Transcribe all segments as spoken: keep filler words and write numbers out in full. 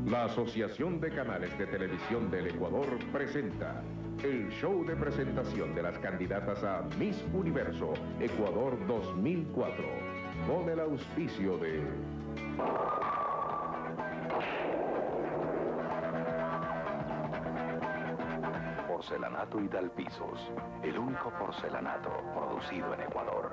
La Asociación de Canales de Televisión del Ecuador presenta el show de presentación de las candidatas a Miss Universo Ecuador dos mil cuatro, con el auspicio de... Porcelanato Hidalpisos, el único porcelanato producido en Ecuador.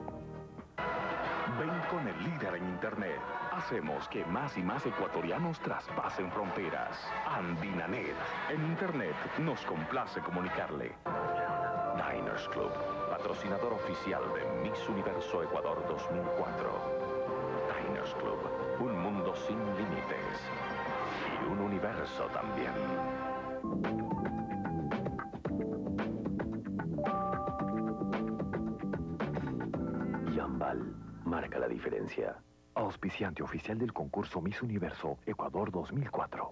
Ven con el líder en Internet. Hacemos que más y más ecuatorianos traspasen fronteras. Andinanet. En Internet nos complace comunicarle. Diners Club, patrocinador oficial de Miss Universo Ecuador dos mil cuatro. Diners Club, un mundo sin límites. Y un universo también. Yambal marca la diferencia. Auspiciante oficial del concurso Miss Universo Ecuador dos mil cuatro.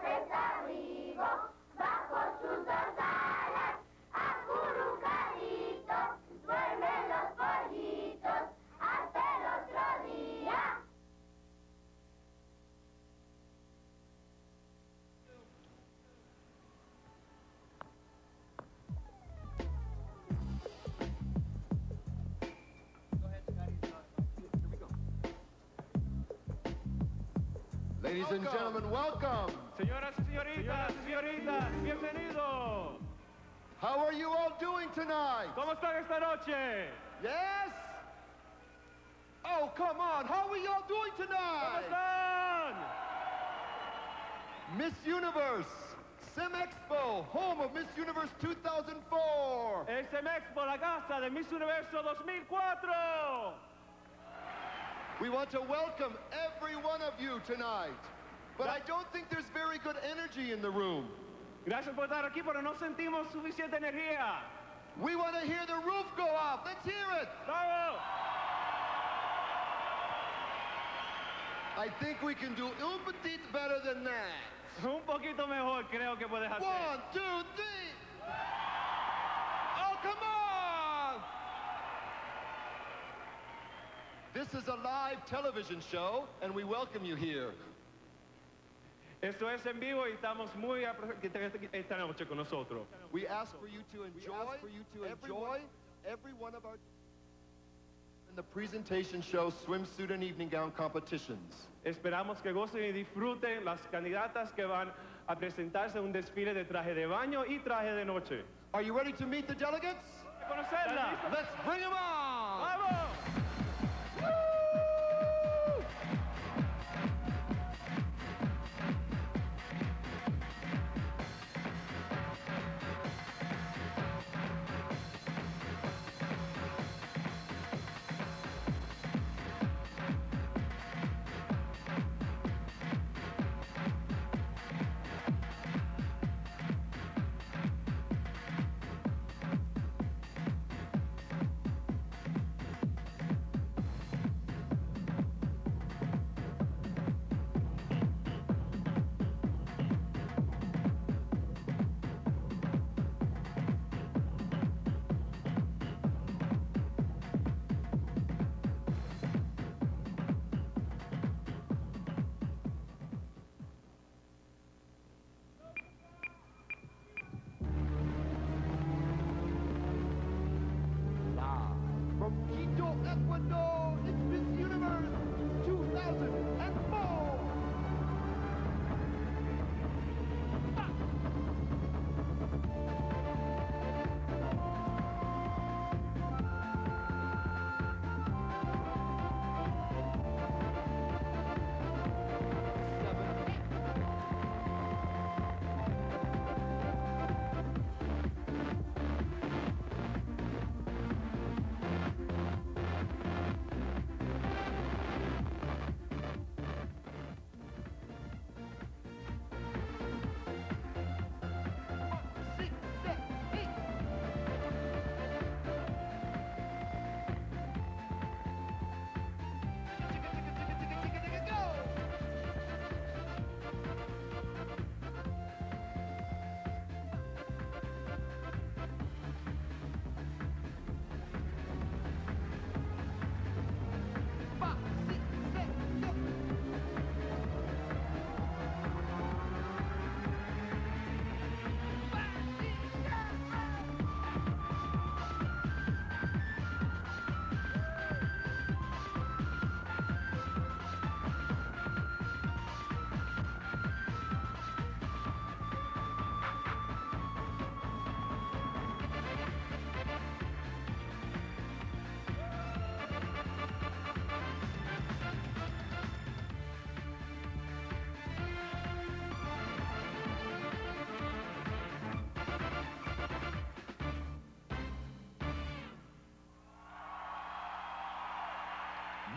Ladies and gentlemen, welcome. Señoras y señoritas, señoritas, bienvenidos. How are you all doing tonight? ¿Cómo están esta noche? Yes? Oh, come on. How are you all doing ¿Cómo tonight? están? Miss Universe, Sim Expo, home of Miss Universe two thousand four. El Semexpo, la casa de Miss Universo dos mil cuatro. We want to welcome every one of you tonight. But I don't think there's very good energy in the room. Gracias por estar aquí, pero no sentimos suficiente energía. We want to hear the roof go up. Let's hear it. ¡Bravo! I think we can do un petit better than that. Un poquito mejor creo que puedes hacer. One, two, three. Oh, come on! This is a live television show, and we welcome you here. Esto es en vivo y estamos muy apre- que te- esta noche con nosotros. We ask for you to enjoy, for you to enjoy every one of our in the presentation show swimsuit and evening gown competitions. Esperamos que gocen y disfruten las candidatas que van a presentarse en un desfile de traje de baño y traje de noche. Are you ready to meet the delegates? ¡Conocerla! Let's bring them on! ¡Vamos! From Quito, Ecuador, it's Miss Universe two thousand four!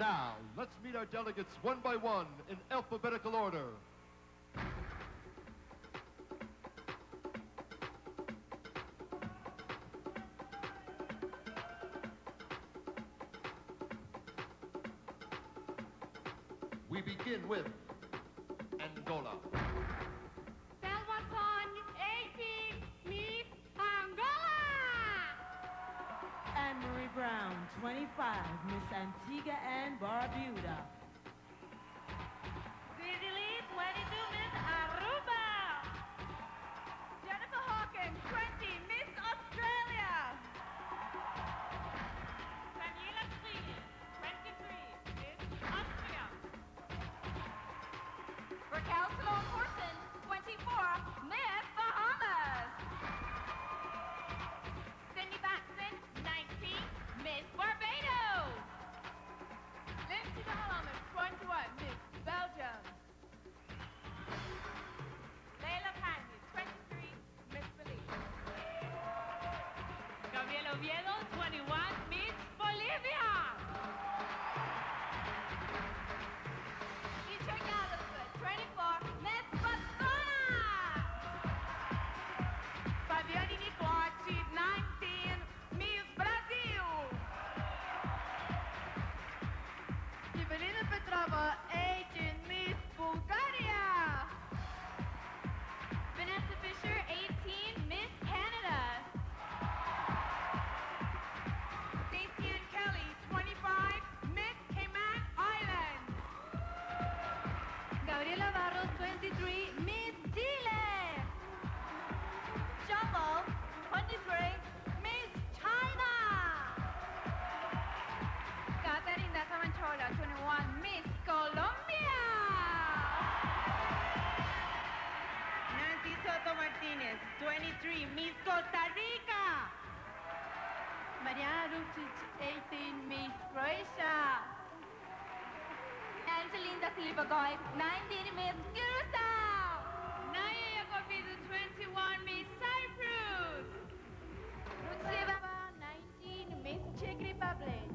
Now, let's meet our delegates one by one in alphabetical order. We begin with Angola. Selvaton, eighteen, Miss Angola. Anne-Marie Brown, twenty-five, Miss Antigua and Barbuda. Susie Lee, twenty-two, Miss Aruba. Jennifer Hawkins, twenty, Miss Australia. Daniela Frieden, twenty-three, Miss Austria. Raquel Sloan Horton, twenty-four, Miss Bahamas. Cindy Batson, nineteen, Miss Barbados. Lindsay Dahloman, twenty-one, Miss Belgium. Leila Pandy, twenty-three, Miss Belize. Gabriel Oviedo, twenty-one, Miss Bolivia. Teacher Gallup, twenty-four, Miss Botswana. Fabiani Nicoarchi, nineteen, Miss Brazil. Evelina Petrova, eighteen, Miss Bulgaria. Vanessa Fisher, eighteen, Miss Canada. Stacey Ann Kelly, twenty-five, Miss Cayman Islands. Gabriela Barros, twenty-three, Miss Chile. Sean Ball, twenty-three, Miss China. Catarina Samanchola, twenty-one, Miss Colombia. Nancy Soto Martinez, twenty-three, Miss Costa Rica. Mariana Rucic, eighteen, Miss Croatia. Angelina Filipagoy, nineteen, Miss Curacao. Naya Yacobidu, twenty-one, Miss Cyprus. Lucia Baba, nineteen, Miss Czech Republic.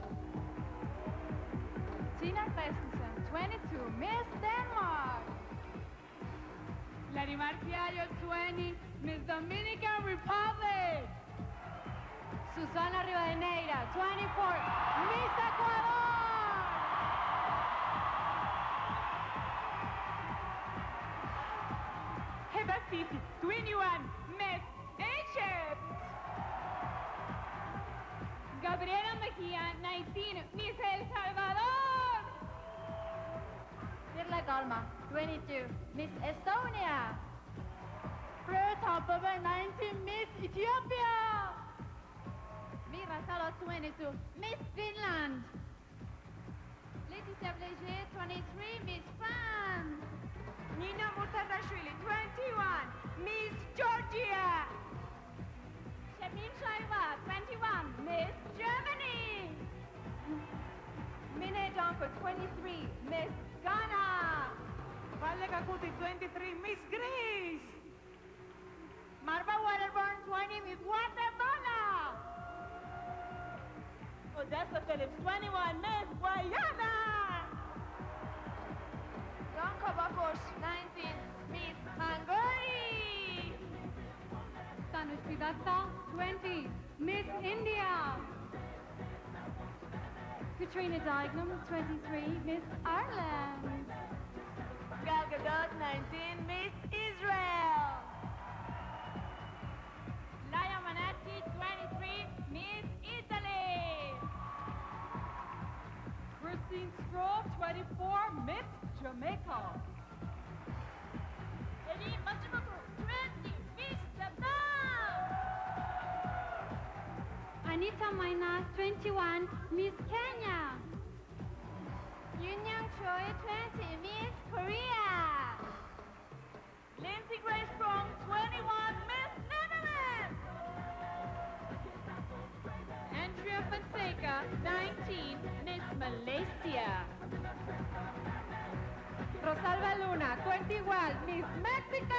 Tina Christensen, twenty-two, Miss Denmark. Larimar Piario, twenty, Miss Dominican Republic. Susana Rivadeneira, twenty-four, Miss Ecuador. Heba Fifi, twenty-one, Miss Egypt. Gabriela Mejia, nineteen, Miss El Salvador. Mirla Galma, twenty-two, Miss Estonia. Fleur Tampova, nineteen, Miss Ethiopia. Mira Salo, twenty-two, Miss Finland. Laetitia Blager, twenty-three, Miss France. Nina Murtazashvili, twenty-one, Miss Georgia. Shamim Shaiva, twenty-one, Miss Germany. Mine Donko, twenty-three, Miss Ghana. Valle Kakuti, twenty-three, Miss Greece. Marva Waterburn, twenty, Miss Guatemala. Odessa Phillips, twenty-one, Miss Guyana. Ronco Bakos, nineteen, Miss Hungary. Tanushri Datta, twenty, Miss India. Katrina Diagnum, twenty-three, Miss Ireland. Gal Gadot, nineteen, Miss Israel. Laia Manatti, twenty-three, Miss Italy. Christine Stroh, twenty-four, Miss Jamaica. Eddie Machimaku, twenty, Miss Japan. Anita Maina, twenty-one, Miss Kenya. Yunyang Choi, twenty, Miss Korea. Lindsay Grace Strong, twenty-one, Miss Netherlands. Andrea Fonseca, nineteen, Miss Malaysia. Rosalba Luna, twenty-one, Miss Mexico.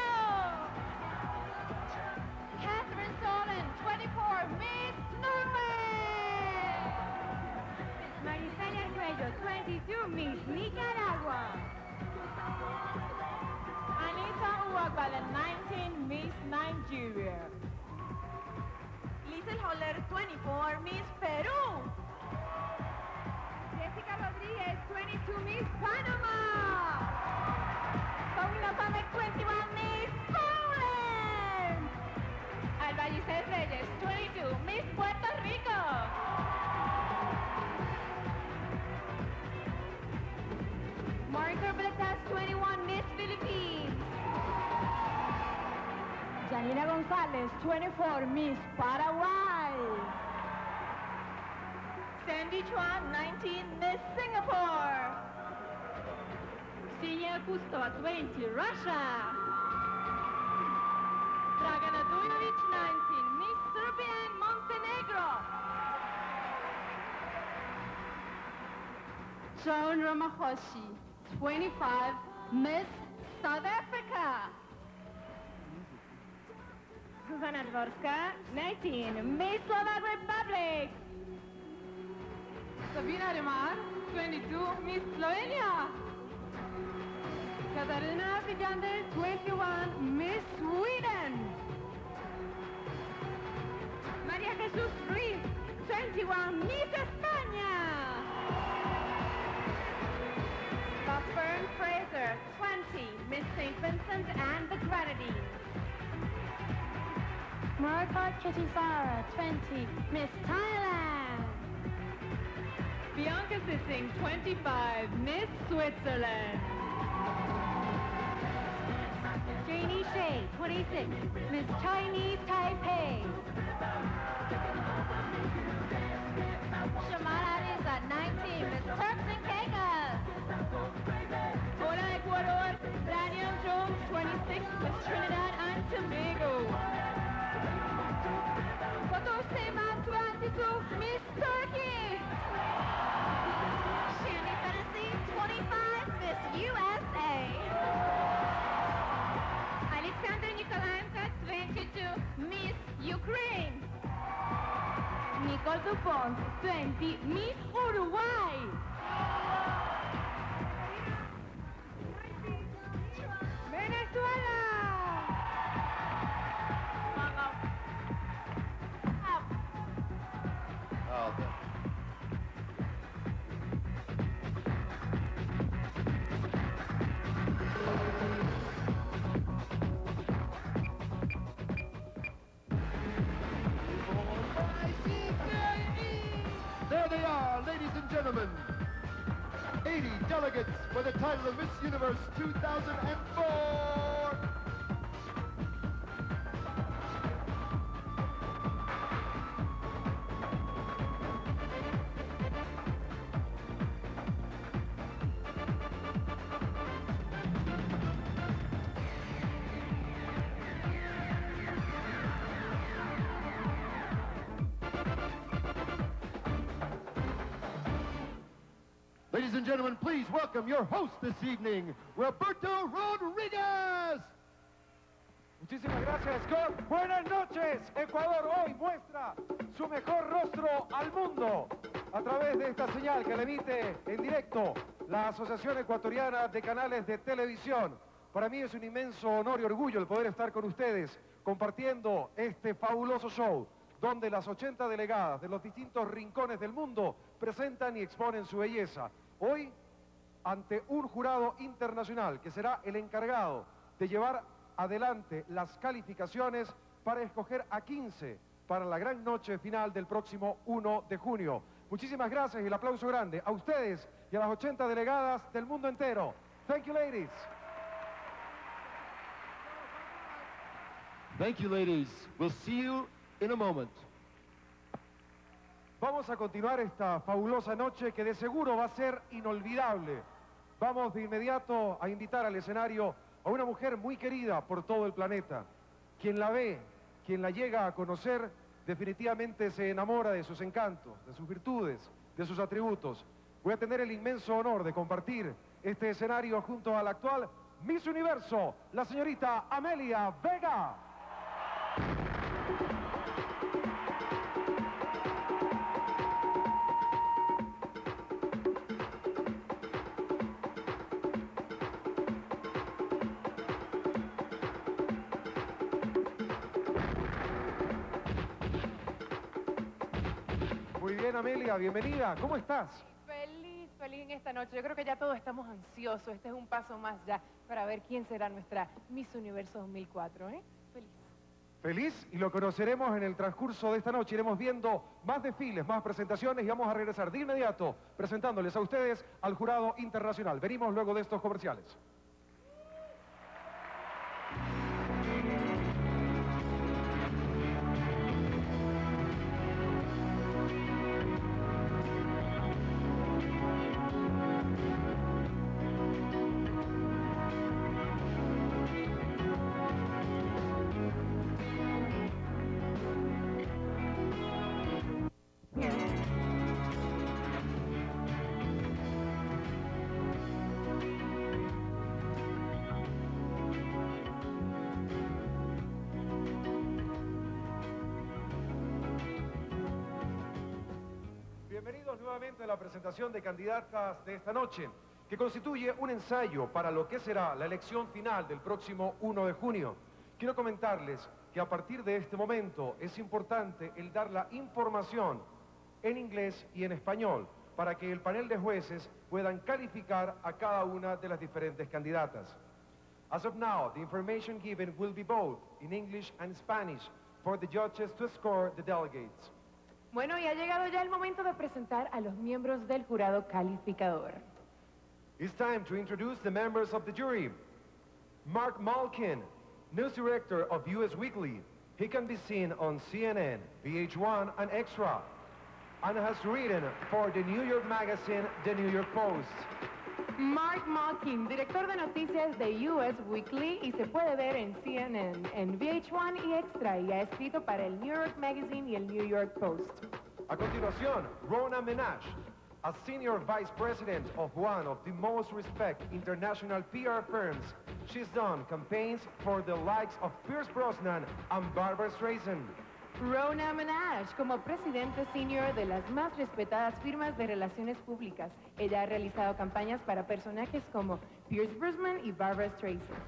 Catherine Solon, twenty-four, Miss Norway. Marisela Bello, twenty-two, Miss Nicaragua. Anita Uwagwala, nineteen, Miss Nigeria. Liesel Holler, twenty-four, Miss Peru. Jessica Rodriguez, twenty-two, Miss Panama. Paula Pamek, twenty-one, Miss Poland. Alba Giselle Reyes, twenty-two, Miss Puerto Rico. Marika Beletas, twenty-one, Miss Philippines. Janina Gonzalez, twenty-four, Miss Paraguay. Sandy Chuan, nineteen, Miss Singapore. Ksenia Kustova, twenty, Russia. Dragana Dujovic, nineteen, Miss Serbia and Montenegro. Joan Ramahoshi, twenty-five, Miss South Africa. Zuzana Dvorska, nineteen, Miss Slovak Republic. Sabina Remar, twenty-two, Miss Slovenia. Katarina Villander, twenty-one, Miss Sweden. María Jesús Ruiz, twenty-one, Miss España. Fern Fraser, twenty, Miss Saint Vincent and the Grenadines. Marika Kitisara, twenty, Miss Thailand. Bianca Sissing, twenty-five, Miss Switzerland. Janie Shea, twenty-six, Miss Chinese Taipei. Shamara Arisa, nineteen, Miss Turks and Caicos. Hola Ecuador, Daniel Jones, twenty-six, Miss Trinidad and Tobago. Kotosema, twenty-two, Miss Turkey. Shandy Fantasy, twenty-five, Miss U S A. Alexander Nikolaenko, twenty-two, Miss Ukraine. Nicole Dupont, twenty, Miss Uruguay. Venezuela. Oh, the... There they are, ladies and gentlemen. eighty delegates for the title of Miss Universe two thousand four. Ladies and gentlemen, please welcome your host this evening, Roberto Rodriguez. Muchísimas gracias, Scott. Buenas noches. Ecuador hoy muestra su mejor rostro al mundo a través de esta señal que le emite en directo la Asociación Ecuatoriana de Canales de Televisión. Para mí es un inmenso honor y orgullo el poder estar con ustedes compartiendo este fabuloso show donde las ochenta delegadas de los distintos rincones del mundo presentan y exponen su belleza. Hoy, ante un jurado internacional que será el encargado de llevar adelante las calificaciones para escoger a quince para la gran noche final del próximo uno de junio. Muchísimas gracias y el aplauso grande a ustedes y a las ochenta delegadas del mundo entero. Thank you, ladies. Thank you, ladies. We'll see you in a moment. Vamos a continuar esta fabulosa noche que de seguro va a ser inolvidable. Vamos de inmediato a invitar al escenario a una mujer muy querida por todo el planeta. Quien la ve, quien la llega a conocer, definitivamente se enamora de sus encantos, de sus virtudes, de sus atributos. Voy a tener el inmenso honor de compartir este escenario junto a la actual Miss Universo, la señorita Amelia Vega. Buena Amelia, bienvenida. ¿Cómo estás? Feliz, feliz en esta noche. Yo creo que ya todos estamos ansiosos. Este es un paso más ya para ver quién será nuestra Miss Universo dos mil cuatro, ¿eh? Feliz. Feliz, y lo conoceremos en el transcurso de esta noche. Iremos viendo más desfiles, más presentaciones y vamos a regresar de inmediato presentándoles a ustedes al jurado internacional. Venimos luego de estos comerciales. Bienvenidos nuevamente a la presentación de candidatas de esta noche, que constituye un ensayo para lo que será la elección final del próximo uno de junio. Quiero comentarles que a partir de este momento es importante el dar la información en inglés y en español para que el panel de jueces puedan calificar a cada una de las diferentes candidatas. As of now, the information given will be both in English and Spanish for the judges to score the delegates. Bueno, y ha llegado ya el momento de presentar a los miembros del jurado calificador. It's time to introduce the members of the jury. Mark Malkin, news director of U S Weekly. He can be seen on C N N, V H one, and Extra, and has written for the New York magazine, The New York Post. Mark Malkin, director de noticias de U S Weekly, y se puede ver en C N N, en V H one y Extra, y ha escrito para el New York Magazine y el New York Post. A continuación, Rona Menashe, a senior vice president of one of the most respected international P R firms. She's done campaigns for the likes of Pierce Brosnan and Barbara Streisand. Rona Menashe, como presidente senior de las más respetadas firmas de relaciones públicas. Ella ha realizado campañas para personajes como Pierce Brosnan y Barbara Streisand.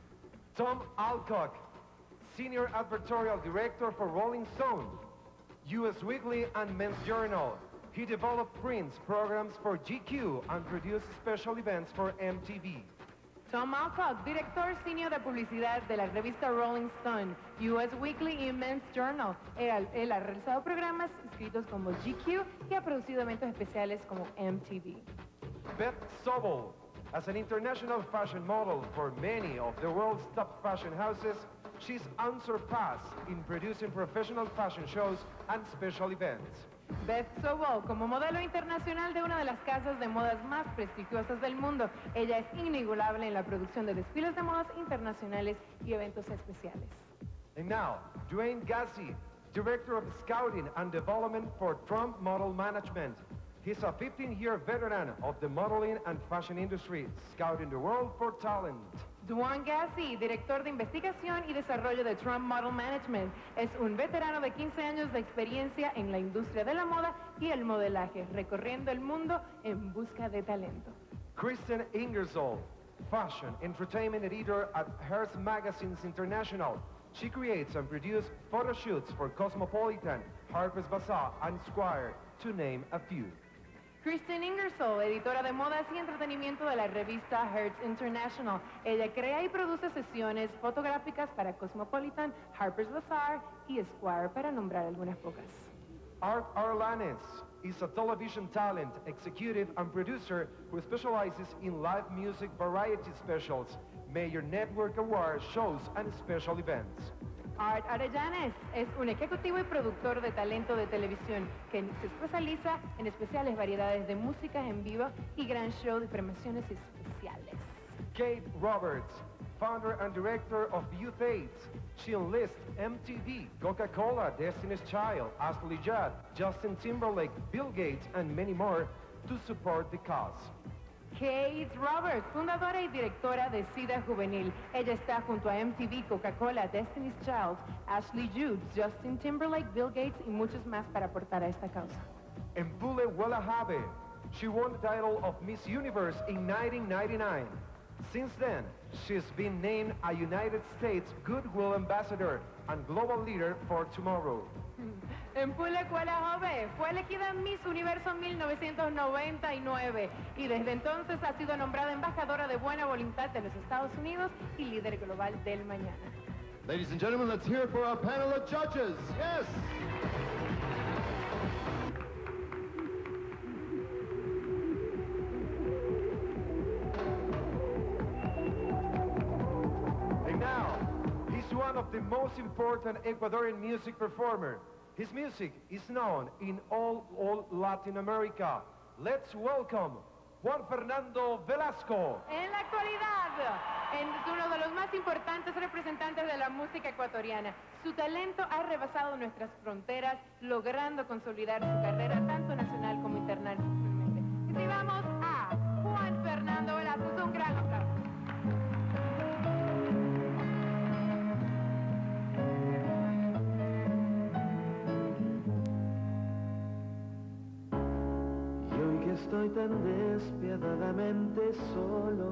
Tom Alcock, senior advertorial director for Rolling Stone, U S Weekly and Men's Journal. He developed prints, programs for G Q and produced special events for M T V. Tom Alcock, director senior de publicidad de la revista Rolling Stone, U S Weekly y Men's Journal. Él, él ha realizado programas escritos como G Q y ha producido eventos especiales como M T V. Beth Sobel, as an international fashion model for many of the world's top fashion houses, she's unsurpassed in producing professional fashion shows and special events. Beth Sobel, como modelo internacional de una de las casas de modas más prestigiosas del mundo. Ella es inigualable en la producción de desfiles de modas internacionales y eventos especiales. And now, Dwayne Gassi, Director of Scouting and Development for Trump Model Management. He's a fifteen-year veteran of the modeling and fashion industry, scouting the world for talent. Dwayne Gassi, director de investigación y desarrollo de Trump Model Management, es un veterano de quince años de experiencia en la industria de la moda y el modelaje, recorriendo el mundo en busca de talento. Kristen Ingersoll, Fashion Entertainment Editor at Hearst Magazines International. She creates and produces photo shoots for Cosmopolitan, Harper's Bazaar, and Esquire, to name a few. Kristen Ingersoll, editora de modas y entretenimiento de la revista Hearst International. Ella crea y produce sesiones fotográficas para Cosmopolitan, Harper's Bazaar y Esquire, para nombrar algunas pocas. Art Arlanes is a television talent, executive, and producer who specializes in live music variety specials, major network awards, shows, and special events. Art Arellanes es un ejecutivo y productor de talento de televisión que se especializa en especiales variedades de música en vivo y gran show de premiaciones especiales. Kate Roberts, founder and director of Youth Aids. She enlists M T V, Coca-Cola, Destiny's Child, Ashley Judd, Justin Timberlake, Bill Gates, and many more to support the cause. Kate Roberts, fundadora y directora de SIDA Juvenil. Ella está junto a M T V, Coca-Cola, Destiny's Child, Ashley Judd, Justin Timberlake, Bill Gates y muchos más para aportar a esta causa. Mpule Welahabe, she won the title of Miss Universe in nineteen ninety-nine. Since then, She's been named a United States Goodwill Ambassador and Global Leader for Tomorrow. En Pula Kuala Jove fue elegida Miss Universo mil novecientos noventa y nueve y desde entonces ha sido nombrada embajadora de buena voluntad de los Estados Unidos y líder global del mañana. Ladies and gentlemen, let's hear it for our panel of judges. Yes! And now, he's one of the most important Ecuadorian music performers. His music is known in all, all Latin America. Let's welcome Juan Fernando Velasco. En la actualidad, es uno de los más importantes representantes de la música ecuatoriana. Su talento ha rebasado nuestras fronteras, logrando consolidar su carrera tanto nacional como internacionalmente. Recibamos a Juan Fernando Velasco. Un gran aplauso. Estoy tan despiadadamente solo.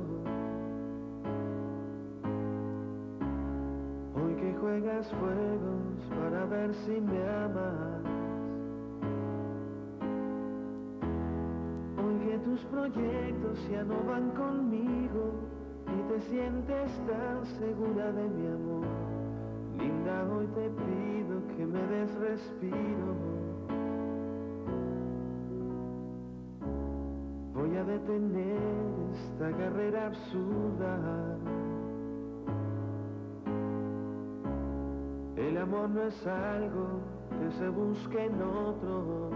Hoy que juegas juegos para ver si me amas. Hoy que tus proyectos ya no van conmigo y te sientes tan segura de mi amor. Linda, hoy te pido que me des respiro. Voy a detener esta carrera absurda. El amor no es algo que se busque en otro.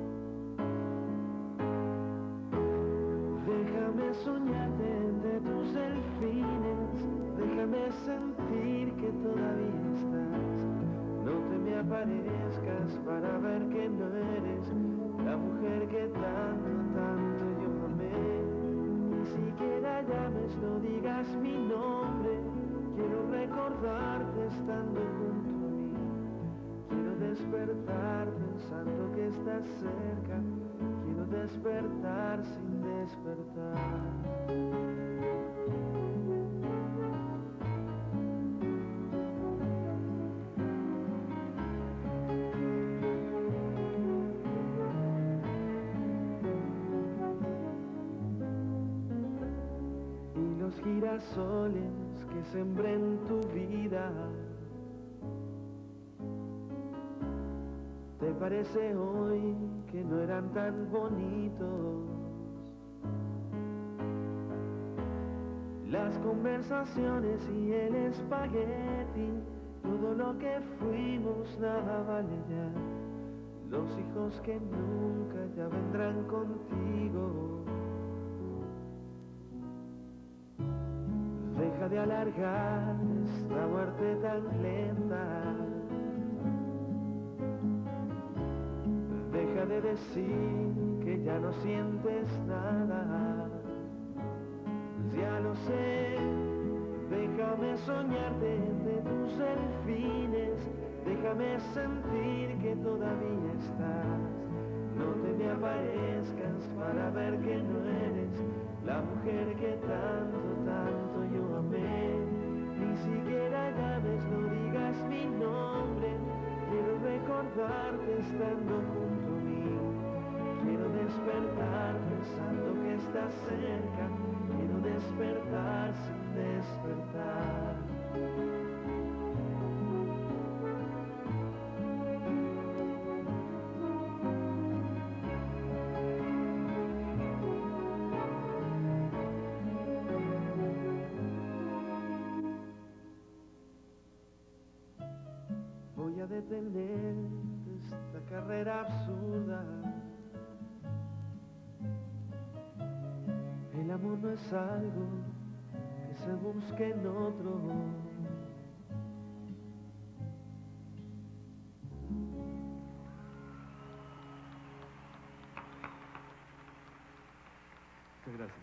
Déjame soñarte entre tus delfines. Déjame sentir que todavía estás. No te me aparezcas para ver que no eres la mujer que tanto, tanto yo amé. Ni siquiera llames, no digas mi nombre. Quiero recordarte estando junto a mí. Quiero despertar pensando que estás cerca. Quiero despertar sin despertar. Girasoles que sembré en tu vida, ¿te parece hoy que no eran tan bonitos? Las conversaciones y el espagueti, todo lo que fuimos nada vale ya. Los hijos que nunca ya vendrán contigo. Deja de alargar esta muerte tan lenta. Deja de decir que ya no sientes nada. Ya lo sé, déjame soñarte entre tus delfines. Déjame sentir que todavía estás. No te me aparezcas para ver que no eres la mujer que tanto, tanto yo amé. Ni siquiera llames, no digas mi nombre. Quiero recordarte estando junto a mí. Quiero despertar pensando que estás cerca. Quiero despertar sin despertar. Voy a detener esta carrera absurda. El amor no es algo que se busque en otro. Muchas gracias.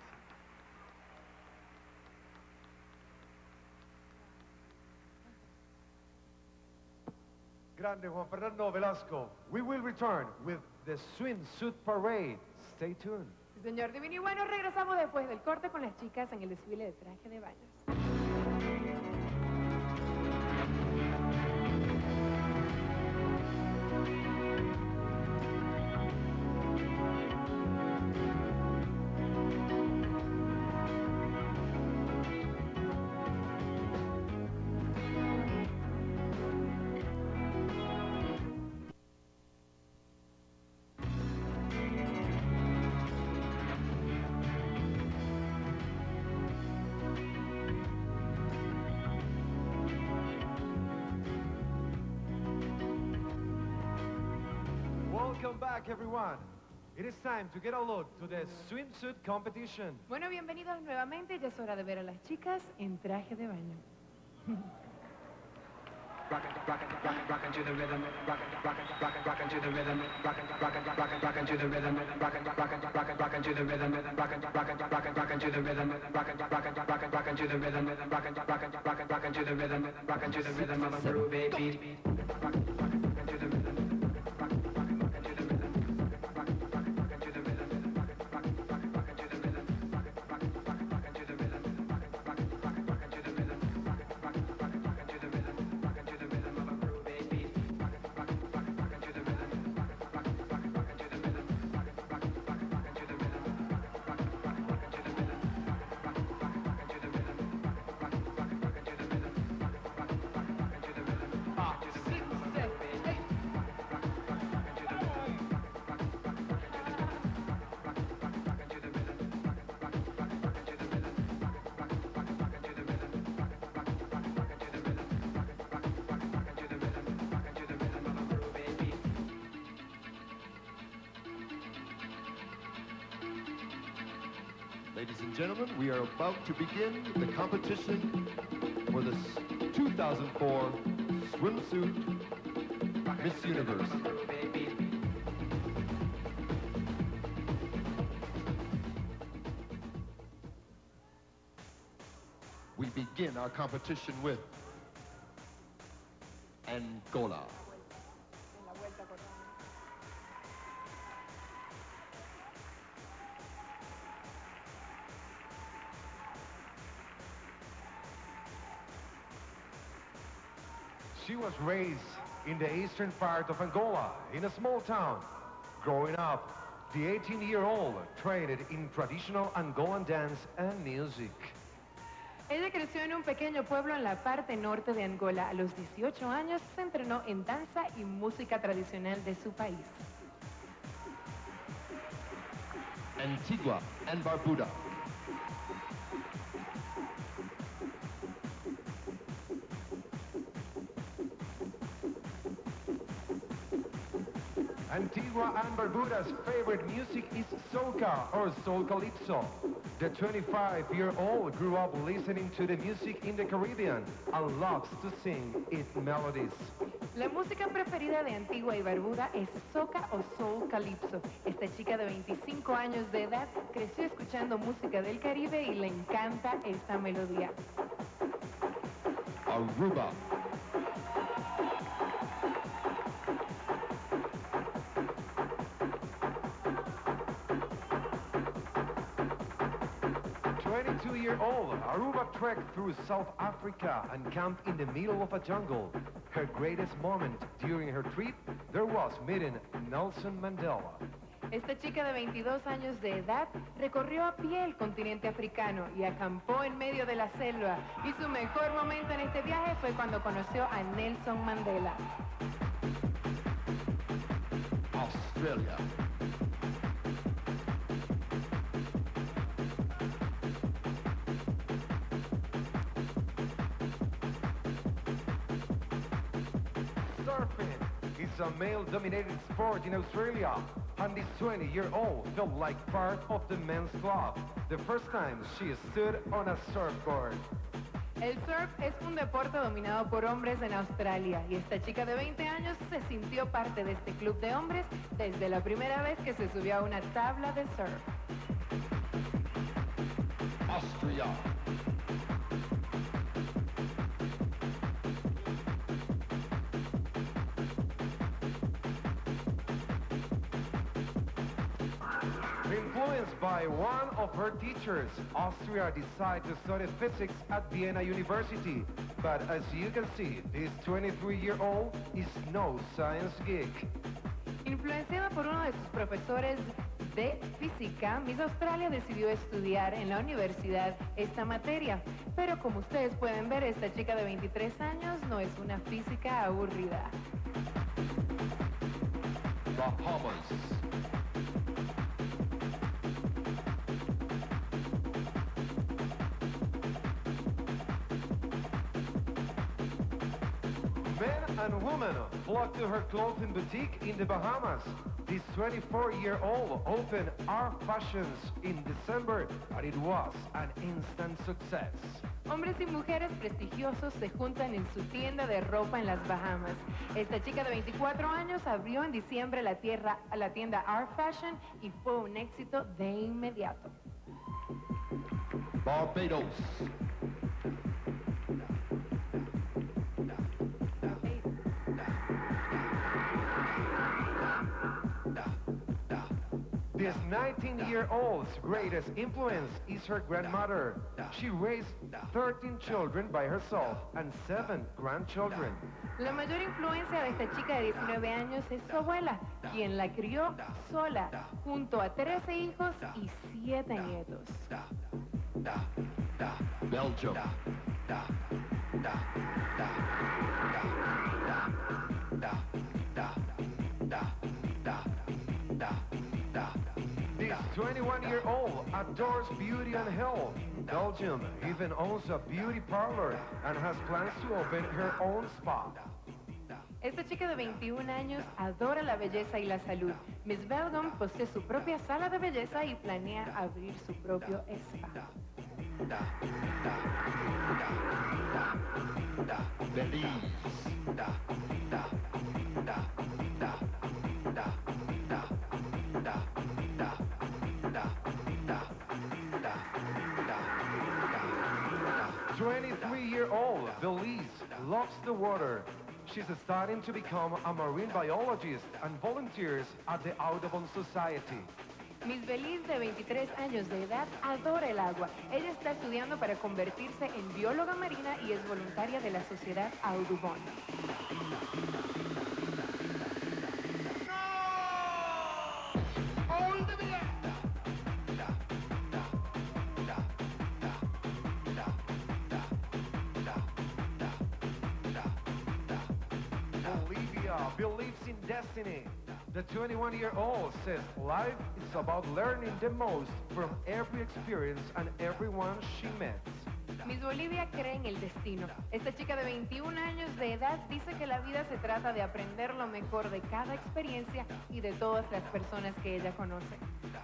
Grande Juan Fernando Velasco. We will return with the swimsuit parade. Stay tuned. Señor Divino, y bueno, regresamos después del corte con las chicas en el desfile de traje de baños. back, everyone. It is time to get a look to the swimsuit competition. Bueno, bienvenidos nuevamente. Ya es hora de ver a las chicas en traje de baño. Rockin', rockin', rockin', rockin' to the rhythm, rockin', rockin', rockin', rockin' to the rhythm, rockin', rockin', rockin', rockin' to the rhythm, rockin', rockin', rockin', rockin' to the rhythm, rockin', rockin', rockin', rockin' to the rhythm, rockin', rockin', rockin', rockin' to the rhythm, rockin', rockin', rockin', rockin' to the rhythm, rockin' to the rhythm of a groovy beat. Rockin', rockin', to the rhythm, rockin', rockin', rockin' to the rhythm, rockin', rockin', rockin' to the rhythm, rockin', rockin', rockin' to the rhythm, rockin', rockin', rockin', rockin' to the rhythm, rockin', rockin', rockin', rockin' to the rhythm, rockin', rockin', rockin', rockin' to the rhythm, rockin' to the rhythm of a groovy beat. Rockin', rockin', rockin', rockin' to the rhythm, rockin', rockin', rockin', rockin' to the rhythm, rockin', rockin', rockin', rockin' to the rhythm, rockin', rockin', rockin', rockin' to the rhythm, rockin', rockin', rockin', rockin' to the rhythm, rockin', rockin', rockin', rockin' to the rhythm, rockin', rockin', rockin', rockin' to the rhythm, Five, six, seven, eight. Ladies and gentlemen, we are about to begin the competition for the two thousand four Swimsuit Miss Universe. We begin our competition with Angola. She was raised in the eastern part of Angola, in a small town. Growing up, the eighteen-year-old trained in traditional Angolan dance and music. Ella creció en un pequeño pueblo en la parte norte de Angola. A los dieciocho años se entrenó en danza y música tradicional de su país. Antigua and Barbuda. Antigua and Barbuda's favorite music is soca or soul calypso. The twenty-five-year-old grew up listening to the music in the Caribbean and loves to sing its melodies. La música preferida de Antigua y Barbuda es soca o soul calypso. Esta chica de veinticinco años de edad creció escuchando música del Caribe y le encanta esta melodía. Aruba. twenty-two-year-old Aruba trekked through South Africa and camped in the middle of a jungle. Her greatest moment during her trip, there was meeting Nelson Mandela. Esta chica de veintidós años de edad recorrió a pie el continente africano y acampó en medio de la selva. Y su mejor momento en este viaje fue cuando conoció a Nelson Mandela. Australia. Surfing is a male-dominated sport in Australia, and this twenty-year-old felt like part of the men's club the first time she stood on a surfboard. El surf es un deporte dominado por hombres en Australia y esta chica de veinte años se sintió parte de este club de hombres desde la primera vez que se subió a una tabla de surf. Austria. Influenced by one of her teachers, Austria decided to study physics at Vienna University. But as you can see, this twenty-three-year-old is no science geek. Influenciada por uno de sus profesores de física, Miss Australia decidió estudiar en la universidad esta materia. Pero como ustedes pueden ver, esta chica de veintitrés años no es una física aburrida. Bahamas. Men and women flock to her clothing boutique in the Bahamas. This twenty-four-year-old opened Art Fashions in December, and it was an instant success. Hombres y mujeres prestigiosos se juntan en su tienda de ropa en las Bahamas. Esta chica de veinticuatro años abrió en diciembre la, tierra, la tienda Art Fashion y fue un éxito de inmediato. Barbados. This nineteen-year-old's greatest influence is her grandmother. She raised thirteen children by herself and seven grandchildren. La mayor influencia de esta chica de diecinueve años es su abuela, quien la crió sola, junto a trece hijos y siete nietos. Belgium. This twenty-one-year-old adores beauty and health. Belgium even owns a beauty parlor and has plans to open her own spa. Esta chica de veintiún años adora la belleza y la salud. Miss Belgium posee su propia sala de belleza y planea abrir su propio spa. Belize. twenty-three-year-old Belize loves the water. She's starting to become a marine biologist and volunteers at the Audubon Society. Miss Belize, de veintitrés años de edad, adora el agua. Ella está estudiando para convertirse en bióloga marina y es voluntaria de la Sociedad Audubon. Olivia believes in destiny. The twenty-one-year-old says life is about learning the most from every experience and everyone she met. Miss Bolivia cree en el destino. Esta chica de veintiún años de edad dice que la vida se trata de aprender lo mejor de cada experiencia y de todas las personas que ella conoce.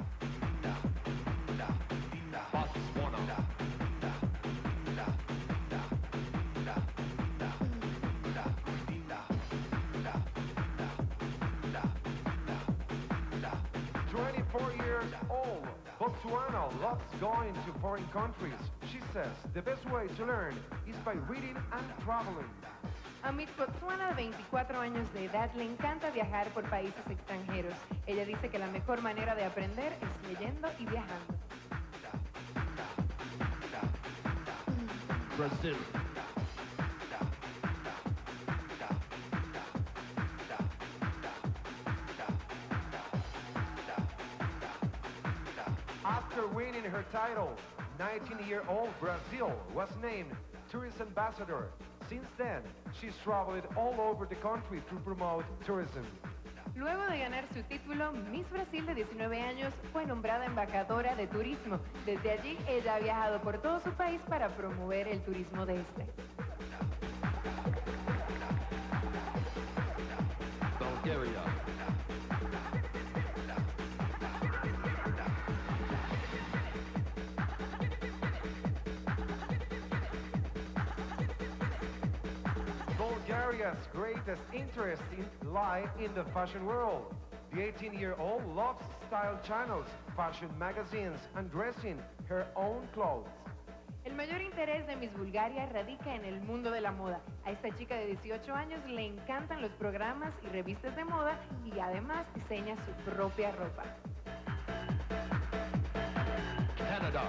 twenty-four years old, Botswana loves going to foreign countries. She says the best way to learn is by reading and traveling. A Miss Botswana, de veinticuatro años de edad, le encanta viajar por países extranjeros. Ella dice que la mejor manera de aprender es leyendo y viajando. Brazil. After winning her title, nineteen-year-old Brazil was named Tourist Ambassador. Since then, she's traveled all over the country to promote tourism. Luego de ganar su título, Miss Brasil, de diecinueve años, fue nombrada embajadora de turismo. Desde allí, ella ha viajado por todo su país para promover el turismo de este. Bulgaria. Bulgaria's greatest interest in, lie in the fashion world. The eighteen-year-old loves style channels, fashion magazines, and dressing her own clothes. El mayor interés de Miss Bulgaria radica en el mundo de la moda. A esta chica de dieciocho años le encantan los programas y revistas de moda y además diseña su propia ropa. Canada.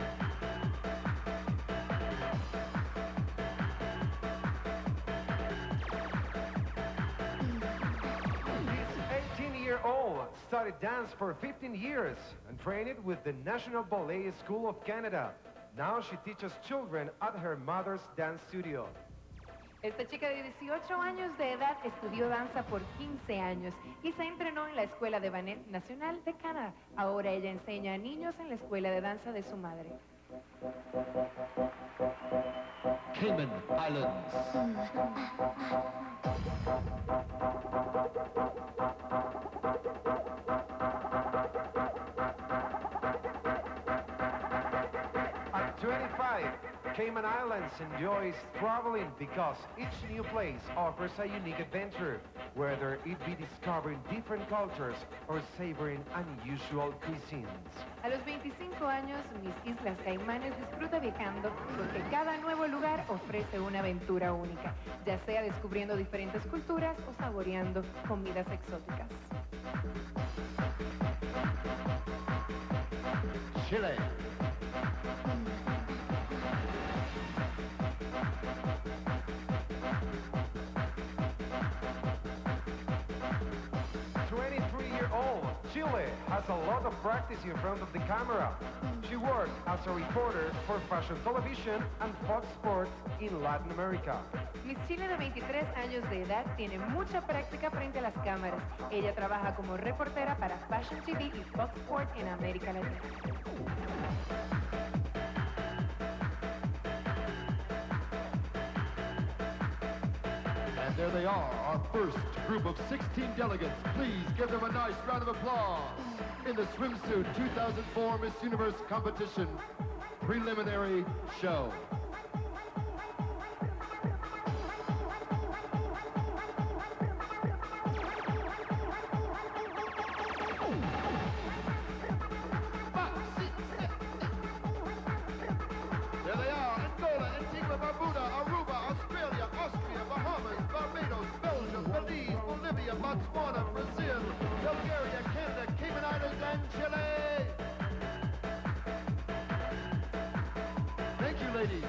eighteen-year-old studied dance for fifteen years and trained with the National Ballet School of Canada. Now she teaches children at her mother's dance studio. Esta chica de dieciocho años de edad estudió danza por quince años y se entrenó en la Escuela de Ballet Nacional de Canadá. Ahora ella enseña a niños en la escuela de danza de su madre. Cayman Islands. Cayman Islands enjoys traveling because each new place offers a unique adventure, whether it be discovering different cultures or savoring unusual cuisines. A los veinticinco años, Miss Islas Caimanes disfruta viajando porque cada nuevo lugar ofrece una aventura única, ya sea descubriendo diferentes culturas o saboreando comidas exóticas. Chile. twenty-three-year-old Chile has a lot of practice in front of the camera. She works as a reporter for Fashion Television and Fox Sports in Latin America. Miss Chile de veintitrés años de edad tiene mucha práctica frente a las cámaras. Ella trabaja como reportera para Fashion T V y Fox Sports en América Latina. And there they are, our first group of sixteen delegates. Please give them a nice round of applause in the swimsuit two thousand four Miss Universe competition preliminary show. There they are, Angola, Antigua, Barbuda, Aruba, Australia, Austria, Bahamas, Barbados, Belgium, Belize, Bolivia, Botswana, Brazil, Bulgaria, Canada, Cayman Islands, and Chile. Thank you, ladies.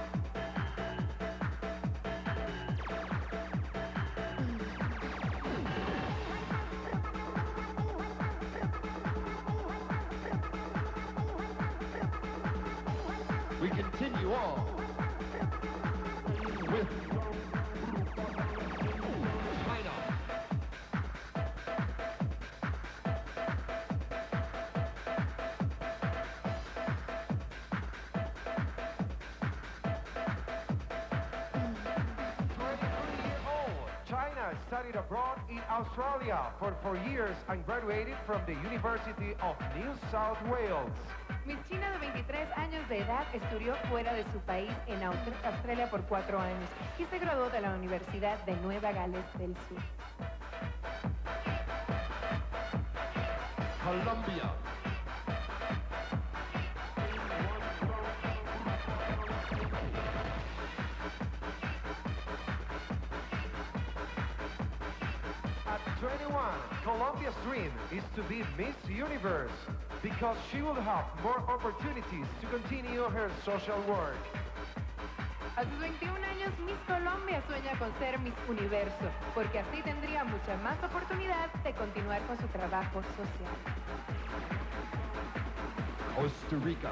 We continue on with China. twenty-three-year-old China studied abroad in Australia for four years and graduated from the University of New South Wales. Miss China de veintitrés años de edad estudió fuera de su país en Aust- Australia por cuatro años y se graduó de la Universidad de Nueva Gales del Sur. Colombia. At twenty-one, Colombia's dream is to be Miss Universe because she will have more opportunities to continue her social work. A sus veintiún años, Miss Colombia sueña con ser Miss Universo, porque así tendría mucha más oportunidad de continuar con su trabajo social. Costa Rica.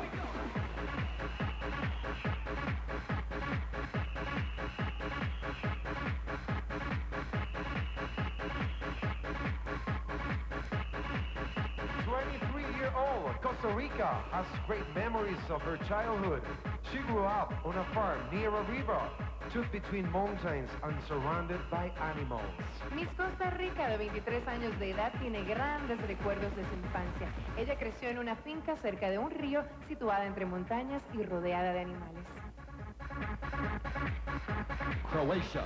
twenty-three-year-old Costa Rica has great memories of her childhood. She grew up on a farm near a river, tucked between mountains and surrounded by animals. Miss Costa Rica de veintitrés años de edad tiene grandes recuerdos de su infancia. Ella creció en una finca cerca de un río situada entre montañas y rodeada de animales. Croatia.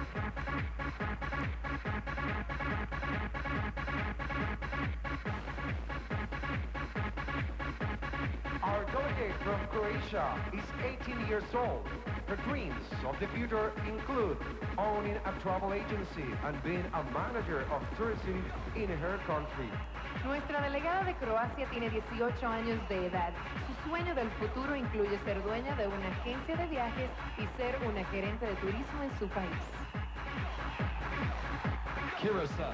Our delegate from Croatia is eighteen years old. Her dreams of the future include owning a travel agency and being a manager of tourism in her country. Nuestra delegada de Croacia tiene dieciocho años de edad. Su sueño del futuro incluye ser dueña de una agencia de viajes y ser una gerente de turismo en su país. Curacao.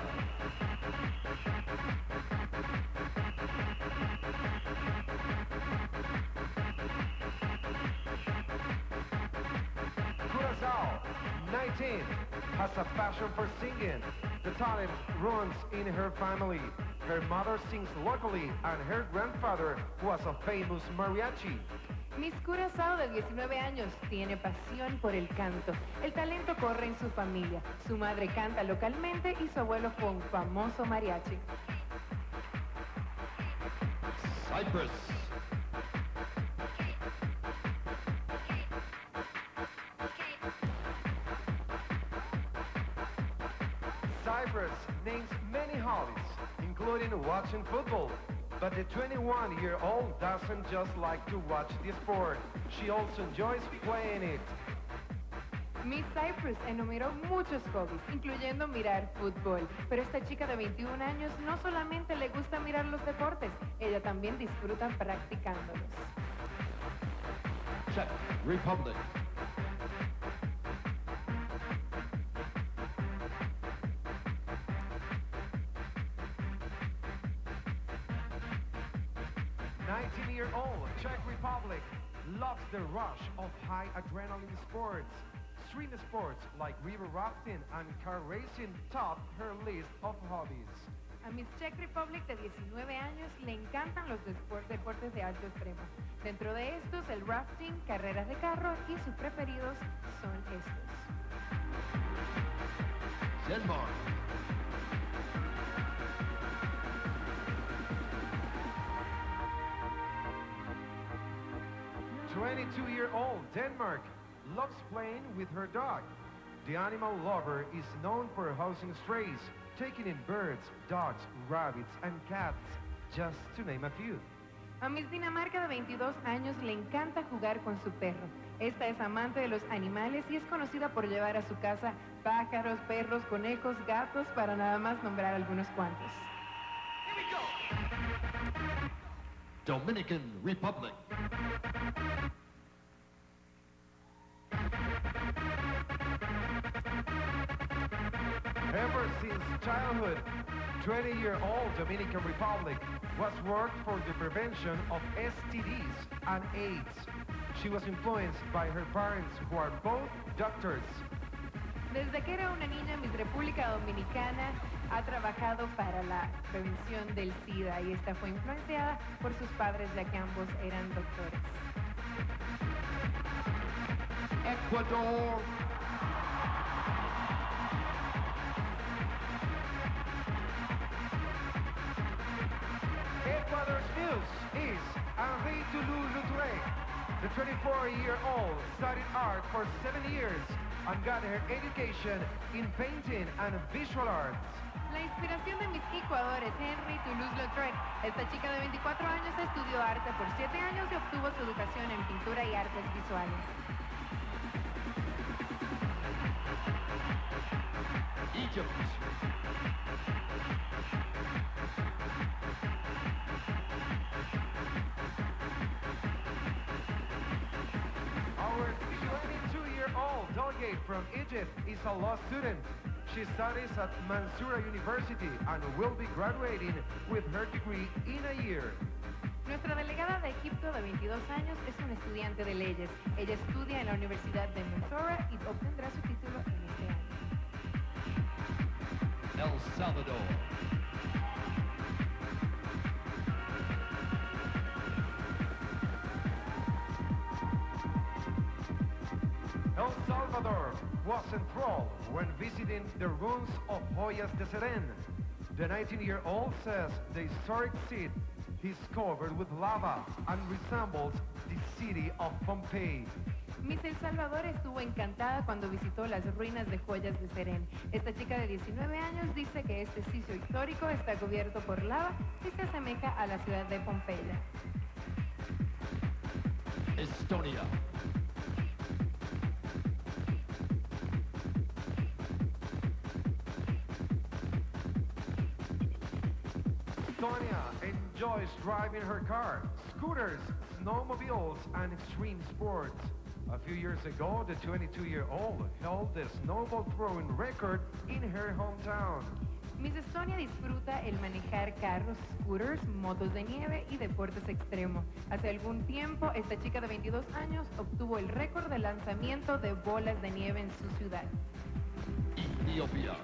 Curacao, nineteen, has a passion for singing. The talent runs in her family. Her mother sings locally and her grandfather was a famous mariachi. Miss Curazao, de diecinueve años, tiene pasión por el canto. El talento corre en su familia. Su madre canta localmente y su abuelo fue un famoso mariachi. Cyprus. Empress names many hobbies, including watching football. But the twenty-one-year-old doesn't just like to watch the sport. She also enjoys playing it. Miss Cyprus enumeró muchos hobbies, incluyendo mirar fútbol. Pero esta chica de veintiún años no solamente le gusta mirar los deportes, ella también disfruta practicándolos. Czech Republic. nineteen-year-old Czech Republic loves the rush of high adrenaline sports. Extreme sports like river rafting and car racing top her list of hobbies. A Miss Czech Republic de diecinueve años le encantan los despor- deportes de alto extremo. Dentro de estos, el rafting, carreras de carro y sus preferidos son estos. Denmark. twenty-two-year-old Denmark loves playing with her dog. The animal lover is known for housing strays, taking in birds, dogs, rabbits, and cats, just to name a few. A Miss Dinamarca de veintidós años le encanta jugar con su perro. Esta es amante de los animales y es conocida por llevar a su casa pájaros, perros, conejos, gatos, para nada más nombrar algunos cuantos. Dominican Republic. Ever since childhood, twenty-year-old Dominican Republic was worked for the prevention of S T Ds and AIDS. She was influenced by her parents, who are both doctors. Desde que era una niña, Miss República Dominicana ha trabajado para la prevención del SIDA y esta fue influenciada por sus padres, ya que ambos eran doctores. Ecuador. Ecuador's news is Henri Toulouse-Lautrec. The twenty-four-year-old studied art for seven years and got her education in painting and visual arts. La inspiración de Miss Ecuador es Henri Toulouse-Lautrec. Esta chica de veinticuatro años estudió arte por siete años y obtuvo su educación en pintura y artes visuales. Egypt. Our twenty-two-year-old delegate from Egypt is a law student. She studies at Mansoura University and will be graduating with her degree in a year. Nuestra delegada de Egipto de veintidós años es una estudiante de leyes. Ella estudia en la Universidad de Mansoura y obtendrá su título en este año. El Salvador. El Salvador was enthralled when visiting the ruins of Joyas de Serén. The nineteen-year-old says the historic seat is covered with lava and resembles the city of Pompeii. Miss El Salvador estuvo encantada cuando visitó las ruinas de Joyas de Serén. Esta chica de diecinueve años dice que este sitio histórico está cubierto por lava y se asemeja a la ciudad de Pompeya. Estonia. Estonia enjoys driving her car, scooters, snowmobiles, and extreme sports. A few years ago, the twenty-two-year-old held the snowball throwing record in her hometown. Miss Estonia disfruta el manejar carros, scooters, motos de nieve y deportes extremos. Hace algún tiempo, esta chica de veintidós años obtuvo el récord de lanzamiento de bolas de nieve en su ciudad. Ethiopia.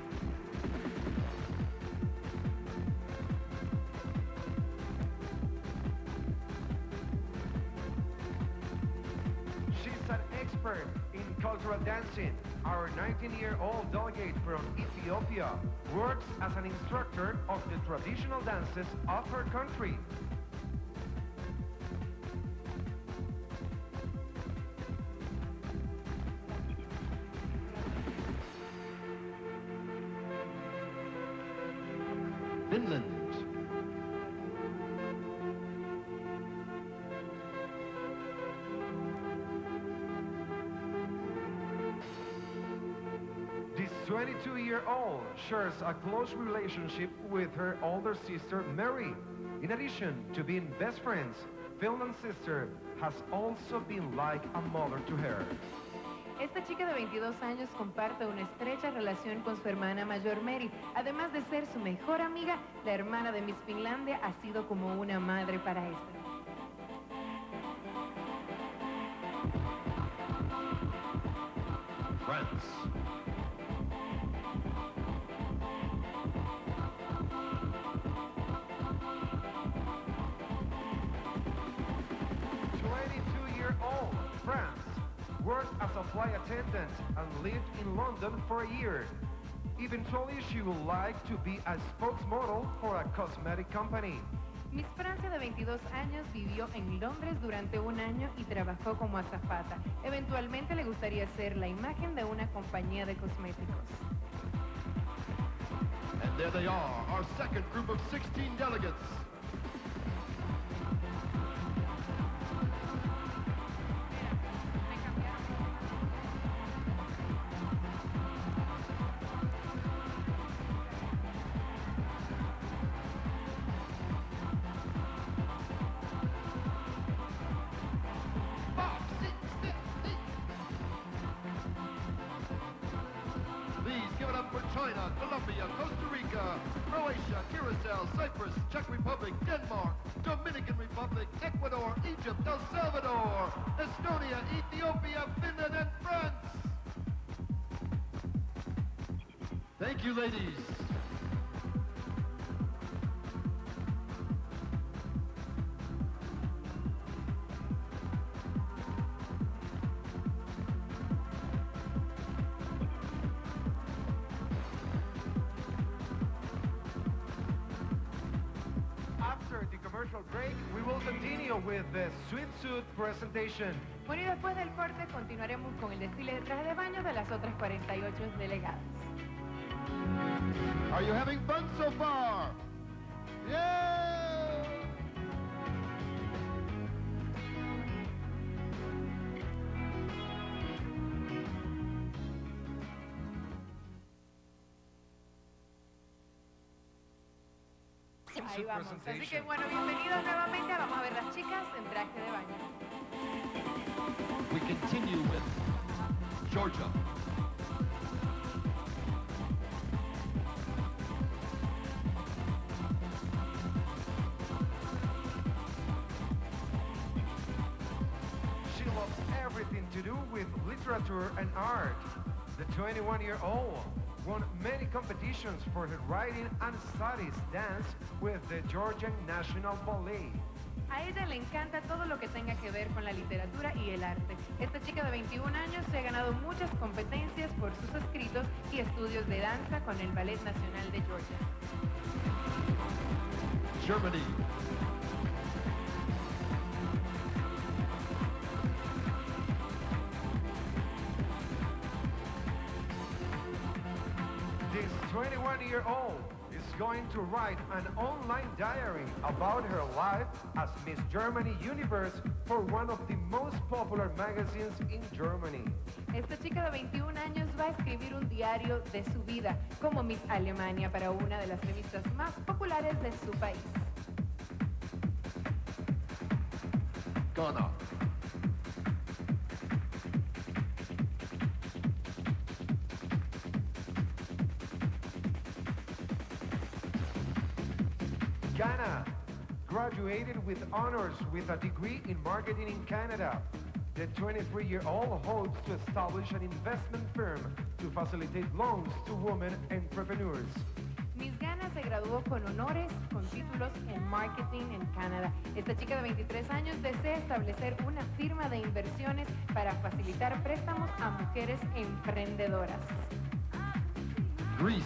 She's an expert in cultural dancing. Our nineteen-year-old delegate from Ethiopia works as an instructor of the traditional dances of her country. Finland. This twenty-two-year-old shares a close relationship with her older sister, Mary. In addition to being best friends, Finland's sister has also been like a mother to her. Esta chica de veintidós años comparte una estrecha relación con su hermana mayor Mary. Además de ser su mejor amiga, la hermana de Miss Finlandia ha sido como una madre para esta. France. twenty-two-year-old France worked as a flight attendant and lived in London for a year. Eventually, she would like to be a spokesmodel for a cosmetic company. Miss Francia de veintidós años vivió en Londres durante un año y trabajó como azafata. Eventualmente le gustaría ser la imagen de una compañía de cosméticos. And there they are, our second group of sixteen delegates. China, Colombia, Costa Rica, Croatia, Curacao, Cyprus, Czech Republic, Denmark, Dominican Republic, Ecuador, Egypt, El Salvador, Estonia, Ethiopia, Finland, and France. Thank you, ladies. After the commercial break, we will continue with the swimsuit presentation. Bueno, y después del corte continuaremos con el desfile de traje de baño de las otras cuarenta y ocho delegadas. Are you having fun so far? Yeah! Ahí vamos. Así que bueno, bienvenidos nuevamente. Vamos a ver las chicas en traje de baño. We continue with Georgia. She loves everything to do with literature and art. The twenty-one-year-old won many competitions for her writing and studies dance with the Georgian National Ballet. A ella le encanta todo lo que tenga que ver con la literatura y el arte. Esta chica de veintiún años se ha ganado muchas competencias por sus escritos y estudios de danza con el Ballet Nacional de Georgia. Germany. This twenty-one-year-old is going to write an online diary about her life as Miss Germany Universe for one of the most popular magazines in Germany. Esta chica de veintiún años va a escribir un diario de su vida como Miss Alemania para una de las revistas más populares de su país. Ghana. Ghana graduated with honors with a degree in marketing in Canada. The twenty-three-year-old hopes to establish an investment firm to facilitate loans to women entrepreneurs. Miss Ghana se graduó con honores, con títulos en marketing en Canadá. Esta chica de veintitrés años desea establecer una firma de inversiones para facilitar préstamos a mujeres emprendedoras. Greece.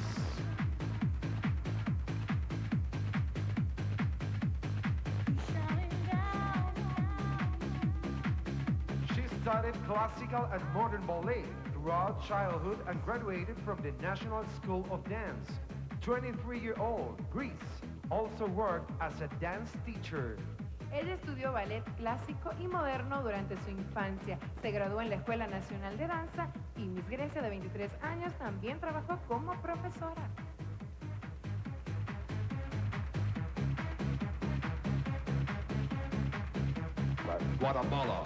She studied classical and modern ballet throughout childhood and graduated from the National School of Dance. twenty-three-year-old Greece also worked as a dance teacher. Ella estudió ballet clásico y moderno durante su infancia. Se graduó en la Escuela Nacional de Danza y Miss Grecia, de veintitrés años, también trabajó como profesora. Guatemala.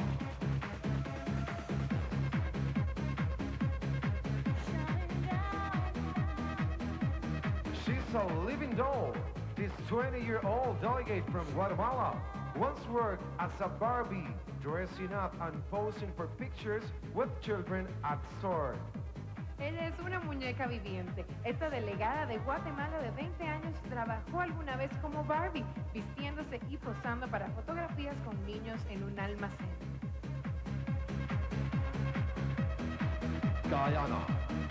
She's a living doll. This twenty-year-old delegate from Guatemala once worked as a Barbie, dressing up and posing for pictures with children at store. Ella es una muñeca viviente. Esta delegada de Guatemala de veinte años trabajó alguna vez como Barbie, vistiéndose y posando para fotografías con niños en un almacén. Guyana.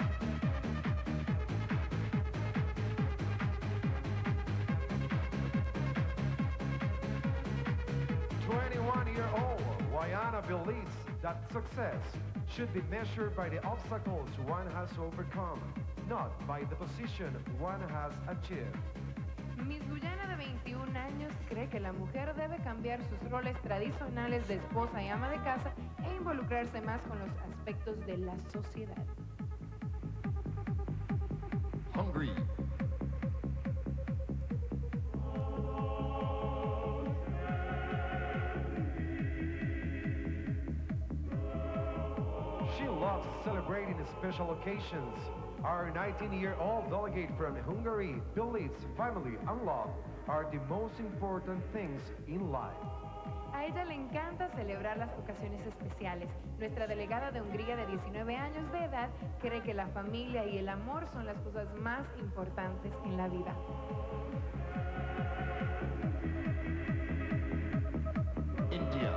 twenty-one-year-old Guyana believes that success should be measured by the obstacles one has overcome, not by the position one has achieved. Miss Guyana, de veintiún años, cree que la mujer debe cambiar sus roles tradicionales de esposa y ama de casa e involucrarse más con los aspectos de la sociedad. Hungary. She loves celebrating special occasions. Our nineteen-year-old delegate from Hungary believes family and love are the most important things in life. A ella le encanta celebrar las ocasiones especiales. Nuestra delegada de Hungría, de diecinueve años de edad, cree que la familia y el amor son las cosas más importantes en la vida. India.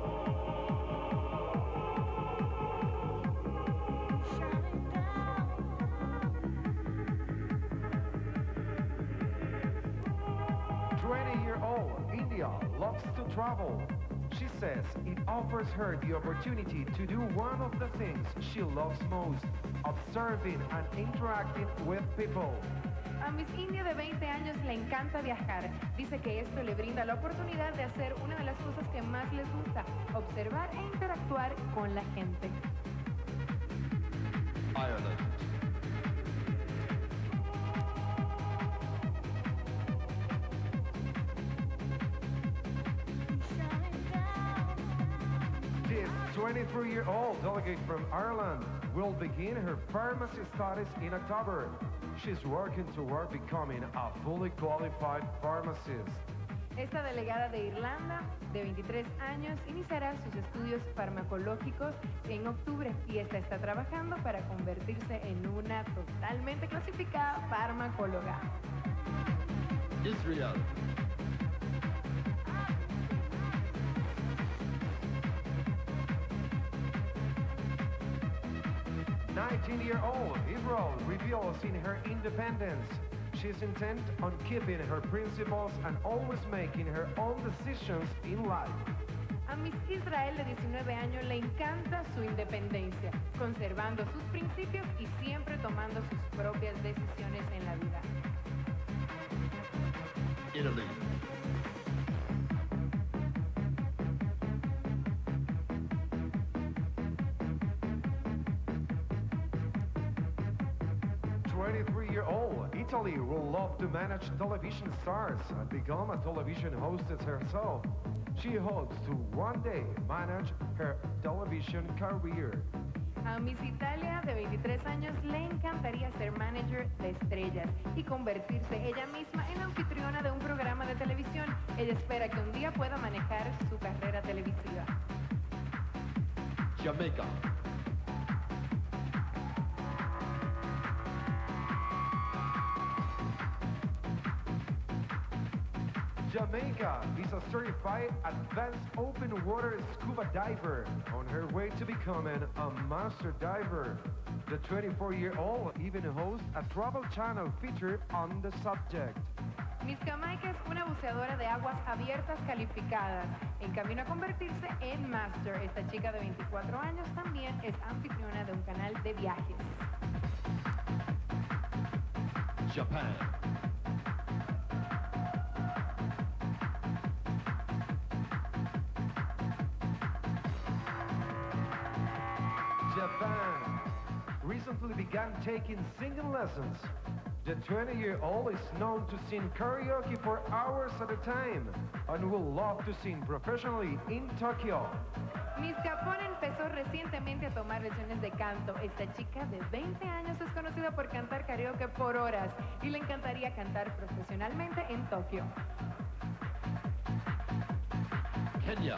twenty-year-old India loves to travel. She says it offers her the opportunity to do one of the things she loves most, observing and interacting with people. A Miss India, de veinte años, le encanta viajar. Dice que esto le brinda la oportunidad de hacer una de las cosas que más les gusta, observar e interactuar con la gente. Ireland. This twenty-three-year-old delegate from Ireland will begin her pharmacy studies in October. She's working toward becoming a fully qualified pharmacist. Esta delegada de Irlanda, de veintitrés años, iniciará sus estudios farmacológicos en octubre y esta está trabajando para convertirse en una totalmente clasificada farmacóloga. Israel. nineteen-year-old Israel reveals in her independence. She's intent on keeping her principles and always making her own decisions in life. A Miss Israel, de diecinueve años, le encanta su independencia, conservando sus principios y siempre tomando sus propias decisiones en la vida. Italy. twenty-three-year-old Italy will love to manage television stars and become a television hostess herself. She hopes to one day manage her television career. A Miss Italia, de veintitrés años, le encantaría ser manager de estrellas y convertirse ella misma en anfitriona de un programa de televisión. Ella espera que un día pueda manejar su carrera televisiva. Jamaica. Jamaica is a certified advanced open water scuba diver on her way to becoming a master diver. The twenty-four-year-old even hosts a Travel Channel feature on the subject. Miss Jamaica es una buceadora de aguas abiertas calificadas, en camino a convertirse en master. Esta chica de veinticuatro años también es anfitriona de un canal de viajes. Japan. Japan recently began taking singing lessons. The twenty-year-old is known to sing karaoke for hours at a time and will love to sing professionally in Tokyo. Miss Japón empezó recientemente a tomar lecciones de canto. Esta chica de veinte años es conocida por cantar karaoke por horas y le encantaría cantar profesionalmente en Tokio. Kenya.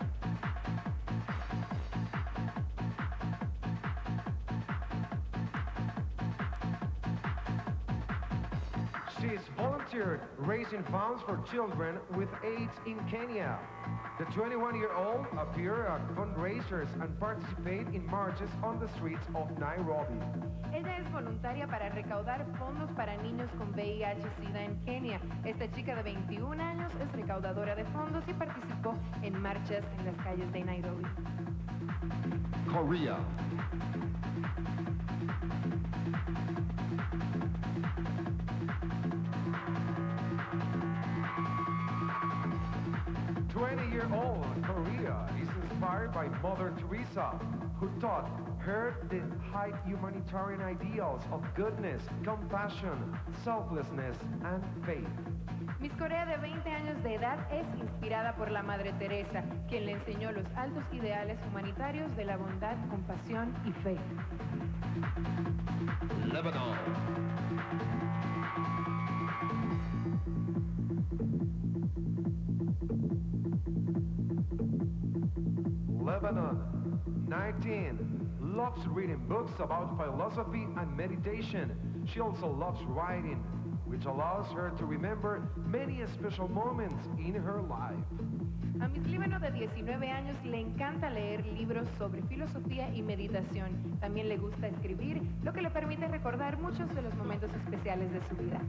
She's volunteered raising funds for children with AIDS in Kenya. The twenty-one-year-old appear at fundraisers and participate in marches on the streets of Nairobi. Ella es voluntaria para recaudar fondos para niños con V I H SIDA en Kenia. Esta chica de veintiún años es recaudadora de fondos y participó en marchas en las calles de Nairobi. Korea. twenty-year-old Korea is inspired by Mother Teresa, who taught her the high humanitarian ideals of goodness, compassion, selflessness, and faith. Miss Corea de veinte años de edad es inspirada por la Madre Teresa, quien le enseñó los altos ideales humanitarios de la bondad, compasión y fe. Lebanon. Lebanon, nineteen, loves reading books about philosophy and meditation. She also loves writing, which allows her to remember many special moments in her life. A Miss Líbano de diecinueve años le encanta leer libros sobre filosofía y meditación. También le gusta escribir, lo que le permite recordar muchos de los momentos especiales de su vida.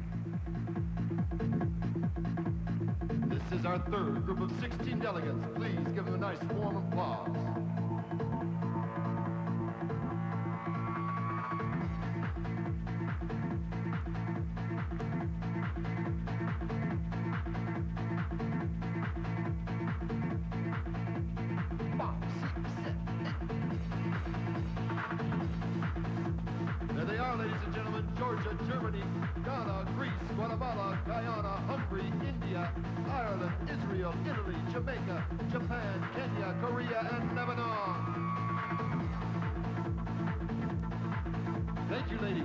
This is our third group of sixteen delegates. Please give them a nice warm applause. There they are, ladies and gentlemen. Georgia, Germany, Ghana, Greece, Guatemala, Guyana, Hungary, India, Ireland, Israel, Italy, Jamaica, Japan, Kenya, Korea, and Lebanon. Thank you, ladies.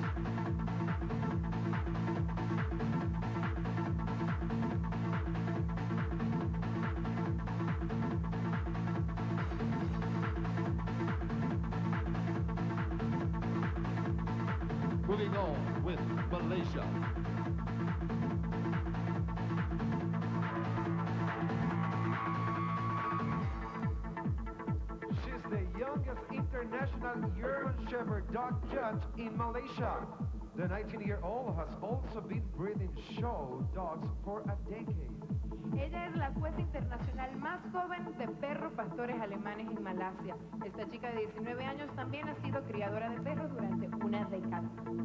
Moving on with Malaysia. She's the youngest international German Shepherd dog judge in Malaysia. The nineteen-year-old has also been breeding show dogs for a decade. Ella es la jueza internacional más joven de perros pastores alemanes en Malasia. Esta chica de diecinueve años también ha sido criadora de perros durante una década.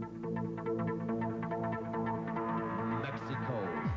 Mexico.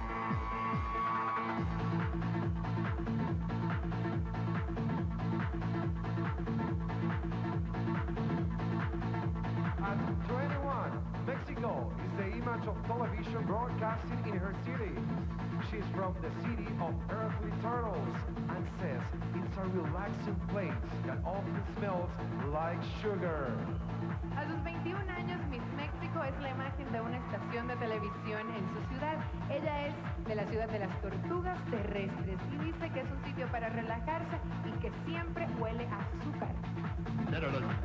At twenty-one, Mexico is the image of television broadcasting in her city. She's from the city of earthly turtles and says it's a relaxing place that often smells like sugar. A sus veintiún años, Miss México es la imagen de una estación de televisión en su ciudad. Ella es de la ciudad de las tortugas terrestres y dice que es un sitio para relajarse y que siempre huele a azúcar. Netherlands.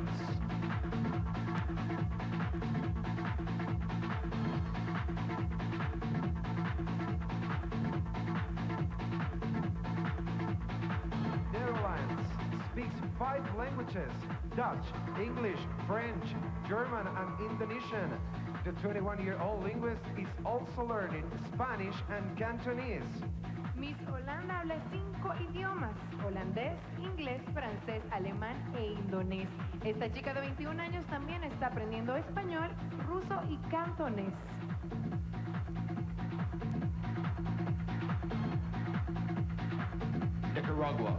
Netherlands speaks five languages: Dutch, English, French, German, and Indonesian. The twenty-one-year-old linguist is also learning Spanish and Cantonese. Miss Holanda habla cinco idiomas: holandés, inglés, francés, alemán e indonés. Esta chica de veintiún años también está aprendiendo español, ruso y cantonés. Nicaragua.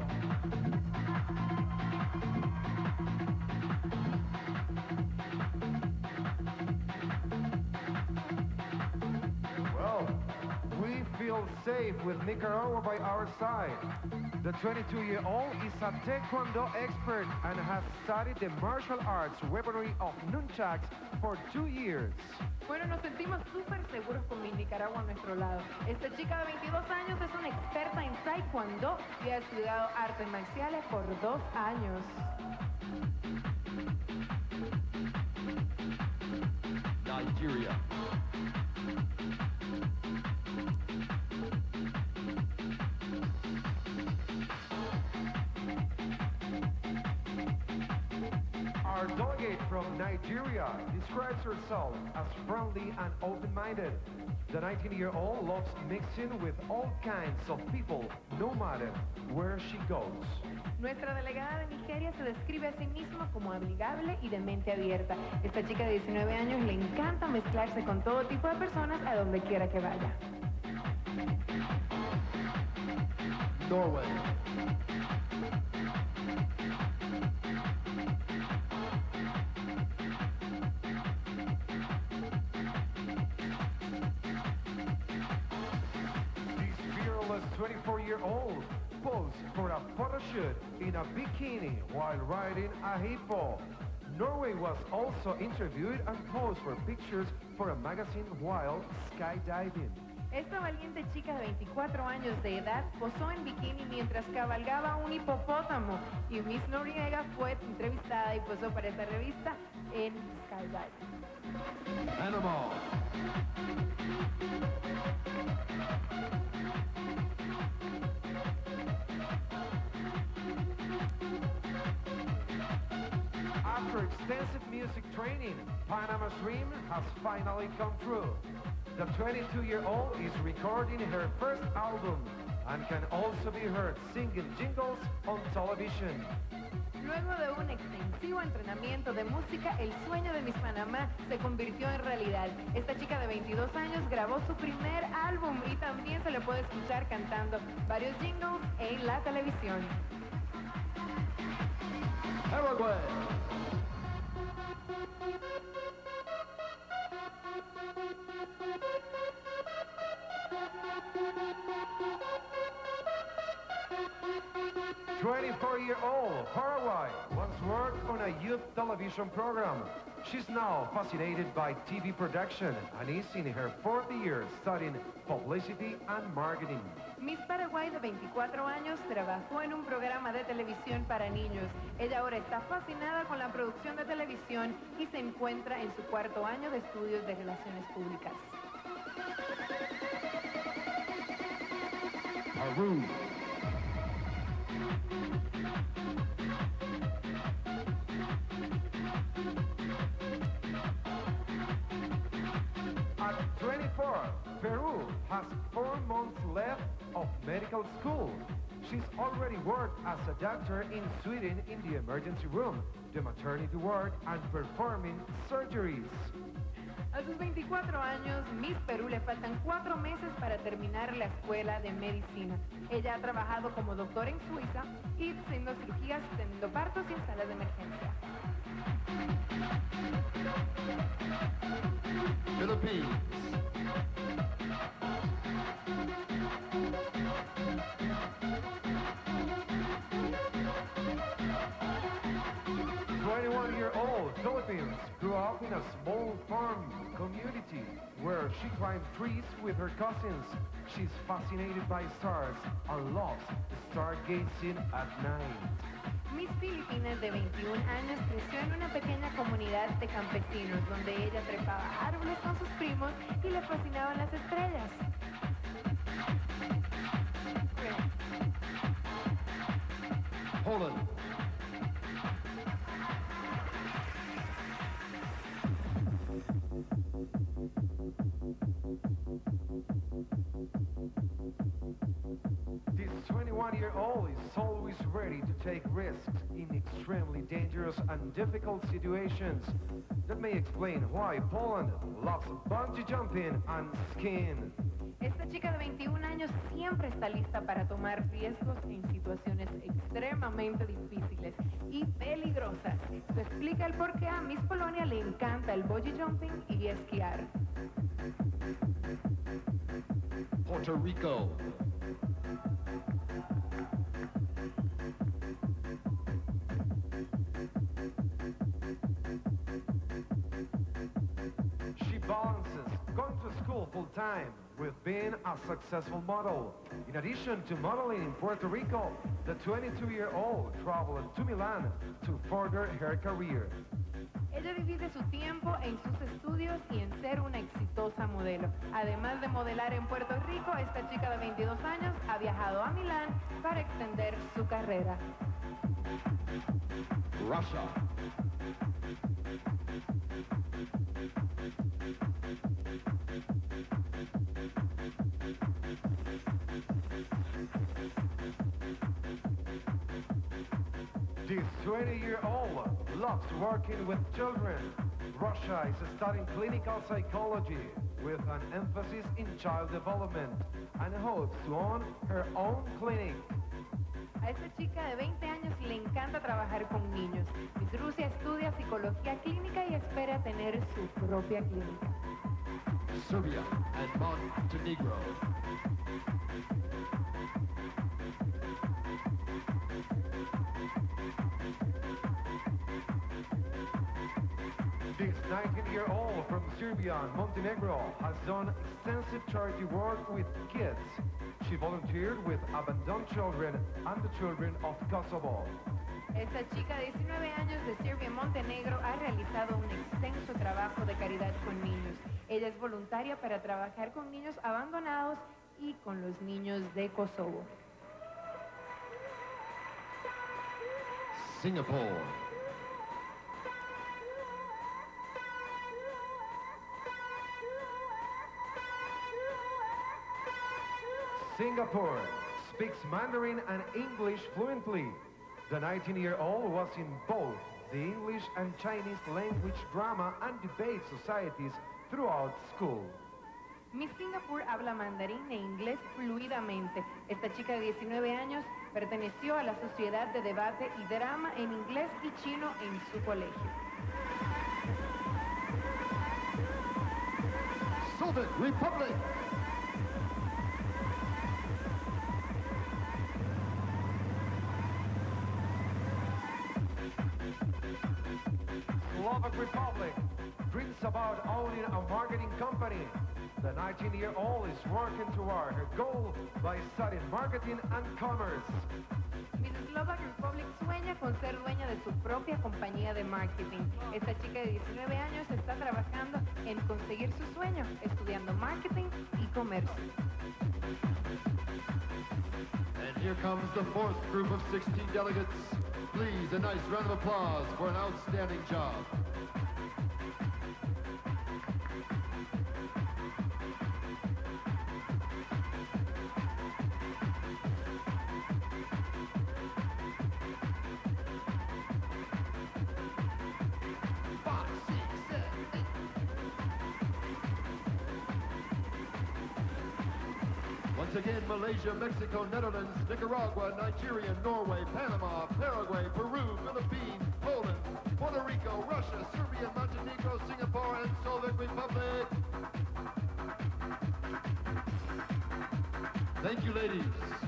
Well, we feel safe with Nicaragua by our side. The twenty-two-year-old is a Taekwondo expert and has studied the martial arts weaponry of nunchucks for two years. Bueno, nos sentimos súper seguros con Miss Nicaragua a nuestro lado. Esta chica de veintidós años es una experta en Taekwondo y ha estudiado artes marciales por dos años. Nigeria. Our delegate from Nigeria describes herself as friendly and open-minded. The nineteen-year-old loves mixing with all kinds of people, no matter where she goes. Nuestra delegada de Nigeria se describe a sí misma como amigable y de mente abierta. Esta chica de diecinueve años le encanta mezclarse con todo tipo de personas a donde quiera que vaya. Norway. twenty-four-year-old posed for a photo shoot in a bikini while riding a hippo. Norway was also interviewed and posed for pictures for a magazine while skydiving. Esta valiente chica de veinticuatro años de edad posó en bikini mientras cabalgaba un hipopótamo y Miss Noriega fue entrevistada y posó para esta revista en skydiving. Panama. After extensive music training, Panama's dream has finally come true. The twenty-two-year-old is recording her first album and can also be heard singing jingles on television. Luego de un extensivo entrenamiento de música, el sueño de Miss Panamá se convirtió en realidad. Esta chica de veintidós años grabó su primer álbum y también se le puede escuchar cantando varios jingles en la televisión. Paraguay. twenty-four-year-old Paraguay once worked on a youth television program. She's now fascinated by T V production and is in her fourth year studying publicity and marketing. Miss Paraguay de veinticuatro años trabajó en un programa de televisión para niños. Ella ahora está fascinada con la producción de televisión y se encuentra en su cuarto año de estudios de relaciones públicas. Peru. At twenty-four, Peru has four months left of medical school. She's already worked as a doctor in Sweden in the emergency room, the maternity ward, and performing surgeries. A sus veinticuatro años, Miss Perú le faltan cuatro meses para terminar la escuela de medicina. Ella ha trabajado como doctor en Suiza y haciendo cirugías, teniendo partos y en salas de emergencia. Philippines. twenty-one-year-old Philippines grew up in a small farm community where she climbed trees with her cousins. She's fascinated by stars and loves stargazing at night. Miss Filipinas de veintiún años creció en una pequeña comunidad de campesinos donde ella trepaba árboles con sus primos y le fascinaban las estrellas. Poland. twenty-one-year-old is always ready to take risks in extremely dangerous and difficult situations. That may explain why Poland loves bungee jumping and skiing. Esta chica de veintiún años siempre está lista para tomar riesgos en situaciones extremadamente difíciles y peligrosas. Se explica el por qué a Miss Polonia le encanta el bungee jumping y esquiar. Puerto Rico. She balances going to school full-time with being a successful model. In addition to modeling in Puerto Rico, the twenty-two-year-old traveled to Milan to further her career. Ella divide su tiempo en sus estudios y en ser una exitosa modelo. Además de modelar en Puerto Rico, esta chica de veintidós años ha viajado a Milán para extender su carrera. Russia. This twenty-year-old loves working with children. Russia is studying clinical psychology with an emphasis in child development and hopes to own her own clinic. A esta chica de veinte años le encanta trabajar con niños. Miss Rusia estudia psicología clínica y espera tener su propia clínica. Serbia and Montenegro. This nineteen-year-old from Serbia and Montenegro has done extensive charity work with kids. She volunteered with abandoned children and the children of Kosovo. Esta chica de diecinueve años de Serbia y Montenegro ha realizado un extenso trabajo de caridad con niños. Ella es voluntaria para trabajar con niños abandonados y con los niños de Kosovo. Singapore. Singapore speaks Mandarin and English fluently. The nineteen-year-old was in both the English and Chinese language drama and debate societies throughout school. Miss Singapur habla mandarín e inglés fluidamente. Esta chica de diecinueve años perteneció a la Sociedad de Debate y Drama en inglés y chino en su colegio. Soviet Republic. Slovak Republic dreams about owning a marketing company. The nineteen-year-old is working toward her goal by studying marketing and commerce. Miss Slovak Republic sueña con ser dueña de su propia compañía de marketing. Esta chica de diecinueve años está trabajando en conseguir su sueño, estudiando marketing y comercio. And here comes the fourth group of sixteen delegates. Please, a nice round of applause for an outstanding job. Five, six, seven, eight. Once again, Malaysia, Mexico, Netherlands, Nicaragua, Nigeria, Norway, Panama, Paraguay, Peru, Philippines, Poland, Puerto Rico, Russia, Serbia, Montenegro, Singapore, and Soviet Republic. Thank you, ladies.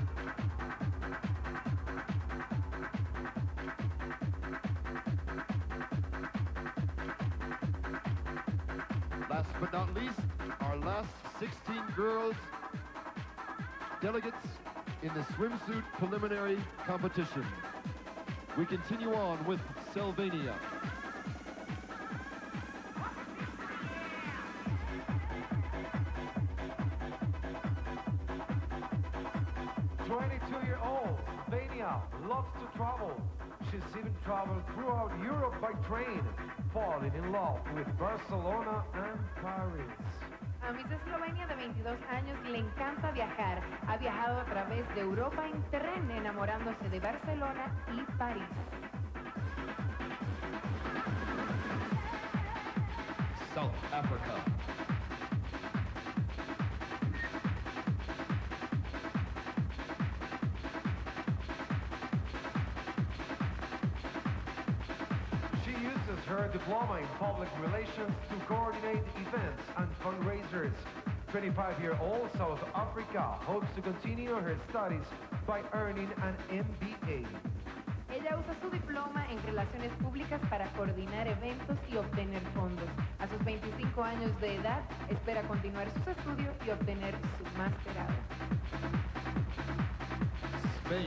Last but not least, our last sixteen girls delegates in the swimsuit preliminary competition. We continue on with Slovenia. twenty-two-year-old Slovenia loves to travel. She's even traveled throughout Europe by train. falling in love with Barcelona and Paris. A Miss Eslovenia de veintidós años le encanta viajar. Ha viajado a través de Europa en tren, enamorándose de Barcelona y París. South Africa. She uses her diploma in public relations to coordinate events and fundraisers. twenty-five-year-old South Africa hopes to continue her studies by earning an M B A. Ella usa su diploma en Relaciones Públicas para coordinar eventos y obtener fondos. A sus veinticinco años de edad, espera continuar sus estudios y obtener su masterado. Spain.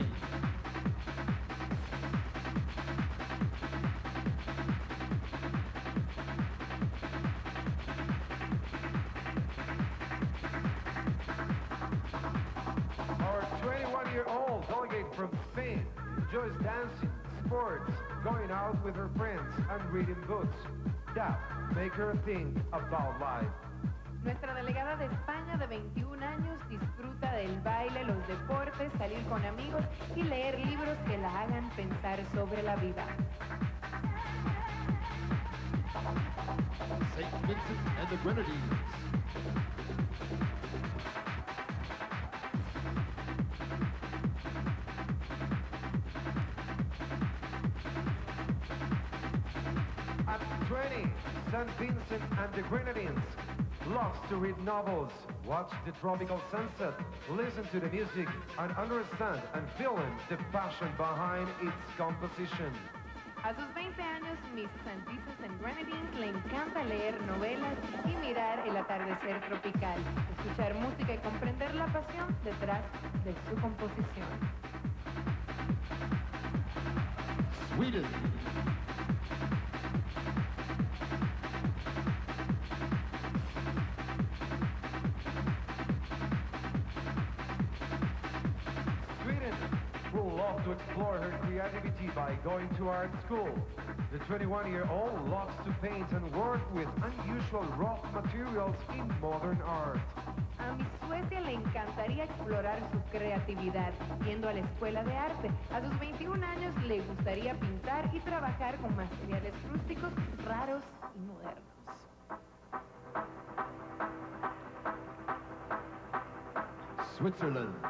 Our twenty-one-year-old delegate from Spain enjoys dancing, sports, going out with her friends, and reading books. That make her think about life. Nuestra delegada de España de veintiún años disfruta del baile, los deportes, salir con amigos y leer libros que la hagan pensar sobre la vida. Saint Vincent and the Grenadines. At twenty, Saint Vincent and the Grenadines loves to read novels, watch the tropical sunset, listen to the music, and understand and feel the passion behind its composition. A sus veinte años, Miss Saint Vincent and Grenadines le encanta leer novelas y mirar el atardecer tropical, escuchar música y comprender la pasión detrás de su composición. Sweden. Sweden will love to explore her creativity by going to art school. The twenty-one-year-old loves to paint and work with unusual rough materials in modern art. A Miss Suecia le encantaría explorar su creatividad yendo a la escuela de arte. A sus veintiún años le gustaría pintar y trabajar con materiales rústicos, raros y modernos. Switzerland.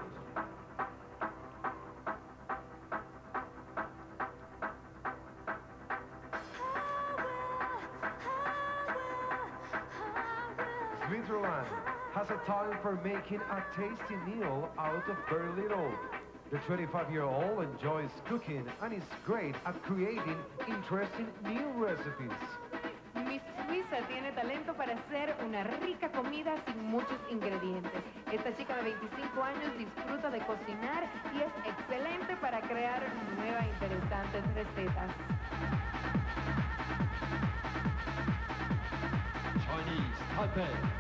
Switzerland has a talent for making a tasty meal out of very little. The twenty-five-year-old enjoys cooking and is great at creating interesting new recipes. Miss Suiza tiene talento para hacer una rica comida sin muchos ingredientes. Esta chica de veinticinco años disfruta de cocinar y es excelente para crear nuevas e interesantes recetas. Chinese Taipei.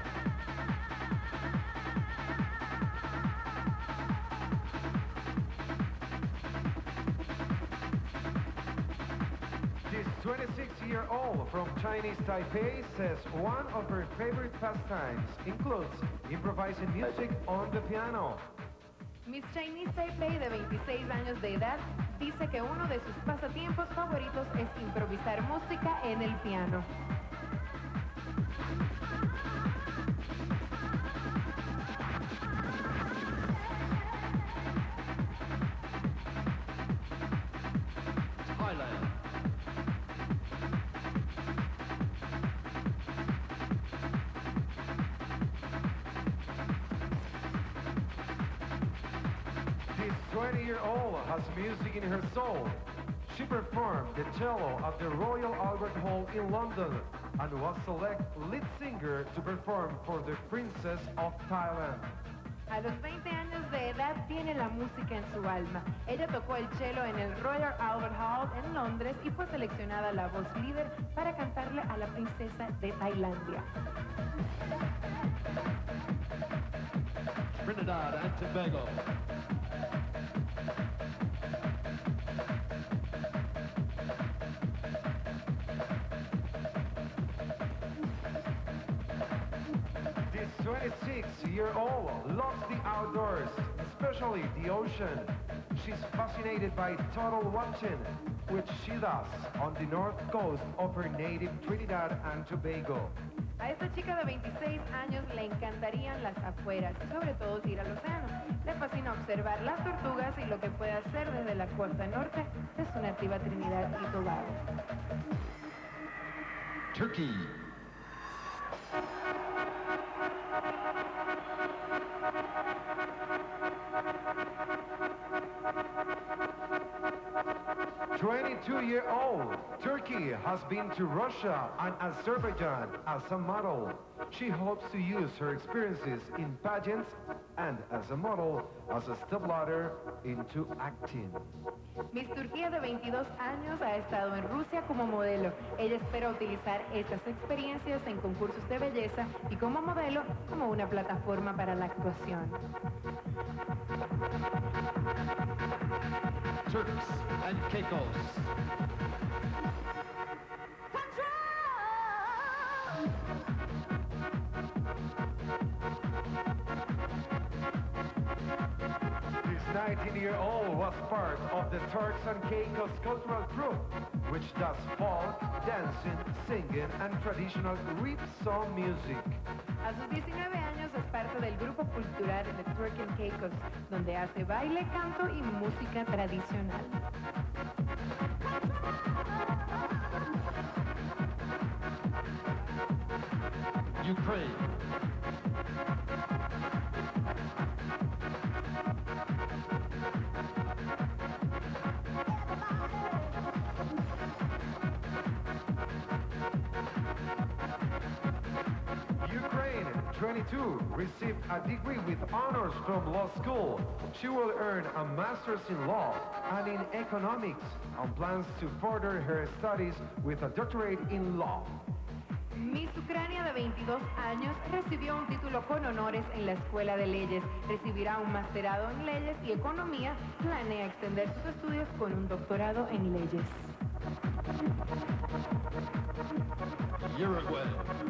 This twenty-six-year-old from Chinese Taipei says one of her favorite pastimes includes improvising music on the piano. Miss Chinese Taipei de veintiséis años de edad dice que uno de sus pasatiempos favoritos es improvisar música en el piano. Thailand. This twenty-year-old has music in her soul. She performed the cello at the Royal Albert Hall in London and was selected lead singer to perform for the Princess of Thailand. A los veinte años de edad tiene la música en su alma. Ella tocó el cello en el Royal Albert Hall en Londres y fue seleccionada la voz líder para cantarle a la princesa de Tailandia. Trinidad and Tobago. twenty-six-year-old loves the outdoors, especially the ocean. She's fascinated by turtle watching, which she does on the north coast of her native Trinidad and Tobago. A esta chica de veintiséis años le encantarían las afueras, sobre todo ir al océano. Le fascina observar las tortugas y lo que puede hacer desde la costa norte de su nativa Trinidad y Tobago. Turkey. twenty-two-year-old Turkey has been to Russia and Azerbaijan as a model. She hopes to use her experiences in pageants and as a model as a stepladder into acting. Miss Turquía de veintidós años ha estado en Rusia como modelo. Ella espera utilizar estas experiencias en concursos de belleza y como modelo como una plataforma para la actuación. Turks and Caicos. This nineteen-year-old was part of the Turks and Caicos cultural troupe, which does folk, dancing, singing, and traditional rip song music. A sus diecinueve años es parte del grupo cultural de Turks and Caicos, donde hace baile, canto y música tradicional. Ukraine. Ukraine, twenty-two, received a degree with honors from law school. She will earn a master's in law and in economics and plans to further her studies with a doctorate in law. Miss Ucrania de veintidós años recibió un título con honores en la Escuela de Leyes. Recibirá un masterado en Leyes y Economía. Planea extender sus estudios con un doctorado en Leyes. Uruguay.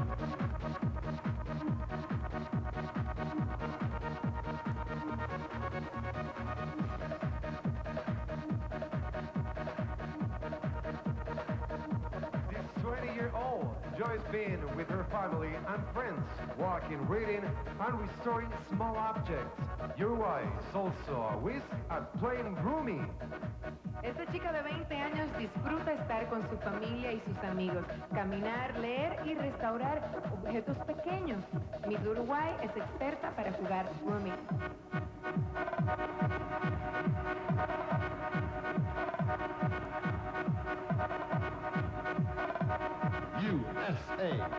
twenty-year-old enjoys being with her family and friends, walking, reading, and restoring small objects. Uruguay is also a whiz at playing roomie. Esta chica de veinte años disfruta estar con su familia y sus amigos, caminar, leer y restaurar objetos pequeños. Miss Uruguay es experta para jugar roomie. U S A.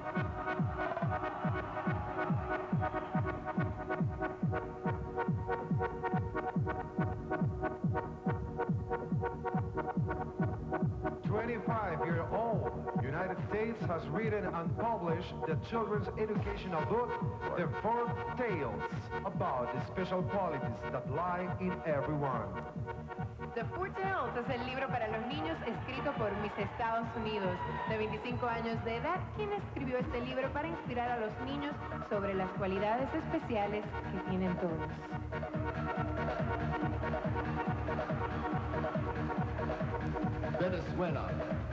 twenty-five-year-old United States has written and published the children's educational book, The Four Tales, about the special qualities that lie in everyone. The Four Tales es el libro para los niños escrito por Miss Estados Unidos, de veinticinco años de edad, quien escribió este libro para inspirar a los niños sobre las cualidades especiales que tienen todos. Venezuela.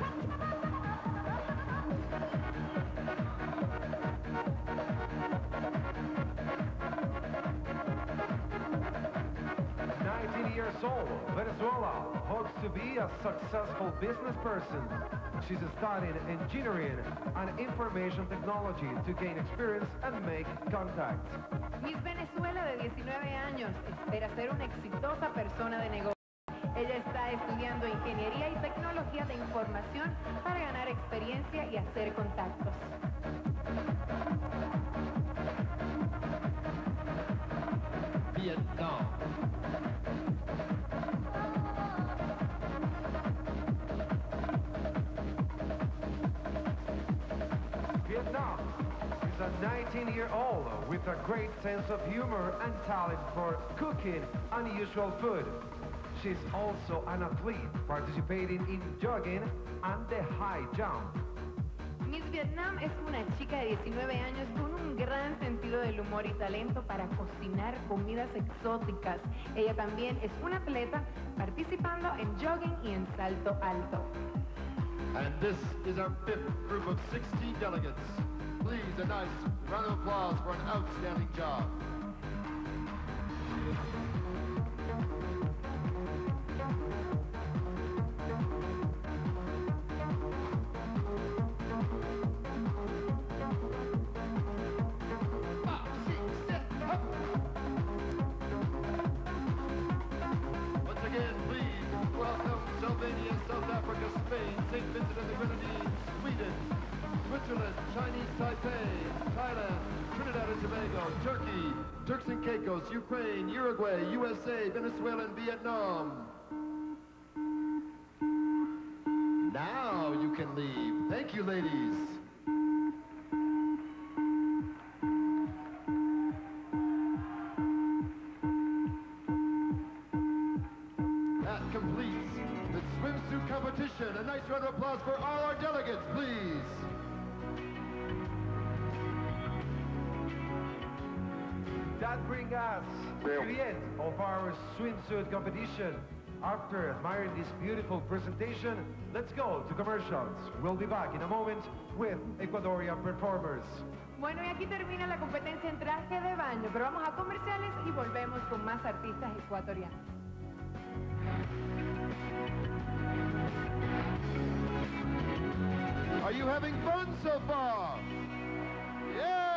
nineteen years old, Venezuela hopes to be a successful business person. She's studying engineering and information technology to gain experience and make contacts. Miss Venezuela de diecinueve años espera ser una exitosa persona de negocio. Ella está estudiando ingeniería y tecnología de información para ganar experiencia y hacer contactos. Vietnam. Vietnam is a nineteen-year-old with a great sense of humor and talent for cooking unusual food. She's also an athlete participating in jogging and the high jump. Miss Vietnam es una chica de diecinueve años con un gran sentido del humor y talento para cocinar comidas exóticas. Ella también es una atleta participando en jogging y en salto alto. And this is our fifth group of sixteen delegates. Please, a nice round of applause for an outstanding job. South Africa, Spain, Saint Vincent and the Grenadines, Sweden, Switzerland, Chinese Taipei, Thailand, Trinidad and Tobago, Turkey, Turks and Caicos, Ukraine, Uruguay, U S A, Venezuela, and Vietnam. Now you can leave. Thank you, ladies. That completes the swimsuit competition. A nice round of applause for all our delegates, please. That brings us to the end of our swimsuit competition. After admiring this beautiful presentation, let's go to commercials. We'll be back in a moment with Ecuadorian performers. Bueno, y aquí termina la competencia en traje de baño, pero vamos a comerciales y volvemos con más artistas ecuatorianos. Are you having fun so far? Yeah!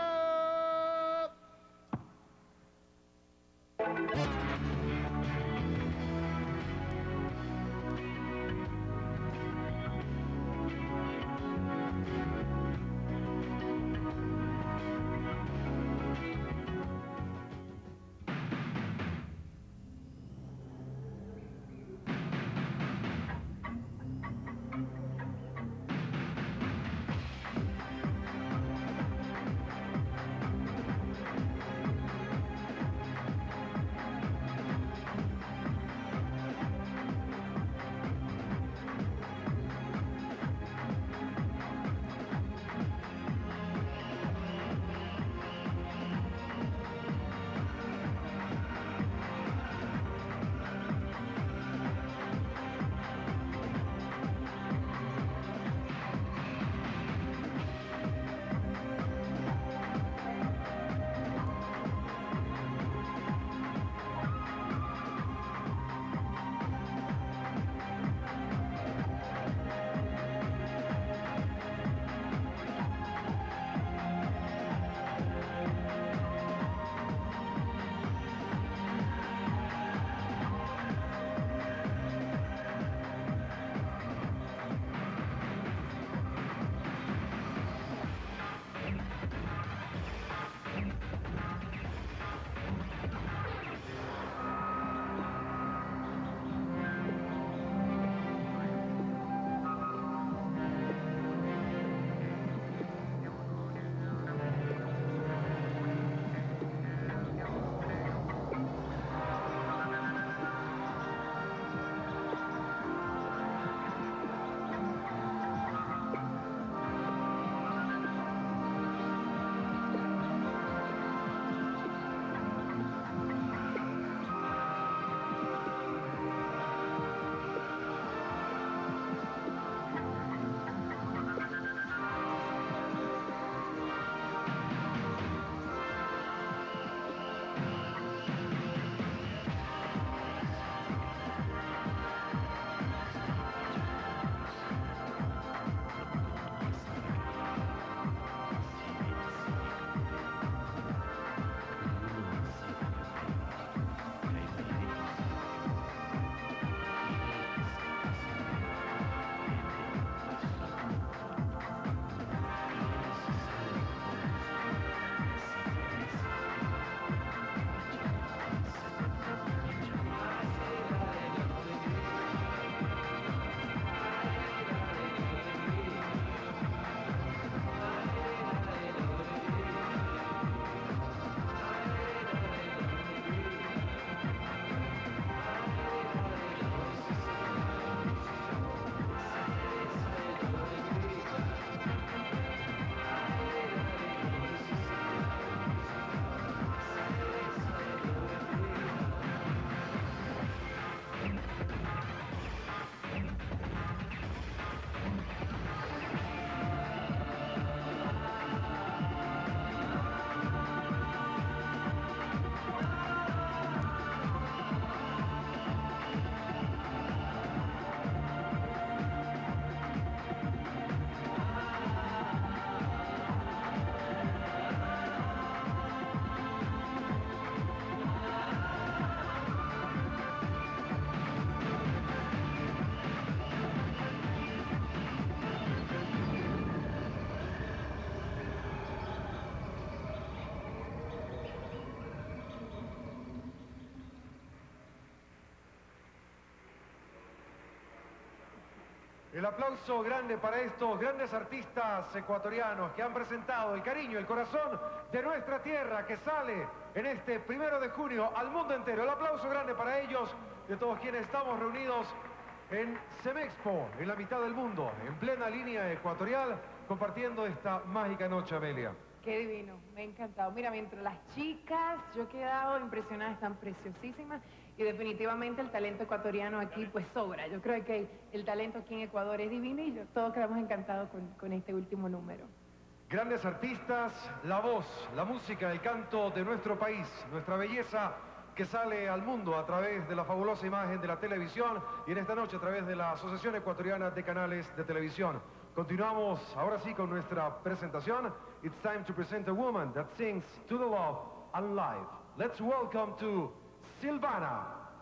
El aplauso grande para estos grandes artistas ecuatorianos que han presentado el cariño, el corazón de nuestra tierra que sale en este primero de junio al mundo entero. El aplauso grande para ellos, de todos quienes estamos reunidos en Semexpo, en la mitad del mundo, en plena línea ecuatorial, compartiendo esta mágica noche, Amelia. Qué divino, me ha encantado. Mira, mientras las chicas, yo he quedado impresionada, están preciosísimas y definitivamente el talento ecuatoriano aquí pues sobra. Yo creo que el talento aquí en Ecuador es divino y yo, todos quedamos encantados con, con este último número. Grandes artistas, la voz, la música, el canto de nuestro país, nuestra belleza que sale al mundo a través de la fabulosa imagen de la televisión y en esta noche a través de la Asociación Ecuatoriana de Canales de Televisión. Continuamos ahora sí con nuestra presentación. It's time to present a woman that sings to the love and life. Let's welcome to Silvana.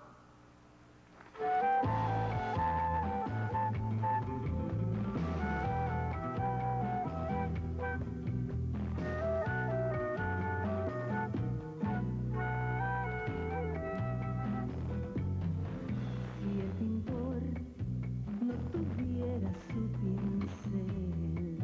Si el pintor no tuviera su pincel,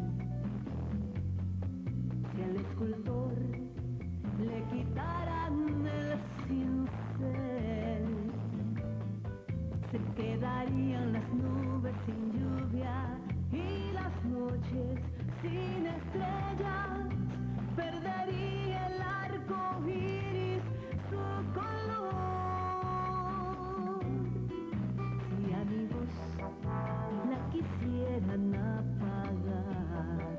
si al escultor le quitaran el cincel, se quedarían las nubes sin lluvia y las noches sin estrellas, perdería el arco iris su color. Si amigos la quisieran apagar,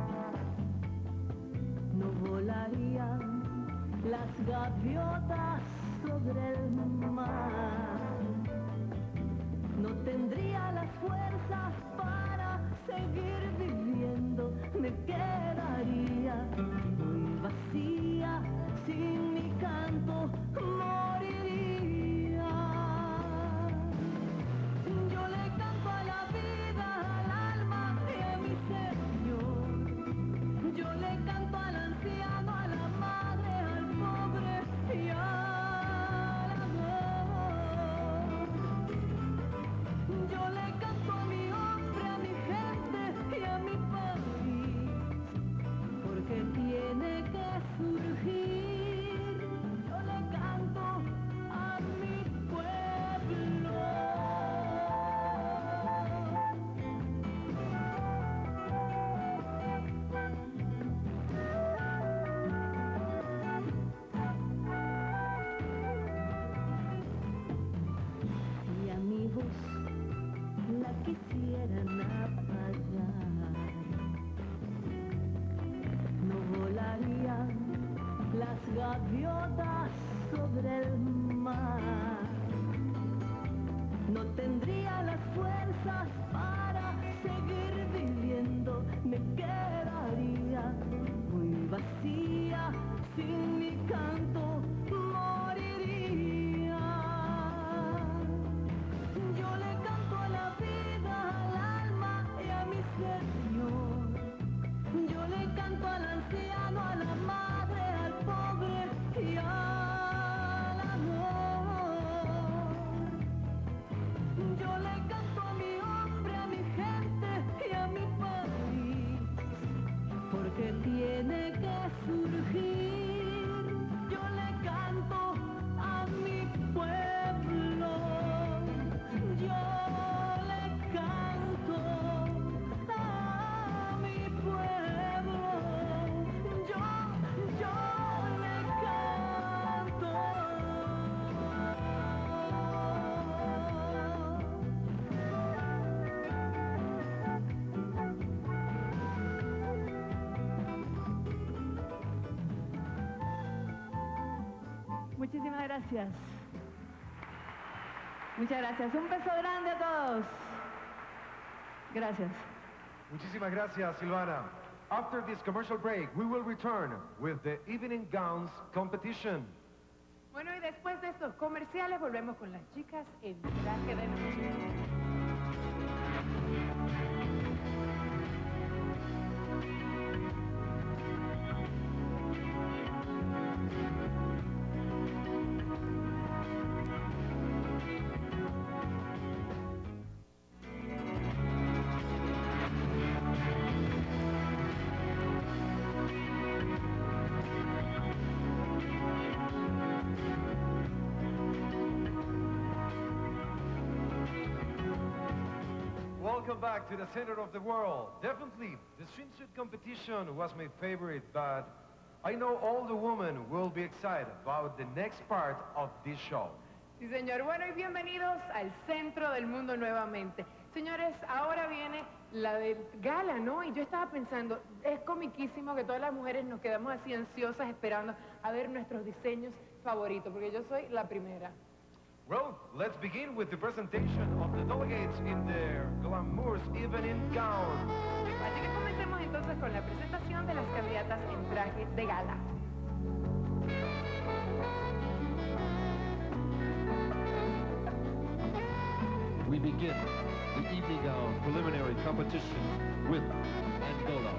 no volarían las gaviotas sobre el mar, no tendría las fuerzas para seguir viviendo, me quedaría muy vacía, sin mi canto moriría. Yo le canto a la vida, al alma y a mi Señor, yo le canto al anciano, a la madre, al pobre y al amor. Yo le canto a mi hombre, a mi gente y a mi país, porque tiene que surgir. Yo le canto a mi pueblo. Si amigos la quisieran apagar, no volarían las gaviotas sobre el mar, no tendría las fuerzas para seguir viviendo, me quedaría muy vacía, sin mi canto moriría. Yo le canto a la vida, al alma y a mi Señor, yo le canto al anciano, a la madre, al pobre y al amor. Yo le canto a mi hombre, a mi gente y a mi país, porque tiene que surgir. Yo le canto a mi pueblo, yo le canto a mi pueblo, yo, yo le canto. Muchísimas gracias. Muchas gracias. Un beso grande a todos. Gracias. Muchísimas gracias, Silvana. After this commercial break, we will return with the Evening Gowns Competition. Bueno, y después de estos comerciales volvemos con las chicas en traje de noche. welcome back to the center of the world. Definitely, the swimsuit competition was my favorite, but I know all the women will be excited about the next part of this show. Sí, señor. Bueno, y bienvenidos al centro del mundo nuevamente. Señores, ahora viene la del gala, ¿no? Y yo estaba pensando, es comiquísimo que todas las mujeres nos quedamos así ansiosas esperando a ver nuestros diseños favoritos, porque yo soy la primera. Well, let's begin with the presentation of the delegates in their glamorous evening gown. Así que comencemos entonces con la presentación de las candidatas en traje de gala. We begin the evening gown preliminary competition with Angola.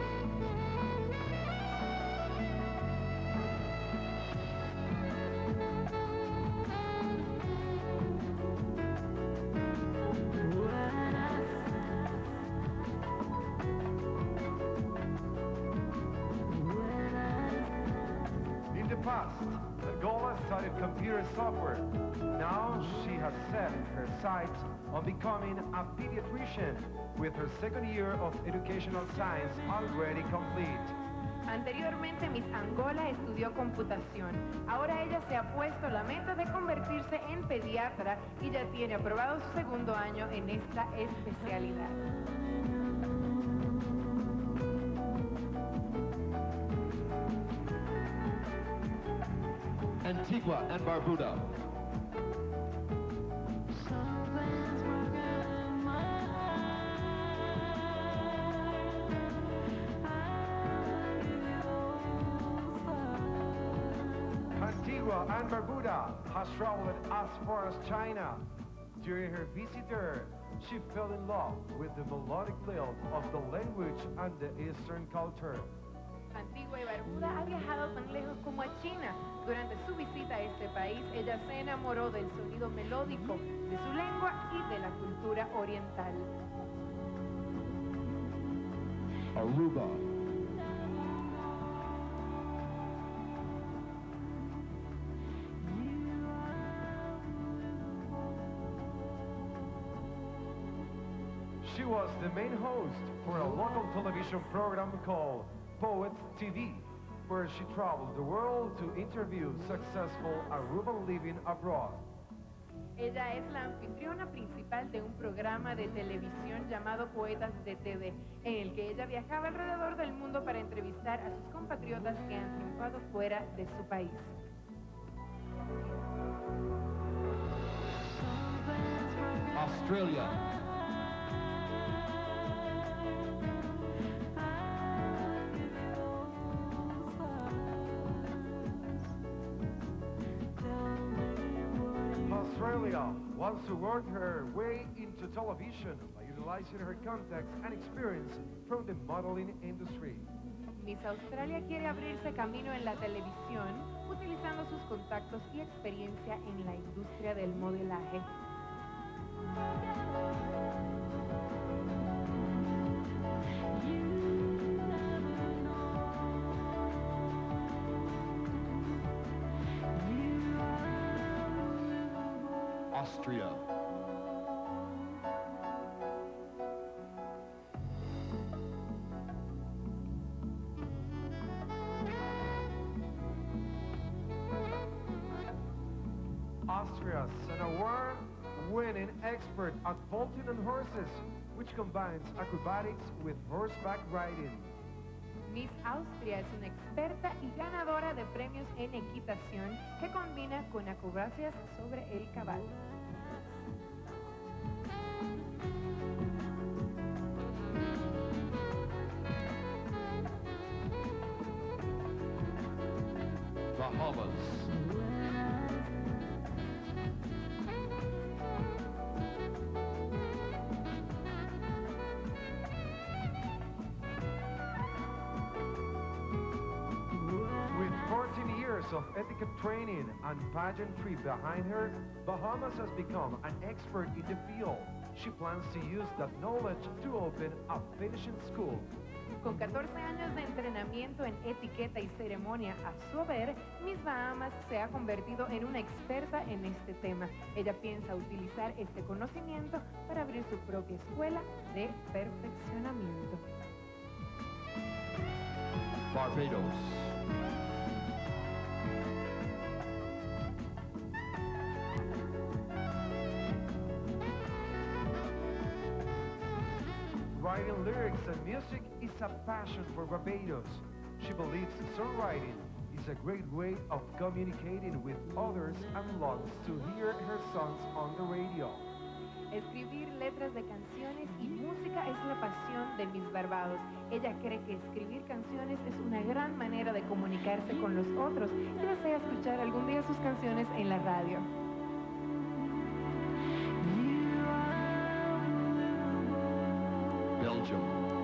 In the past, Angola studied computer software. Now she has set her sights on becoming a pediatrician with her second year of educational science already complete. Anteriormente, Miss Angola estudió computación. Ahora ella se ha puesto la meta de convertirse en pediatra y ya tiene aprobado su segundo año en esta especialidad. Antigua and Barbuda. Antigua and Barbuda has traveled as far as China. During her visit there, she fell in love with the melodic lilt of the language and the Eastern culture. Antigua y Barbuda ha viajado tan lejos como a China. Durante su visita a este país, ella se enamoró del sonido melódico, de su lengua y de la cultura oriental. Aruba. She was the main host for a local television program called Poets T V, where she traveled the world to interview successful Aruban living abroad. Ella es la anfitriona principal de un programa de televisión llamado Poetas de T V, en el que ella viajaba alrededor del mundo para entrevistar a sus compatriotas que han triunfado fuera de su país. Australia. Australia wants to work her way into television by utilizing her contacts and experience from the modeling industry. Miss Australia quiere abrirse camino en la televisión utilizando sus contactos y experiencia en la industria del modelaje. Austria. Austria is an award-winning expert at vaulting on horses, which combines acrobatics with horseback riding. Miss Austria es una experta y ganadora de premios en equitación que combina con acrobacias sobre el caballo. Bahamas. fourteen years of etiquette training and pageantry behind her, Bahamas has become an expert in the field. She plans to use that knowledge to open a finishing school. Con catorce años de entrenamiento en etiqueta y ceremonia a su haber, Miss Bahamas se ha convertido en una experta en este tema. Ella piensa utilizar este conocimiento para abrir su propia escuela de perfeccionamiento. Barbados. Writing lyrics and music is a passion for Barbados. She believes songwriting is a great way of communicating with others and longs to hear her songs on the radio. Escribir letras de canciones y música es la pasión de Miss Barbados. Ella cree que escribir canciones es una gran manera de comunicarse con los otros y desea escuchar algún día sus canciones en la radio. Belgium.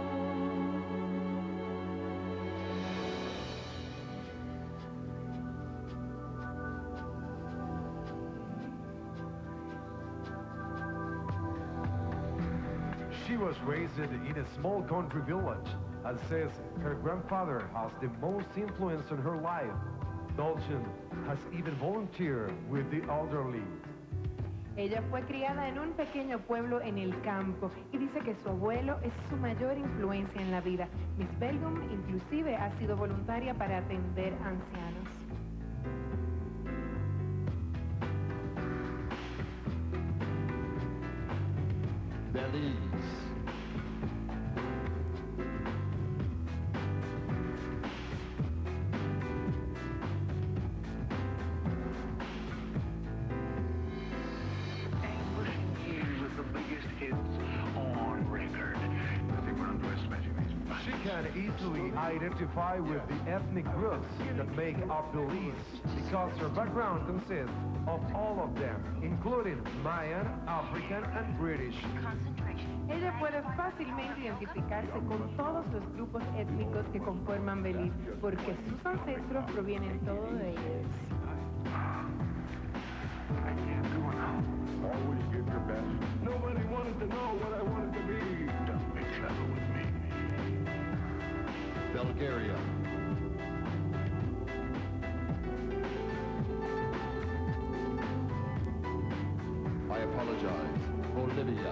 She was raised in a small country village and says her grandfather has the most influence on her life. Belgium has even volunteered with the elderly. Ella fue criada en un pequeño pueblo en el campo y dice que su abuelo es su mayor influencia en la vida. Miss Belgium inclusive ha sido voluntaria para atender ancianos. Belize. She can easily identify with the ethnic groups that make up Belize because her background consists of all of them, including Mayan, African, and British. Ella puede fácilmente identificarse con todos los grupos étnicos que conforman Belice, porque sus ancestros provienen todos de ellos. Always give your best. Nobody wanted to know what I wanted to be. Don't be clever with me. Bulgaria. I apologize. Bolivia.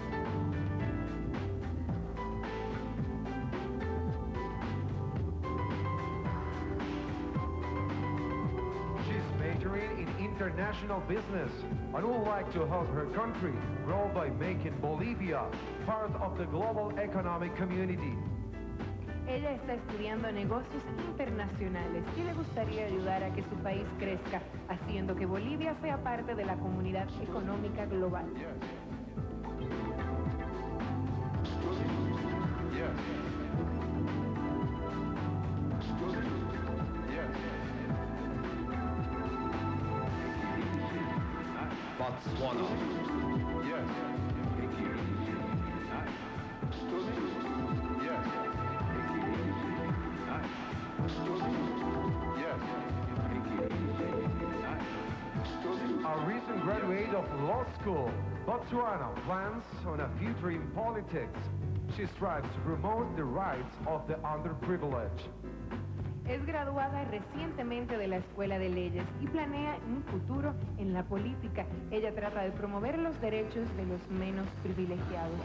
She's majoring in international business and would like to help her country grow by making Bolivia part of the global economic community. Ella está estudiando negocios internacionales y le gustaría ayudar a que su país crezca, haciendo que Bolivia sea parte de la comunidad económica global. Botswana. A recent graduate of law school, Botswana plans on a future in politics. She strives to promote the rights of the underprivileged. Es graduada recientemente de la Escuela de Leyes y planea un futuro en la política. Ella trata de promover los derechos de los menos privilegiados.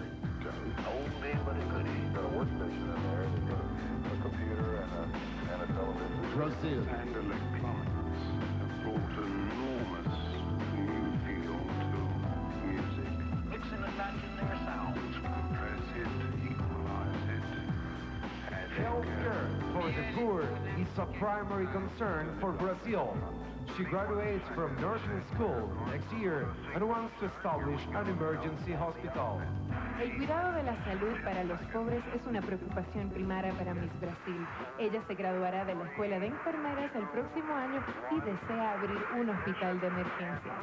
Brazil. And electronics have brought an enormous new feel to music. Mixing and matching their sounds. Compress it, equalize it. Add Healthcare for the poor is a primary concern for Brazil. She graduates from nursing school next year and wants to establish an emergency hospital. El cuidado de la salud para los pobres es una preocupación primaria para Miss Brasil. Ella se graduará de la Escuela de Enfermeras el próximo año y desea abrir un hospital de emergencias.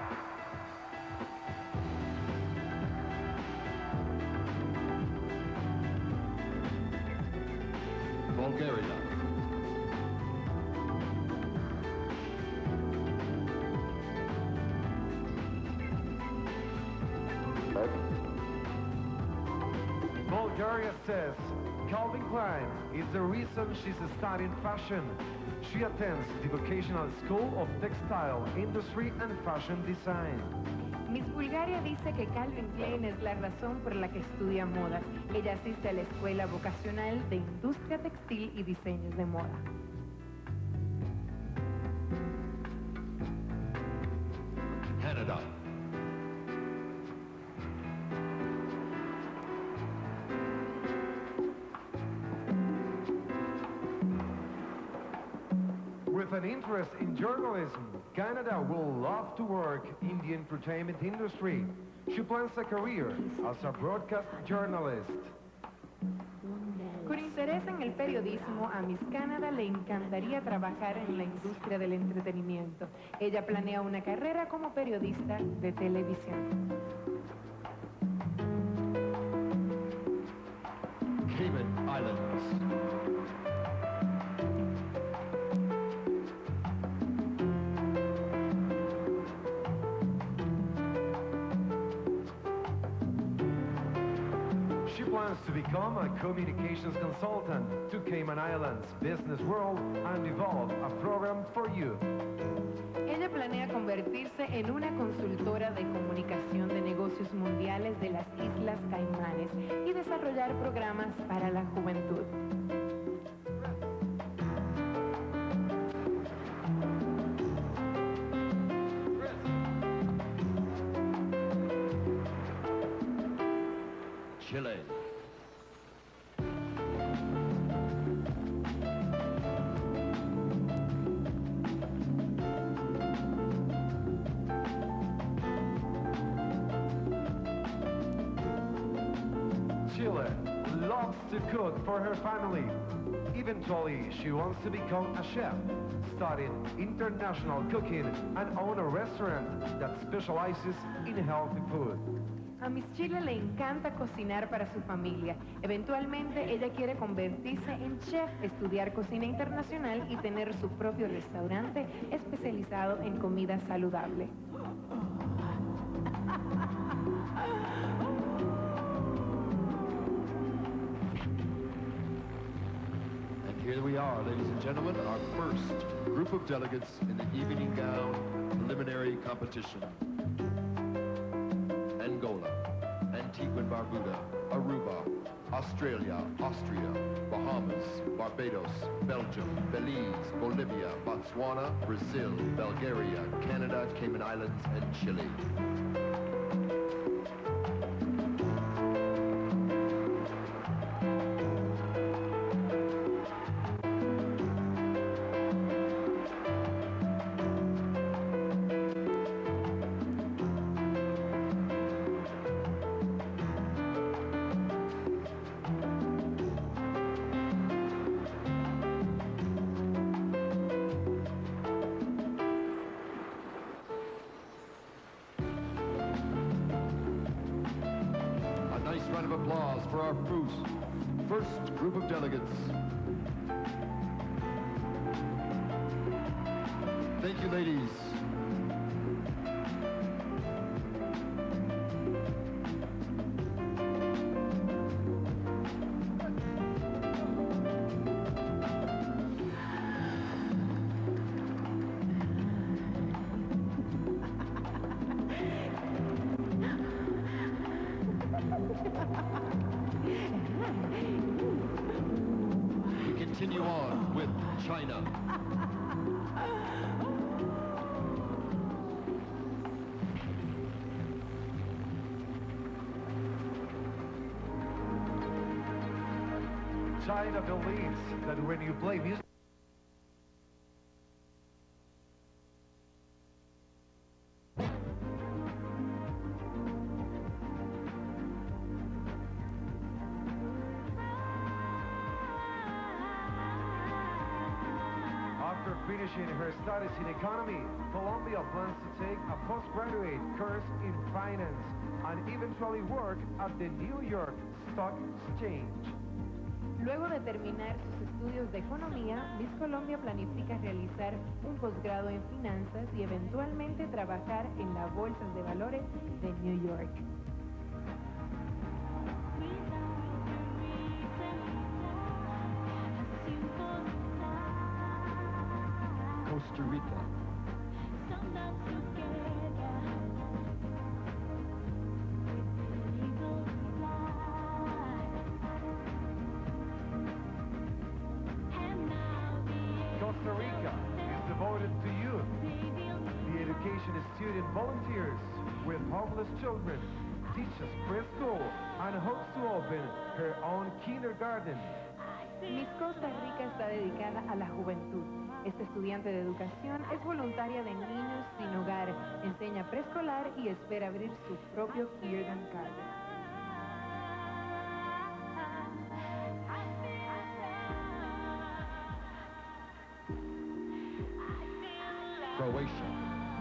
Bulgaria. Bulgaria says Calvin Klein is the reason she's studying fashion. She attends the Vocational School of Textile Industry and Fashion Design. Miss Bulgaria dice que Calvin Klein es la razón por la que estudia modas. Ella asiste a la Escuela Vocacional de Industria Textil y Diseños de Moda. Canada. With an interest in journalism, Canada will love to work in the entertainment industry. She plans a career as a broadcast journalist. Con interés en el periodismo, a Miss Canada le encantaría trabajar en la industria del entretenimiento. Ella planea una carrera como periodista de televisión. Cayman Islands. She plans to become a communications consultant to Cayman Islands business world and develop a program for youth. Ella planea convertirse en una consultora de comunicación de negocios mundiales de las Islas Caimanes y desarrollar programas para la juventud. Chile. Chile loves to cook for her family. Eventually, she wants to become a chef, studying international cooking and own a restaurant that specializes in healthy food. A Miss Chile le encanta cocinar para su familia. Eventualmente, ella quiere convertirse en chef, estudiar cocina internacional y tener su propio restaurante especializado en comida saludable. And here we are, ladies and gentlemen, our first group of delegates in the evening gown preliminary competition. Angola, Antigua and Barbuda, Aruba, Australia, Austria, Bahamas, Barbados, Belgium, Belize, Bolivia, Botswana, Brazil, Bulgaria, Canada, Cayman Islands, and Chile. Round of applause for our first, first group of delegates. Thank you, ladies. We continue on with China. China believes that when you play music, after finishing her studies in economy, Colombia plans to take a postgraduate course in finance and eventually work at the New York Stock Exchange. Luego de terminar sus estudios de economía, Miss Colombia planifica realizar un posgrado en finanzas y eventualmente trabajar en la bolsa de valores de New York. Costa Rica. Costa Rica is devoted to youth. The education student volunteers with homeless children, teaches preschool, and hopes to open her own kindergarten. Miss Costa Rica está dedicada a la juventud. Esta estudiante de educación es voluntaria de niños sin hogar, enseña preescolar y espera abrir su propio kindergarten. Croatia.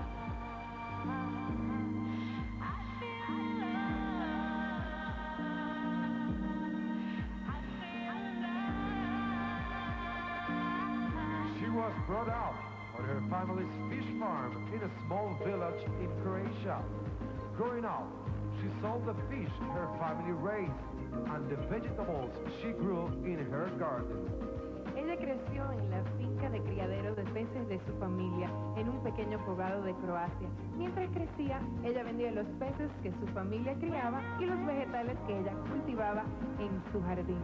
She was brought up on her family's fish farm in a small village in Croatia. Growing up, she sold the fish her family raised and the vegetables she grew in her garden. Ella creció en la finca de criadero de peces de su familia, en un pequeño poblado de Croacia. Mientras crecía, ella vendía los peces que su familia criaba y los vegetales que ella cultivaba en su jardín.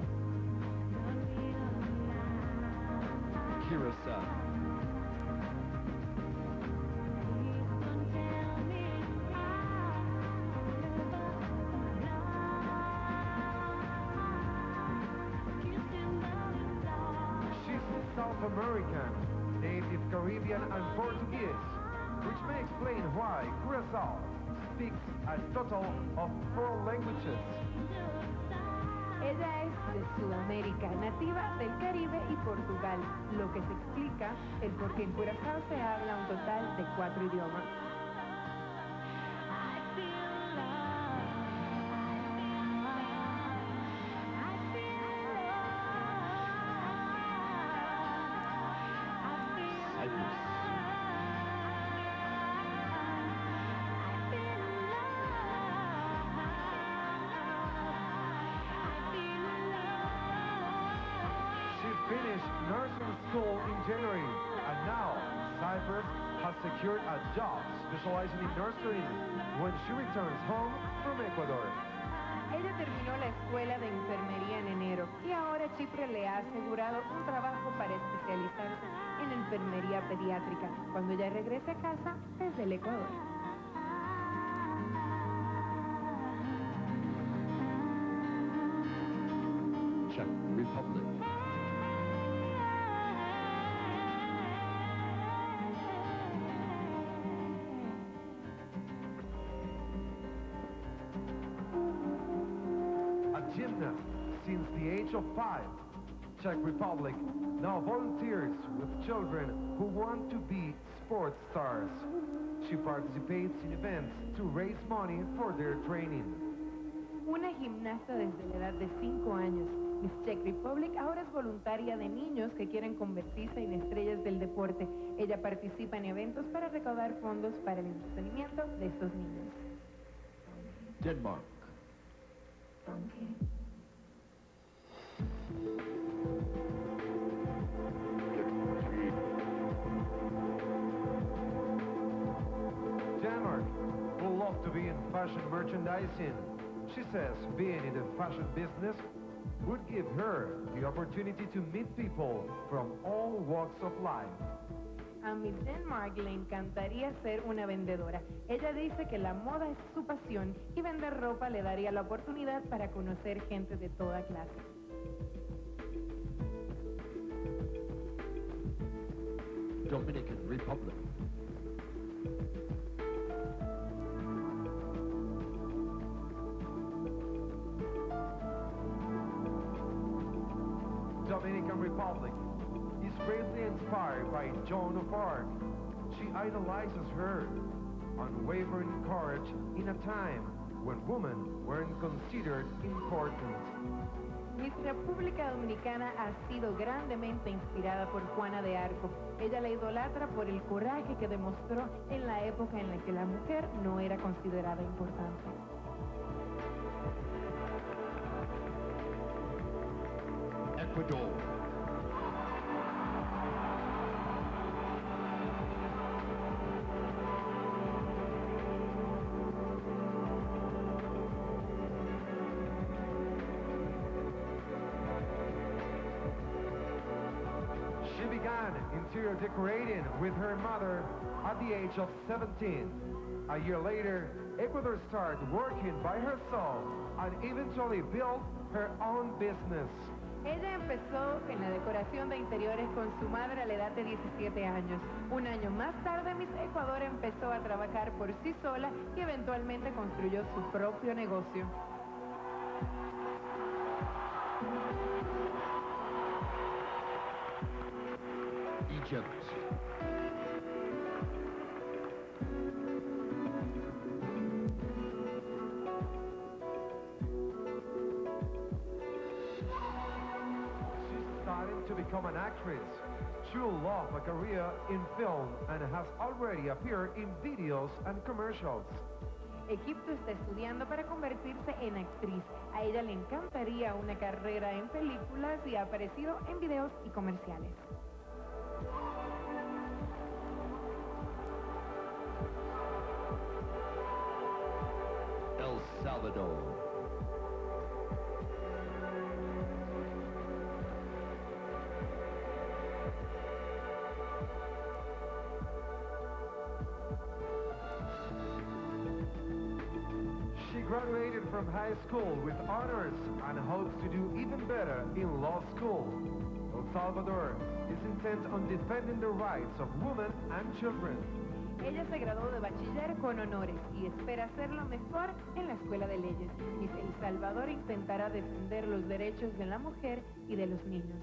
Curacao. South American, native Caribbean and Portuguese, which may explain why Curacao speaks a total of four languages. Ella es de Sudamérica, nativa del Caribe y Portugal, lo que se explica el por qué en Curazao se habla un total de cuatro idiomas. Finished nursing school in January, and now Cyprus has secured a job specializing in nursing when she returns home from Ecuador. Ella terminó la escuela de enfermería en enero y ahora Chipre le ha asegurado un trabajo para especializarse en enfermería pediátrica cuando ella regrese a casa desde el Ecuador. Czech Republic. Gymnast since the age of five. Czech Republic now volunteers with children who want to be sports stars. She participates in events to raise money for their training. Una gimnasta desde la edad de cinco años, Miss Czech Republic ahora es voluntaria de niños que quieren convertirse en estrellas del deporte. Ella participa en eventos para recaudar fondos para el entretenimiento de estos niños. Denmark. Denmark would love to be in fashion merchandising. She says being in the fashion business would give her the opportunity to meet people from all walks of life. A Miss Denmark le encantaría ser una vendedora. Ella dice que la moda es su pasión y vender ropa le daría la oportunidad para conocer gente de toda clase. Dominican Republic. Dominican Republic is greatly inspired by Joan of Arc. She idolizes her unwavering courage in a time when women weren't considered important. Miss República Dominicana ha sido grandemente inspirada por Juana de Arco. Ella la idolatra por el coraje que demostró en la época en la que la mujer no era considerada importante. Ecuador. began interior decorating with her mother at the age of seventeen. A year later, Ecuador started working by herself and eventually built her own business. Ella empezó en la decoración de interiores con su madre a la edad de diecisiete años. Un año más tarde, Miss Ecuador empezó a trabajar por sí sola y eventualmente construyó su propio negocio. Egypt. To become an actress. She will love a career in film and has already appeared in videos and commercials. Egipto está estudiando para convertirse en actriz. A ella le encantaría una carrera en películas y ha aparecido en videos y comerciales. El Salvador. She graduated from high school with honors and hopes to do even better in law school. El Salvador is intent on defending the rights of women and children. Ella se graduó de bachiller con honores y espera hacerlo mejor en la Escuela de Leyes. Miss El Salvador intentará defender los derechos de la mujer y de los niños.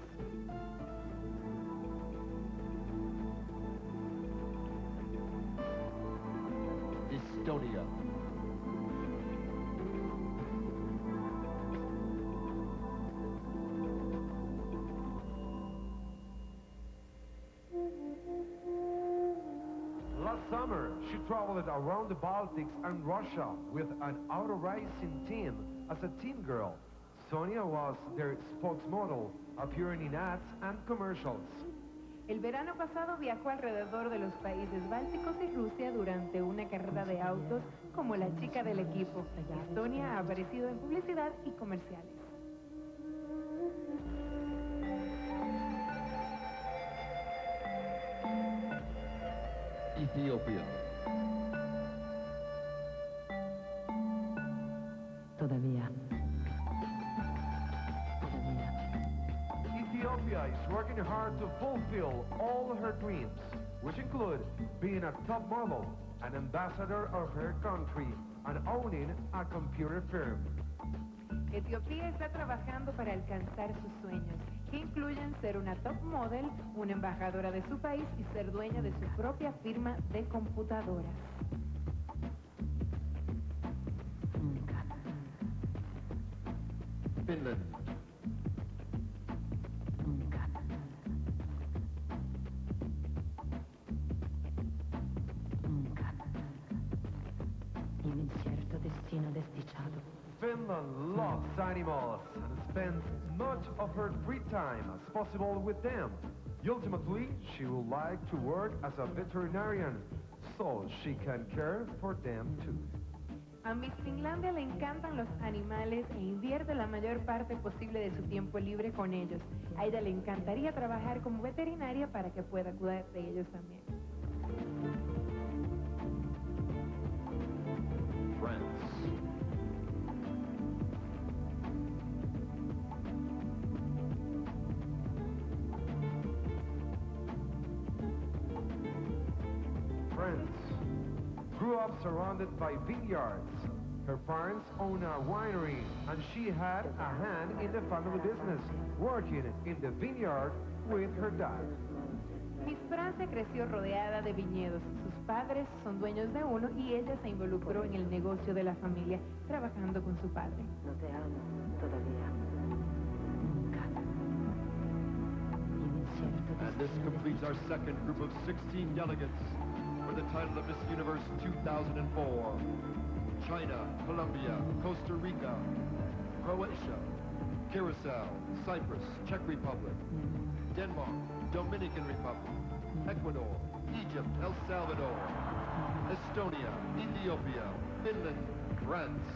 Estonia. Last summer, she traveled around the Baltics and Russia with an auto racing team as a team girl. Sonia was their spokesmodel, appearing in ads and commercials. El verano pasado viajó alrededor de los países bálticos y Rusia durante una carrera de autos como la chica del equipo. Estonia ha aparecido en publicidad y comerciales. Ethiopia. Todavía. Ethiopia is working hard to fulfill all her dreams, which include being a top model, an ambassador of her country, and owning a computer firm. Etiopía está trabajando para alcanzar sus sueños, que incluyen ser una top model, una embajadora de su país y ser dueña de su propia firma de computadoras. Finland. Finland loves animals and spends much of her free time as possible with them. Ultimately, she would like to work as a veterinarian so she can care for them too. A Miss Finlandia le encantan los animales e invierte la mayor parte posible de su tiempo libre con ellos. A ella le encantaría trabajar como veterinaria para que pueda cuidar de ellos también. France. France grew up surrounded by vineyards. Her parents own a winery, and she had a hand in the family business, working in the vineyard with her dad. Miss Francia creció rodeada de viñedos. Sus padres son dueños de uno y ella se involucró en el negocio de la familia, trabajando con su padre. No te amo todavía. And this completes our second group of sixteen delegates for the title of Miss Universe two thousand four. China, Colombia, Costa Rica, Croatia, Curacao, Cyprus, Czech Republic, Denmark, Dominican Republic, Ecuador, Egypt, El Salvador, Estonia, Ethiopia, Finland, France.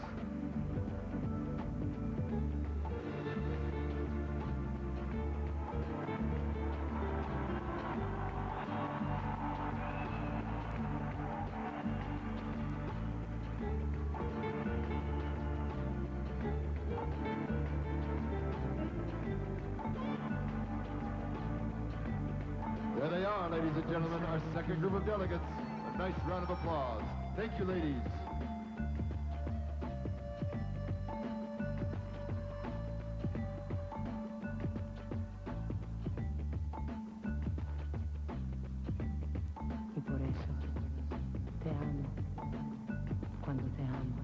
Ladies and gentlemen, our second group of delegates, a nice round of applause. Thank you, ladies. Y por eso te amo cuando te amo.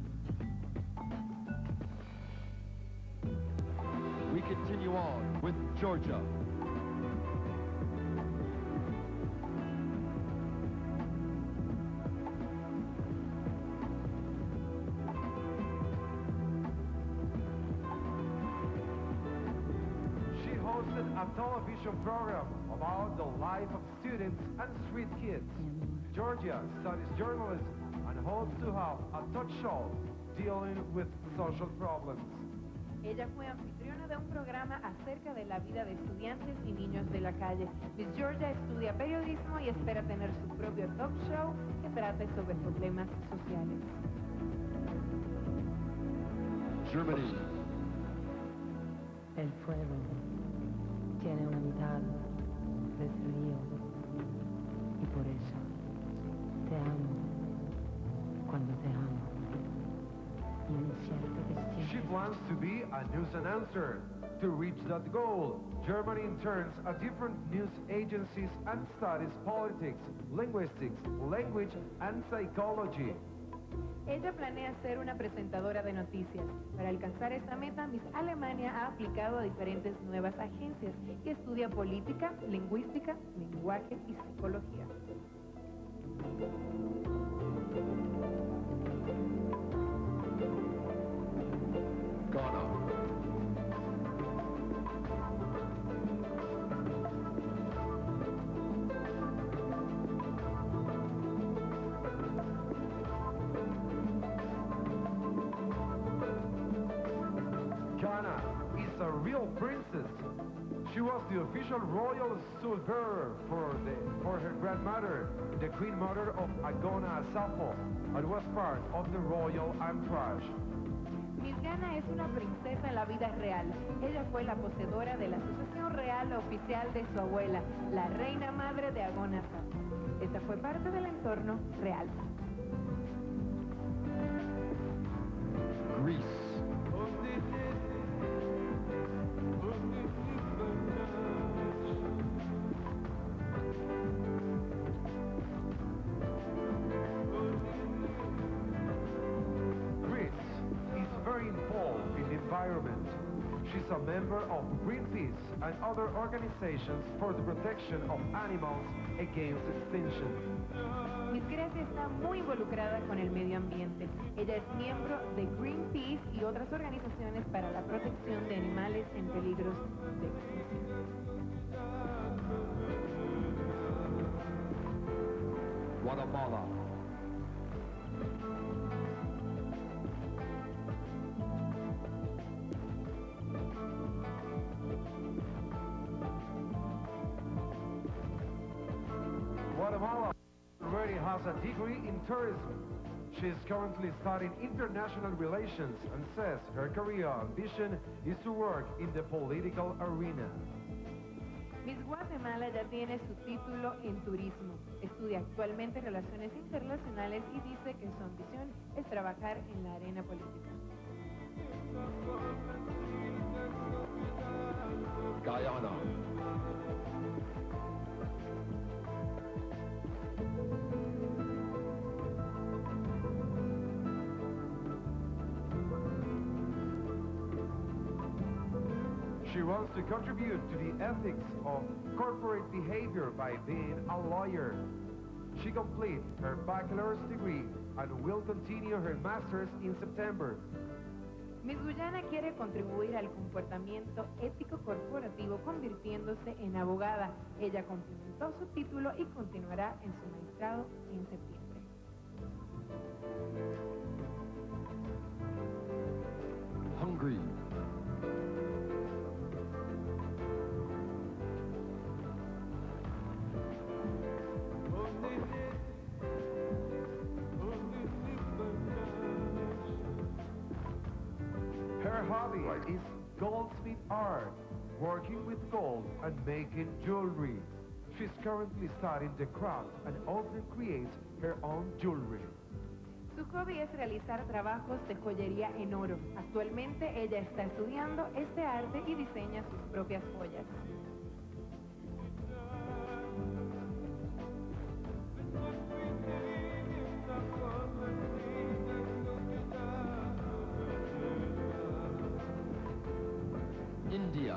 We continue on with Georgia. She hosted a television program about the life of students and street kids. Georgia studies journalism and hopes to have a talk show dealing with social problems. Ella fue anfitriona de un programa acerca de la vida de estudiantes y niños de la calle. Miss Georgia estudia periodismo y espera tener su propio talk show que trate sobre problemas sociales. Germany. El fuego tiene una mitad de río y por eso te amo cuando te amo. Y es cierto que She siempre plans to be a news announcer. To reach that goal, Germany interns at different news agencies and studies politics, linguistics, language, and psychology. Ella planea ser una presentadora de noticias. Para alcanzar esta meta, Miss Alemania ha aplicado a diferentes nuevas agencias y estudia política, lingüística, lenguaje y psicología. Ghana. Ghana is a real princess. She was the official royal stool bearer for, the, for her grandmother, the Queen Mother of Agona Asafo, and was part of the royal entourage. Miss Ghana es una princesa en la vida real. Ella fue la poseedora de la sucesión real oficial de su abuela, la reina madre de Agona Asafo. Esta fue parte del entorno real. Greece. Greece is very involved in the environment. She's a member of Greenpeace and other organizations for the protection of animals against extinction. Miss Grecia está muy involucrada con el medio ambiente. Ella es miembro de Greenpeace y otras organizaciones para la protección de animales en peligros de extinción. Guatemala. Guatemala already has a degree in tourism. She is currently studying international relations and says her career ambition is to work in the political arena. Miss Guatemala ya tiene su título en turismo. Estudia actualmente relaciones internacionales y dice que su ambición es trabajar en la arena política. Guyana. She wants to contribute to the ethics of corporate behavior by being a lawyer. She completed her bachelor's degree and will continue her master's in September. Miss Guyana quiere contribuir al comportamiento ético corporativo convirtiéndose en abogada. Ella complementó su título y continuará en su maestrado en septiembre. Hungary. Her hobby is goldsmith art, working with gold and making jewelry. She's currently studying the craft and often creates her own jewelry. Su hobby es realizar trabajos de joyería en oro. Actualmente ella está estudiando este arte y diseña sus propias joyas. India.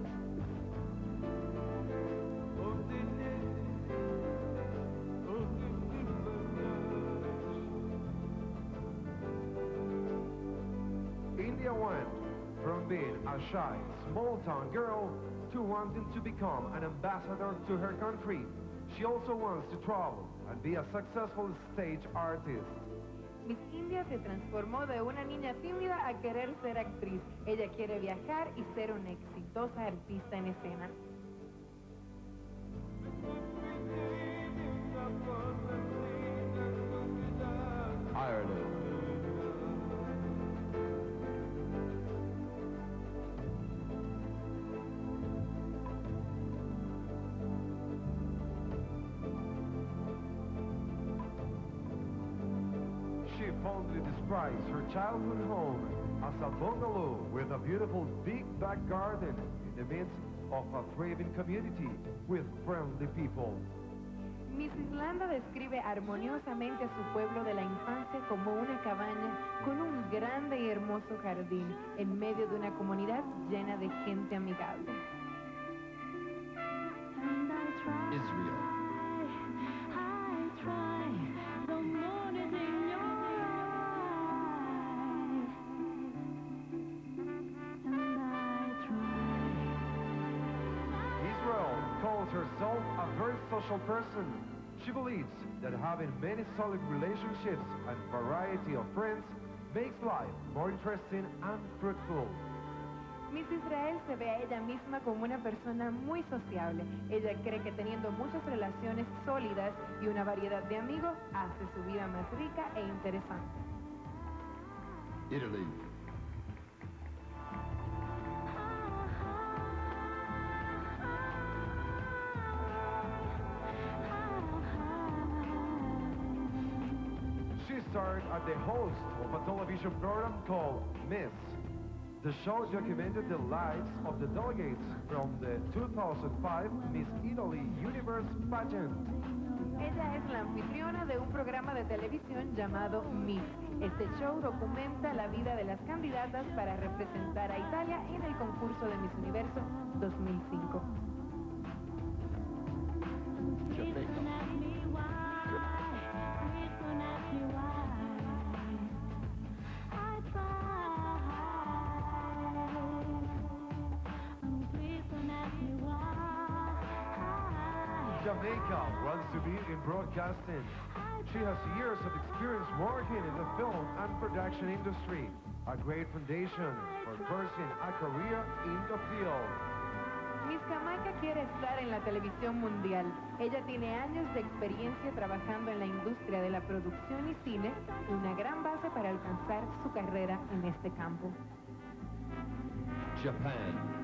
India went from being a shy, small-town girl to wanting to become an ambassador to her country. She also wants to travel and be a successful stage artist. Miss India se transformó de una niña tímida a querer ser actriz. Ella quiere viajar y ser una exitosa artista en escena. Ireland. She fondly describes her childhood home as a bungalow with a beautiful big back garden in the midst of a thriving community with friendly people. Missus Landa describe armoniosamente a su pueblo de la infancia como una cabaña con un grande y hermoso jardín en medio de una comunidad llena de gente amigable. Israel. Calls herself a very social person. She believes that having many solid relationships and variety of friends makes life more interesting and fruitful. Miss Israel se ve a ella misma como una persona muy sociable. Ella cree que teniendo muchas relaciones sólidas y una variedad de amigos hace su vida más rica e interesante. Italy. She starred as the host of a television program called Miss. The show documented the lives of the delegates from the two thousand five Miss Italy Universe pageant. Ella es la anfitriona de un programa de televisión llamado Miss. Este show documenta la vida de las candidatas para representar a Italia en el concurso de Miss Universo dos mil cinco. Jamaica wants to be in broadcasting. She has years of experience working in the film and production industry, a great foundation for pursuing a career in the field. Miss Jamaica quiere estar en la televisión mundial. Ella tiene años de experiencia trabajando en la industria de la producción y cine, una gran base para alcanzar su carrera en este campo. Japan.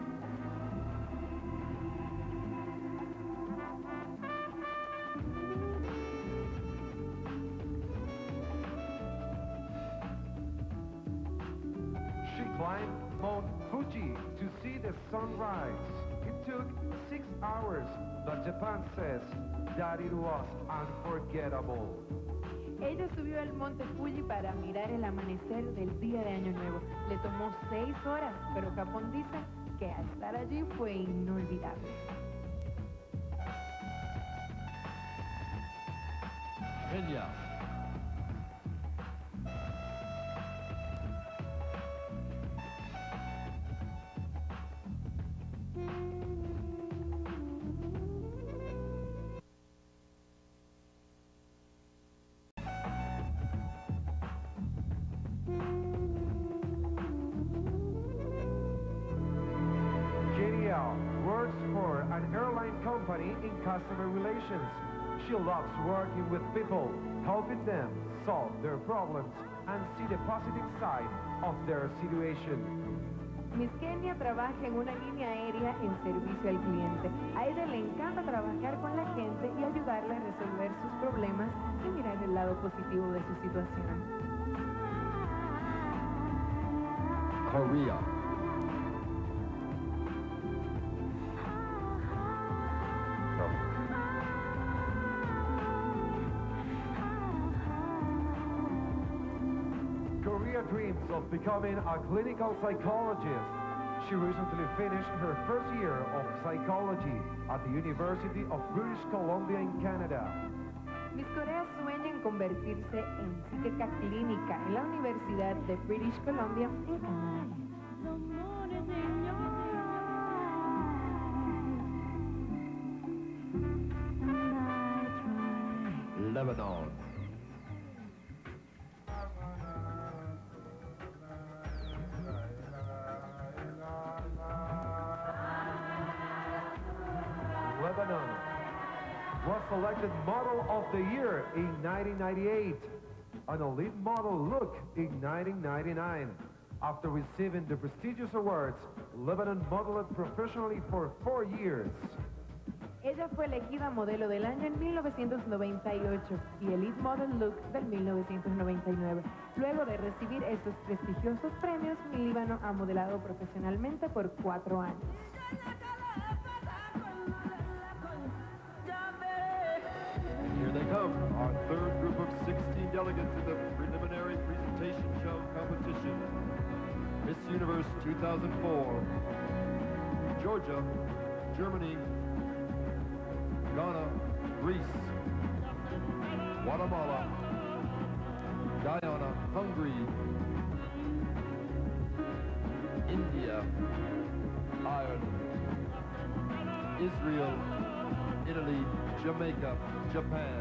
Climbed Mount Fuji to see the sunrise. It took six hours, but Japan says that it was unforgettable. Ella subió al monte Fuji para mirar el amanecer del día de Año Nuevo. Le tomó seis horas, pero Japón dice que al estar allí fue inolvidable. Kenya. Works for an airline company in customer relations. She loves working with people, helping them solve their problems and see the positive side of their situation. Miss Kenia trabaja en una línea aérea en servicio al cliente. A ella le encanta trabajar con la gente y ayudarle a resolver sus problemas y mirar el lado positivo de su situación. Korea. Korea dreams of becoming a clinical psychologist. She recently finished her first year of psychology at the University of British Columbia in Canada. Miss Corea sueña en convertirse en psíquica clínica en la Universidad de British Columbia en Canadá. Lebanon. Lebanon was selected Model of the Year in nineteen ninety-eight and Elite Model Look in nineteen ninety-nine. After receiving the prestigious awards, Lebanon modeled professionally for four years. Ella fue elegida modelo del año en mil novecientos noventa y ocho y Elite Model Look del mil novecientos noventa y nueve. Luego de recibir estos prestigiosos premios, mi Líbano ha modelado profesionalmente por cuatro años. Here they come, our third group of sixteen delegates in the preliminary presentation show competition. Miss Universe two thousand four, Georgia, Germany, Ghana, Greece, Guatemala, Guyana, Hungary, India, Ireland, Israel, Italy, Jamaica, Japan,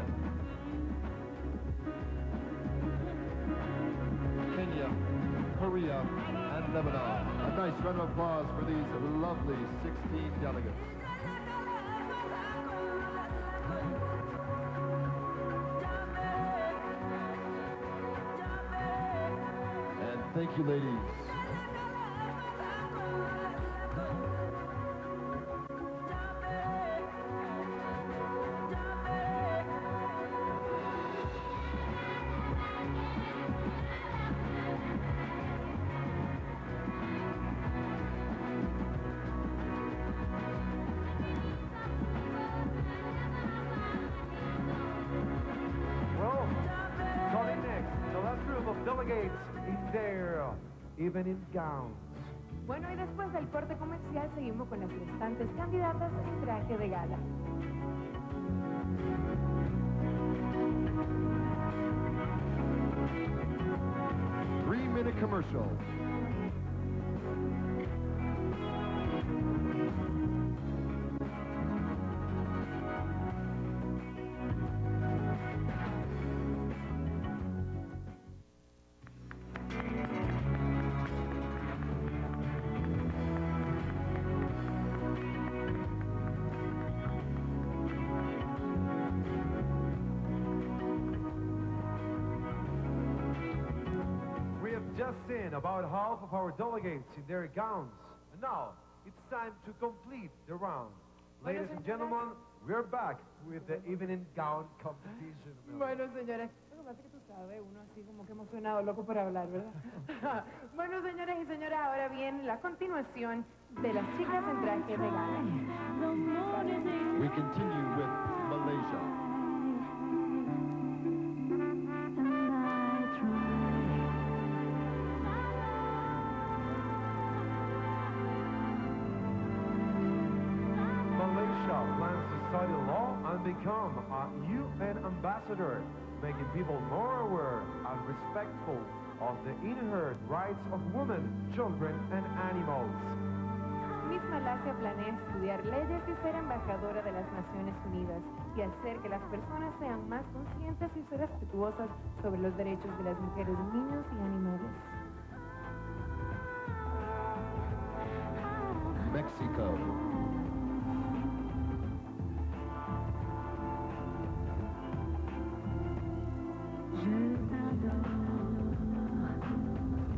Kenya, Korea, and Lebanon. A nice round of applause for these lovely sixteen delegates. And thank you, ladies. Delegates in their evening gowns. Bueno, y después del corte comercial seguimos con las restantes candidatas en traje de gala. Three-minute commercial. Just seen about half of our delegates in their gowns. And now, it's time to complete the round. Ladies and gentlemen, we're back with the evening gown competition. Bueno, señores, lo que pasa es que tú sabes, uno así como que emocionado, loco por hablar, ¿verdad? Bueno, señores y señoras, ahora viene la continuación de las chicas en traje de gala. We continue with Malaysia. Plans to study law and become a U N ambassador, making people more aware and respectful of the inherent rights of women, children, and animals. Miss Malasia planea estudiar leyes y ser embajadora de las Naciones Unidas y hacer que las personas sean más conscientes y respetuosas sobre los derechos de las mujeres, niños y animales. Mexico.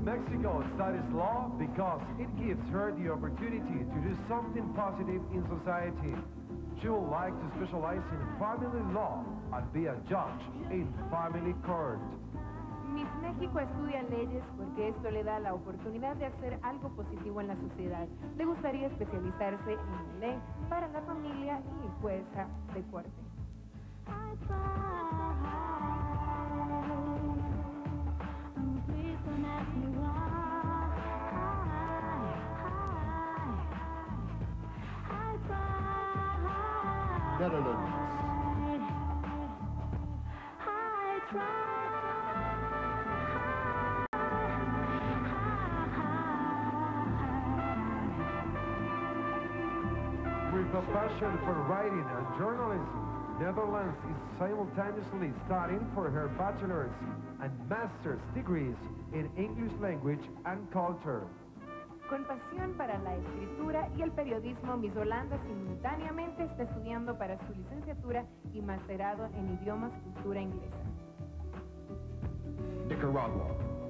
Mexico studies law because it gives her the opportunity to do something positive in society. She would like to specialize in family law and be a judge in family court. Miss México estudia leyes porque esto le da la oportunidad de hacer algo positivo en la sociedad. Le gustaría especializarse en ley para la familia y jueza de corte. Netherlands. With a passion for writing and journalism, Netherlands is simultaneously studying for her bachelor's and master's degrees in English language and culture. Con pasión para la escritura y el periodismo, Miss Holanda simultáneamente está estudiando para su licenciatura y masterado en idiomas y cultura inglesa. Nicaragua.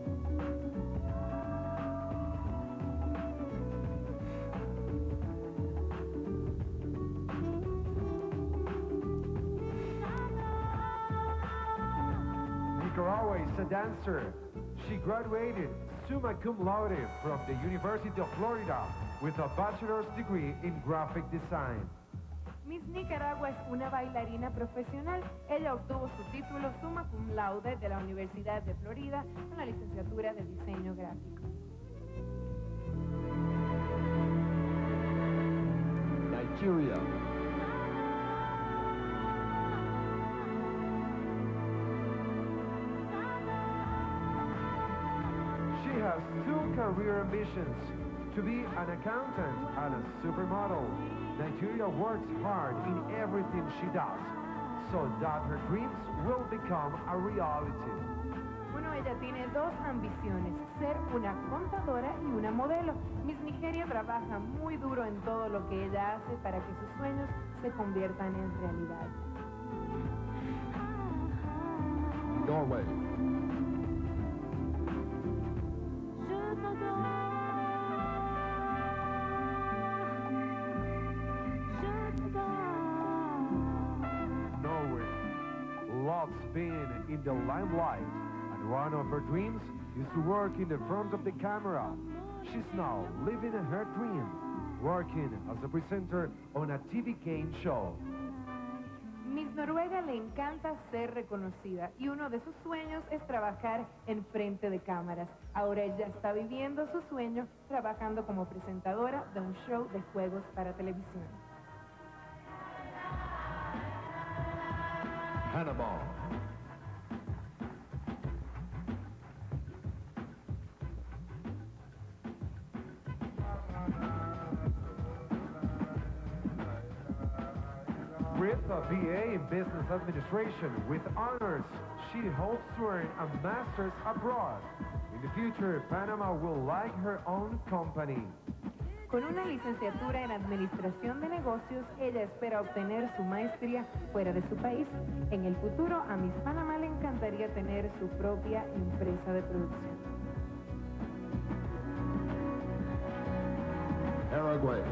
Nicaragua is a dancer. She graduated summa cum laude from the University of Florida with a bachelor's degree in graphic design. Miss Nicaragua es una bailarina profesional. Ella obtuvo su título summa cum laude de la Universidad de Florida con la licenciatura de diseño gráfico. Nigeria. She has two career ambitions, to be an accountant and a supermodel. Nigeria works hard in everything she does, so that her dreams will become a reality. Bueno, ella tiene dos ambiciones, ser una contadora y una modelo. Miss Nigeria trabaja muy duro en todo lo que ella hace para que sus sueños se conviertan en realidad. Norway. Norway loves being in the limelight, and one of her dreams is to work in the front of the camera. She's now living her dream, working as a presenter on a T V game show. Miss Noruega le encanta ser reconocida y uno de sus sueños es trabajar en frente de cámaras. Ahora ella está viviendo su sueño trabajando como presentadora de un show de juegos para televisión. Panama. With a B A in Business Administration with honors, she hopes to earn a master's abroad. In the future, Panama will like her own company. Con una licenciatura en Administración de Negocios, ella espera obtener su maestría fuera de su país. En el futuro, a Miss Panamá le encantaría tener su propia empresa de producción. Paraguay.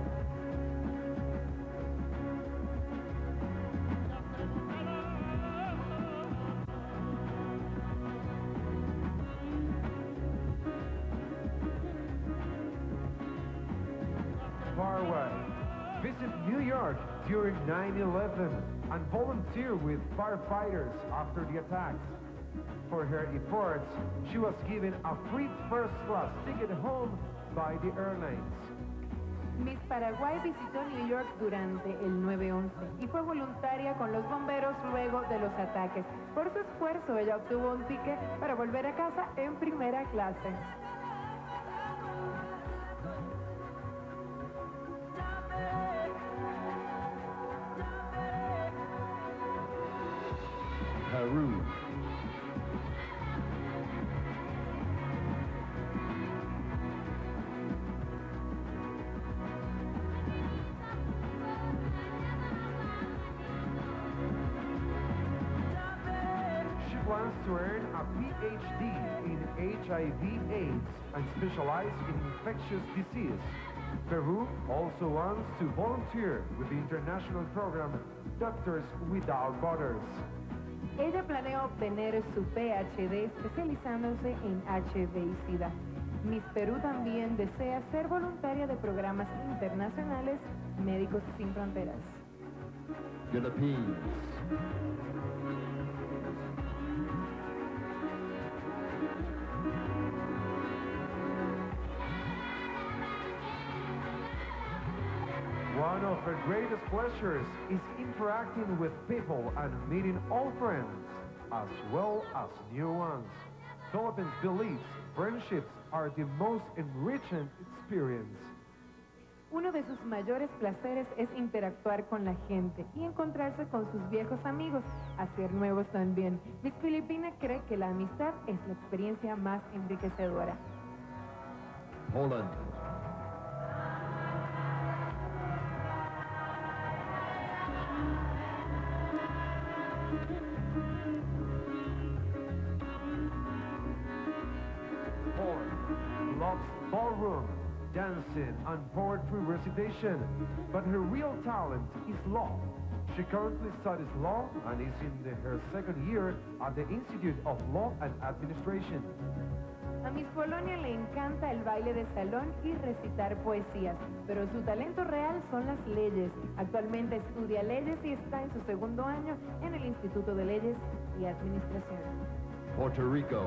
Paraguay. Visit New York during nine eleven and volunteer with firefighters after the attacks. For her efforts, she was given a free first-class ticket home by the airlines. Miss Paraguay visitó New York durante el nueve once y fue voluntaria con los bomberos luego de los ataques. Por su esfuerzo, ella obtuvo un ticket para volver a casa en primera clase. Peru. She plans to earn a P H D in H I V AIDS and specialize in infectious disease. Peru also wants to volunteer with the international program Doctors Without Borders. Ella planea obtener su P H D especializándose en H I V y SIDA. Miss Perú también desea ser voluntaria de programas internacionales Médicos Sin Fronteras. Philippines. One of her greatest pleasures is interacting with people and meeting old friends, as well as new ones. Philippines believes friendships are the most enriching experience. Uno de sus mayores placeres es interactuar con la gente y encontrarse con sus viejos amigos, hacer nuevos también. Miss Filipina cree que la amistad es la experiencia más enriquecedora. Poland. Poland loves ballroom, dancing, and poetry recitation, but her real talent is law. She currently studies law and is in the, her second year at the Institute of Law and Administration. A Miss Polonia le encanta el baile de salón y recitar poesías, pero su talento real son las leyes. Actualmente estudia leyes y está en su segundo año en el Instituto de Leyes y Administración. Puerto Rico.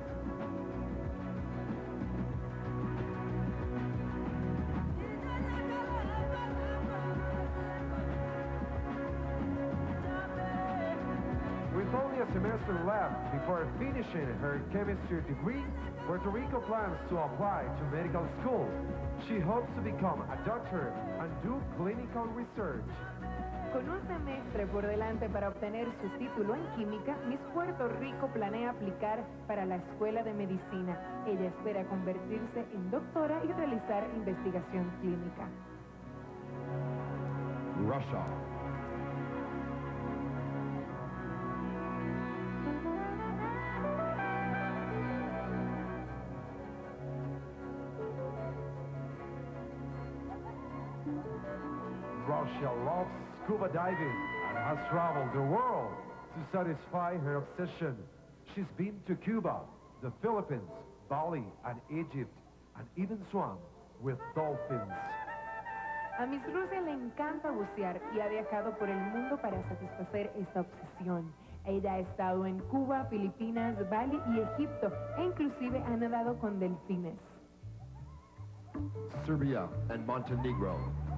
With only a semester left before finishing her chemistry degree, Puerto Rico plans to apply to medical school. She hopes to become a doctor and do clinical research. Con un semestre por delante para obtener su título en química, Miss Puerto Rico planea aplicar para la Escuela de Medicina. Ella espera convertirse en doctora y realizar investigación clínica. Russia. Russia loves scuba diving and has traveled the world to satisfy her obsession. She's been to Cuba, the Philippines, Bali, and Egypt, and even swam with dolphins. A Miss Rusia le encanta bucear y ha viajado por el mundo para satisfacer esta obsesión. Ella ha estado en Cuba, Filipinas, Bali y Egipto, e inclusive ha nadado con delfines. Serbia and Montenegro.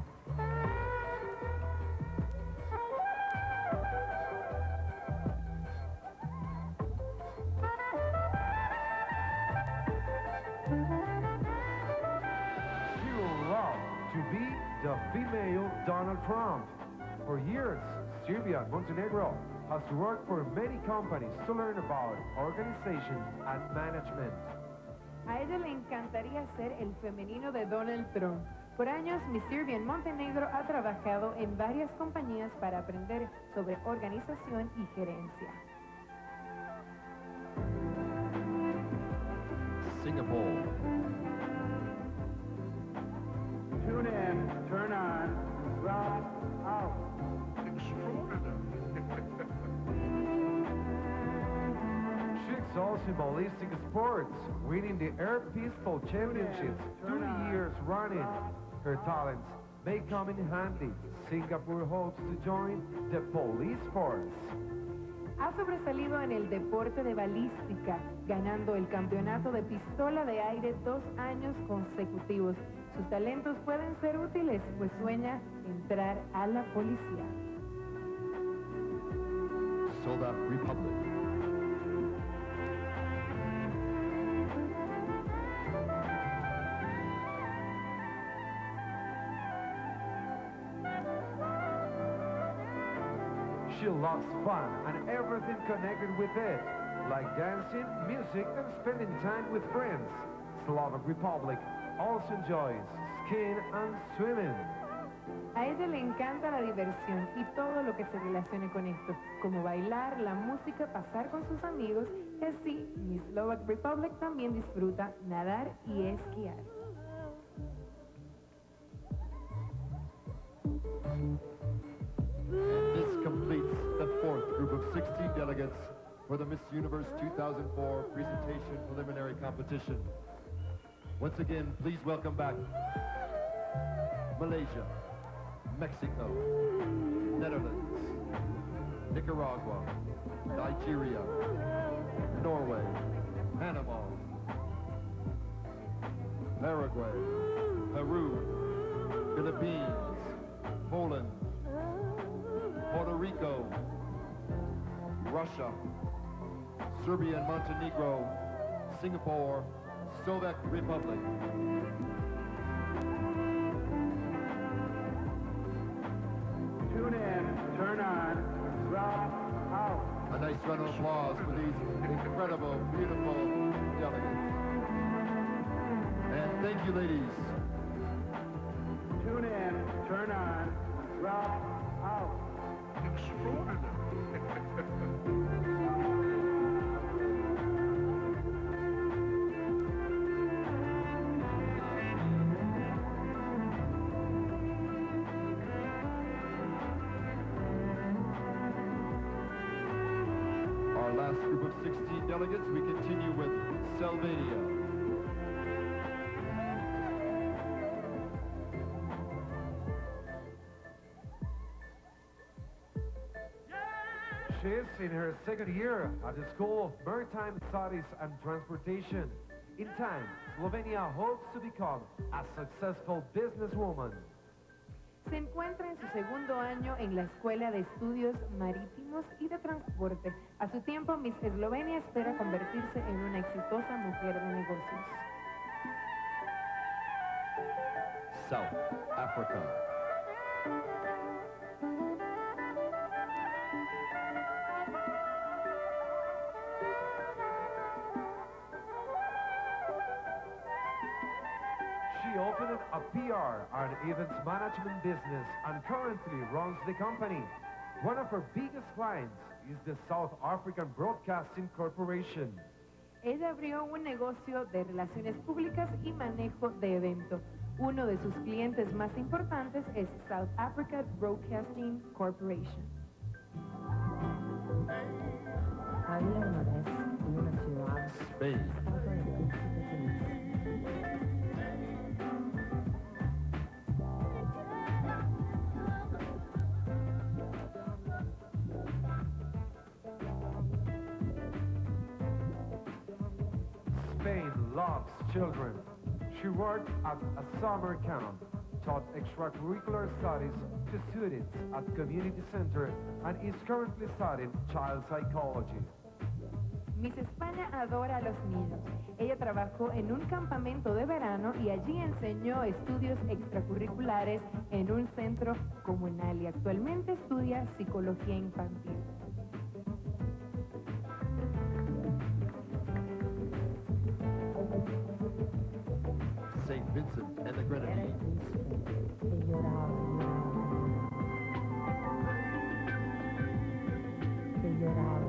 She will love to be the female Donald Trump. For years, Serbia and Montenegro has worked for many companies to learn about organization and management. A ella le encantaría ser el femenino de Donald Trump. Por años, Miss Serbia en Montenegro ha trabajado en varias compañías para aprender sobre organización y gerencia. Singapore. Tune in, turn on, drop out. She excels in ballistic sports, winning the Air Pistol Championships two years running. Her talents may come in handy. Singapore hopes to join the police force. Ha sobresalido en el deporte de balística, ganando el campeonato de pistola de aire dos años consecutivos. Sus talentos pueden ser útiles, pues sueña entrar a la policía. South Republic. She loves fun and everything connected with it, like dancing, music, and spending time with friends. Slovak Republic also enjoys skiing and swimming. A ella le encanta la diversión y todo lo que se relacione con esto, como bailar, la música, pasar con sus amigos, y así Miss Slovak Republic también disfruta nadar y esquiar. This completes the fourth group of sixteen delegates for the Miss Universe two thousand four Presentation Preliminary Competition. Once again, please welcome back Malaysia, Mexico, Netherlands, Nicaragua, Nigeria, Norway, Panama, Paraguay, Peru, Philippines, Poland, Puerto Rico, Russia, Serbia and Montenegro, Singapore, Slovak Republic. Tune in, turn on, drop out. A nice round of applause for these incredible, beautiful delegates. And thank you, ladies. Tune in, turn on, drop out. Our last group of sixteen delegates, we continue with Slovenia. She is in her second year at the School of Maritime Studies and Transportation. In time, Slovenia hopes to become a successful businesswoman. Se encuentra en su segundo año en la Escuela de Estudios Marítimos y de Transporte. A su tiempo, Miss Eslovenia espera convertirse en una exitosa mujer de negocios. South Africa. She opened a P R and events management business and currently runs the company. One of her biggest clients is the South African Broadcasting Corporation. Ella abrió un negocio de relaciones públicas y manejo de eventos. Uno de sus clientes más importantes es South Africa Broadcasting Corporation. Había una vez en una ciudad Spain. estaba el príncipe feliz. Spain loves children. She worked at a summer camp, taught extracurricular studies to students at community center, and is currently studying child psychology. Miss España adora a los niños. Ella trabajó en un campamento de verano y allí enseñó estudios extracurriculares en un centro comunal y actualmente estudia psicología infantil. Saint Vincent and the Grenadines. Que lloraba, que lloraba,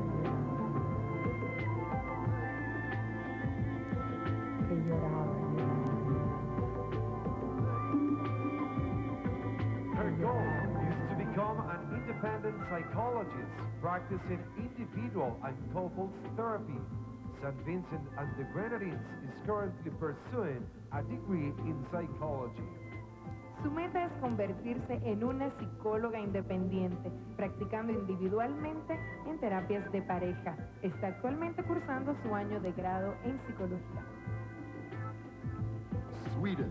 que lloraba, Her goal is to become an independent psychologist practicing individual and couples therapy. Saint Vincent and the Grenadines is currently pursuing a degree in psychology. Su meta es convertirse en una psicóloga independiente, practicando individualmente en terapias de pareja. Está actualmente cursando su año de grado en psicología. Sweden.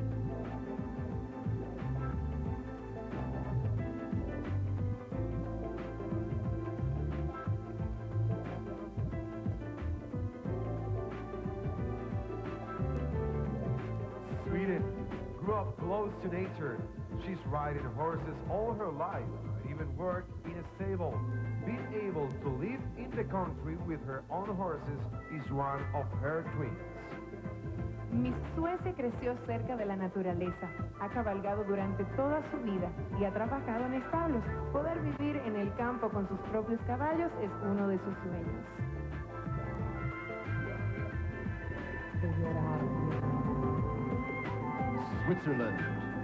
Sweden grew up close to nature. She's riding horses all her life, and even worked in a stable. Being able to live in the country with her own horses is one of her dreams. Miss Suecia creció cerca de la naturaleza, ha cabalgado durante toda su vida y ha trabajado en establos. Poder vivir en el campo con sus propios caballos es uno de sus sueños. Switzerland.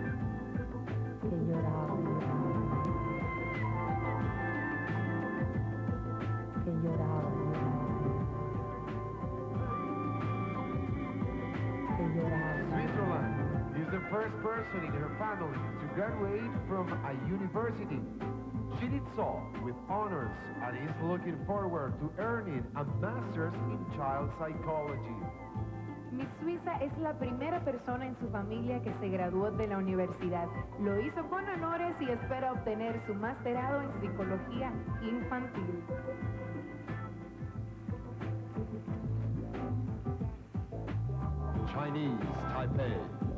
Switzerland is the first person in her family to graduate from a university. She did so with honors and is looking forward to earning a master's in child psychology. Miss Suiza es la primera persona en su familia que se graduó de la universidad. Lo hizo con honores y espera obtener su masterado en psicología infantil. Chinese Taipei.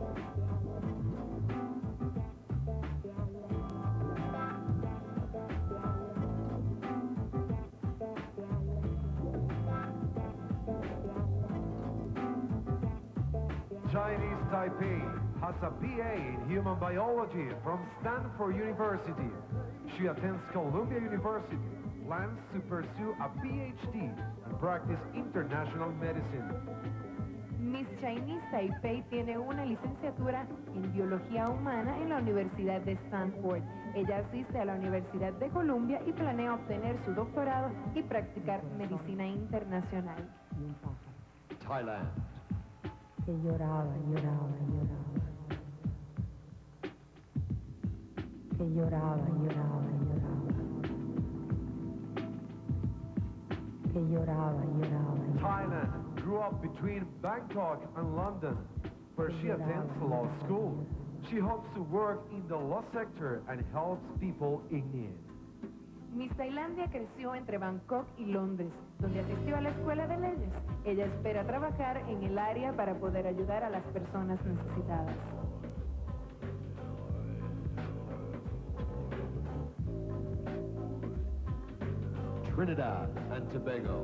Chinese Taipei has a B A in Human Biology from Stanford University. She attends Columbia University, plans to pursue a P H D and practice international medicine. Miss Chinese Taipei tiene una licenciatura en Biología Humana en la Universidad de Stanford. Ella asiste a la Universidad de Columbia y planea obtener su doctorado y practicar medicina internacional. Thailand. Que lloraba, lloraba, lloraba. Que lloraba, lloraba, lloraba. Que lloraba, lloraba, lloraba. Thailand grew up between Bangkok and London, where she attends law school. She hopes to work in the law sector and helps people in need. Miss Tailandia creció entre Bangkok y Londres, donde asistió a la escuela de leyes. Ella espera trabajar en el área para poder ayudar a las personas necesitadas. Trinidad and Tobago.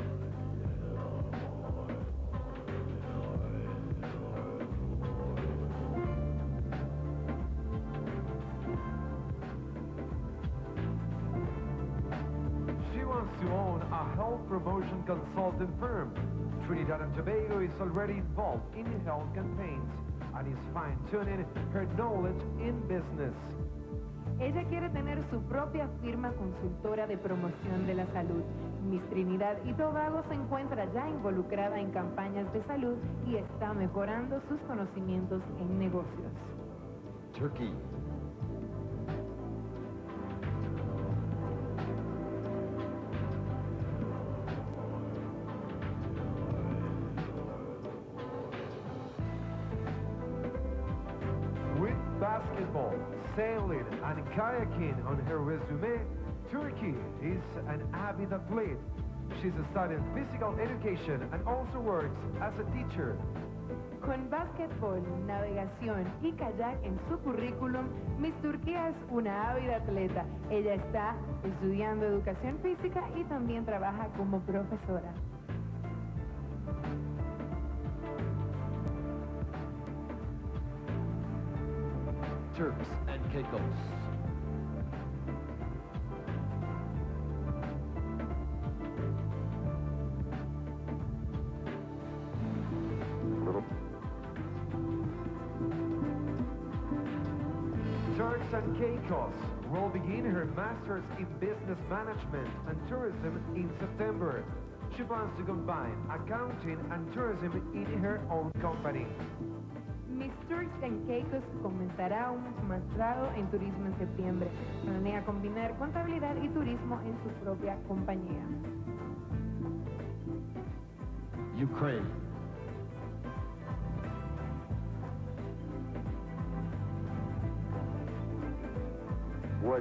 To own a health promotion consulting firm. Trinidad and Tobago is already involved in health campaigns and is fine-tuning her knowledge in business. Ella quiere tener su propia firma consultora de promoción de la salud. Miss Trinidad y Tobago se encuentra ya involucrada en campañas de salud y está mejorando sus conocimientos en negocios. Turkey. Basketball, sailing, and kayaking on her resume, Turkey is an avid athlete. She's studying physical education and also works as a teacher. Con básquetbol, navegación y kayak en su currículum, Miss Turquía es una ávida atleta. Ella está estudiando educación física y también trabaja como profesora. Turks and Caicos. Turks and Caicos will begin her master's in business management and tourism in September. She plans to combine accounting and tourism in her own company. Miss Turks and Caicos comenzará un maestrado en turismo en septiembre. Planea combinar contabilidad y turismo en su propia compañía. Ukraine. What?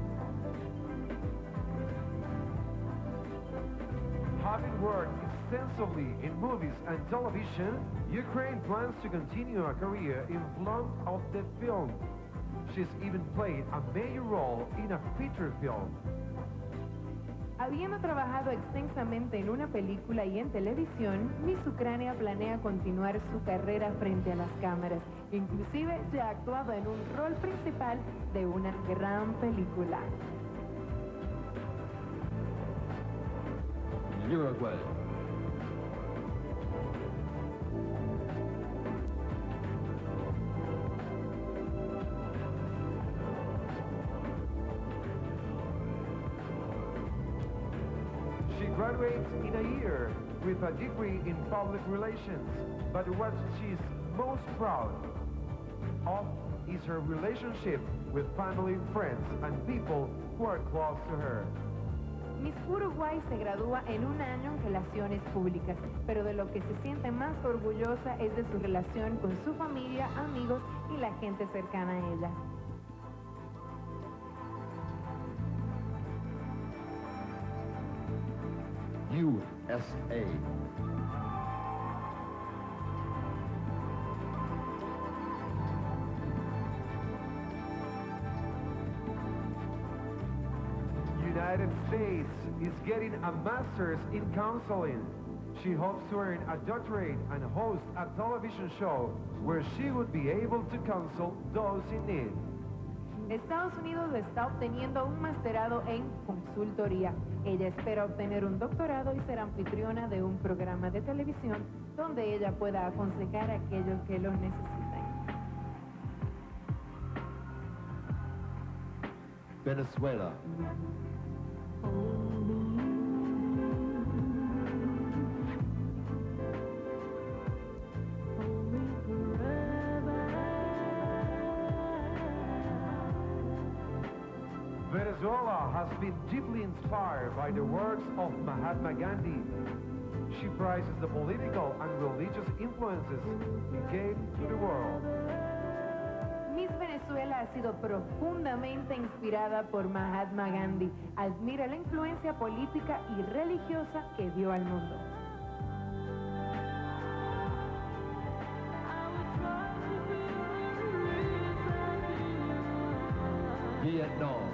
Having worked extensively in movies and television, Ukraine plans to continue a career in front of the film. She's even played a major role in a feature film. Habiendo trabajado extensamente en una película y en televisión, Miss Ucrania planea continuar su carrera frente a las cámaras. Inclusive ya ha actuado en un rol principal de una gran película. Uruguay. She graduates in a year with a degree in public relations, but what she's most proud of is her relationship with family, friends, and people who are close to her. Miss Uruguay se gradúa en un año en Relaciones Públicas, pero de lo que se siente más orgullosa es de su relación con su familia, amigos y la gente cercana a ella. U S A. United States is getting a master's in counseling. She hopes to earn a doctorate and host a television show where she would be able to counsel those in need. Estados Unidos está obteniendo un masterado en consultoría. Ella espera obtener un doctorado y ser anfitriona de un programa de televisión donde ella pueda aconsejar a aquellos que lo necesitan. Venezuela. Venezuela has been deeply inspired by the works of Mahatma Gandhi. She prizes the political and religious influences he gave to the world. Miss Venezuela ha sido profundamente inspirada por Mahatma Gandhi. Admira la influencia política y religiosa que dio al mundo. Vietnam.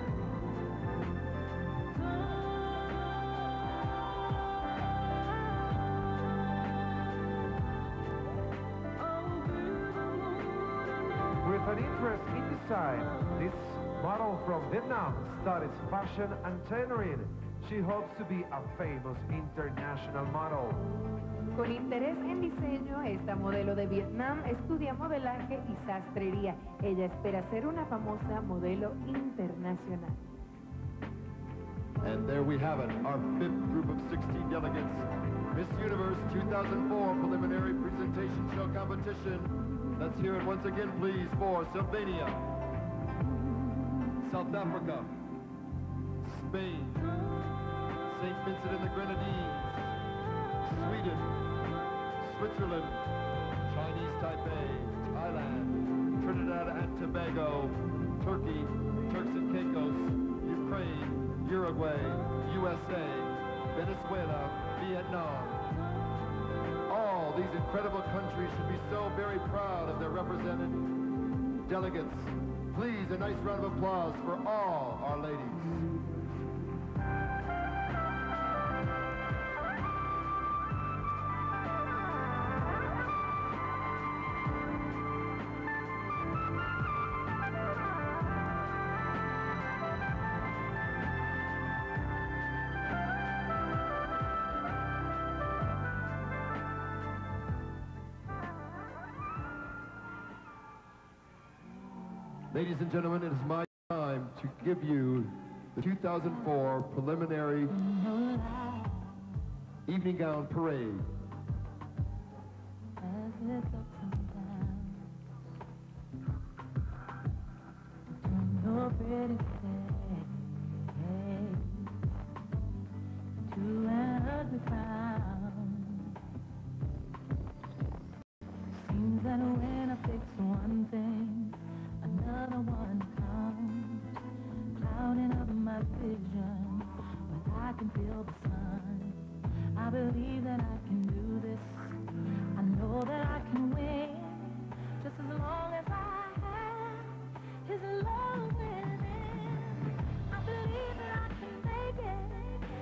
With an interest in design, this model from Vietnam studies fashion and tailoring. She hopes to be a famous international model. Con interés en diseño, esta modelo de Vietnam estudia modelaje y sastrería. Ella espera ser una famosa modelo internacional. And there we have it, our fifth group of sixteen delegates. Miss Universe two thousand four Preliminary Presentation Show Competition. Let's hear it once again, please, for Slovenia, South Africa, Spain, Saint Vincent and the Grenadines, Sweden, Switzerland, Chinese Taipei, Thailand, Trinidad and Tobago, Turkey, Turks and Caicos, Ukraine, Uruguay, U S A, Venezuela, Vietnam. All these incredible countries should be so very proud of their represented delegates. Please, a nice round of applause for all our ladies. Ladies and gentlemen, it is my time to give you the two thousand four preliminary evening gown parade. Seems that when I fix one thing, another one comes, clouding up my vision, but I can feel the sun. I believe that I can do this. I know that I can win, just as long as I have His love within. I believe that I can make it.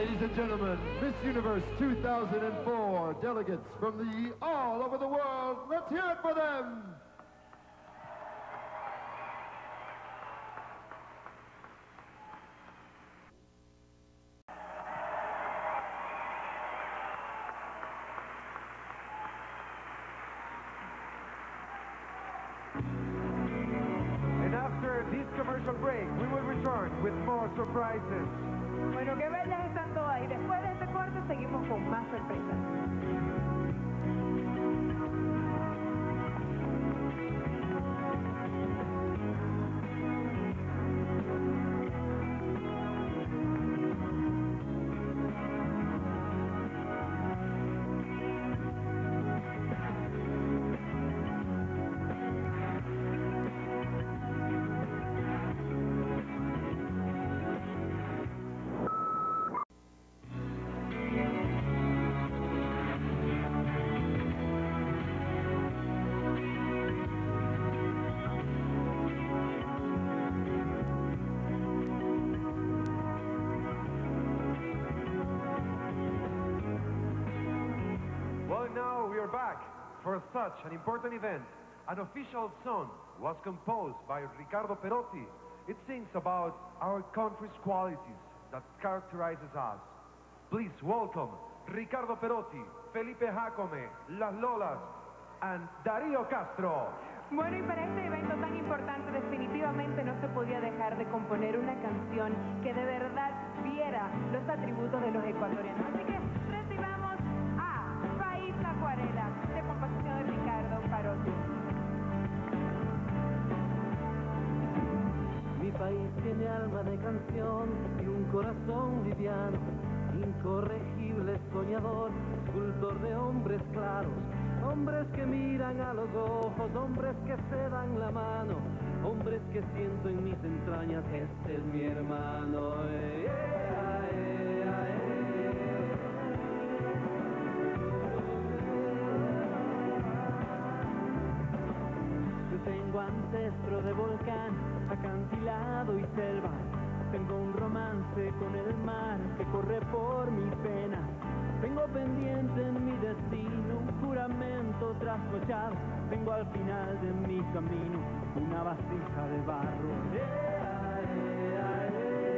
Ladies and gentlemen, Miss Universe two thousand four delegates from the all over the world. Let's hear it for them. And after this commercial break, we will return with more surprises. Bueno, qué bellas están todas. Y después de este corte seguimos con más sorpresas. Well, now we are back for such an important event. An official song was composed by Ricardo Perotti. It sings about our country's qualities that characterizes us. Please welcome Ricardo Perotti, Felipe Jacome, Las Lolas, and Darío Castro. Bueno, y para este evento tan importante definitivamente no se podía dejar de componer una canción que de verdad viera los atributos de los ecuatorianos. Así que recibamos a País La Acuarela, de composición de Ricardo Perotti. Mi país tiene alma de canción y un corazón liviano, incorregible soñador, escultor de hombres claros, hombres que miran a los ojos, hombres que se dan la mano, hombres que siento en mis entrañas, este es mi hermano. Eh, eh, eh, eh, eh. Yo tengo ancestro de volcán, acantilado y selva. Tengo un romance con el mar que corre por mis venas. Tengo pendiente en mi destino un juramento trasnochado. Tengo al final de mi camino una vasija de barro. ¡Ea, ea,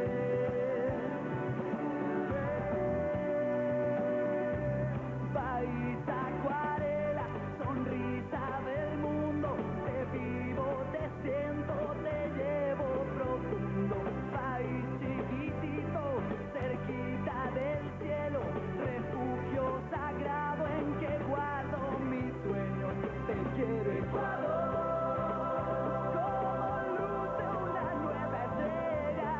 ea! País acuarela, sonrisa del mundo. Te vivo, te siento, te llevo profundo. País chiquitito, cerquita del cielo, refugio sagrado en que guardo mis sueños. Te quiero, Ecuador, como luz de una nueva estrella.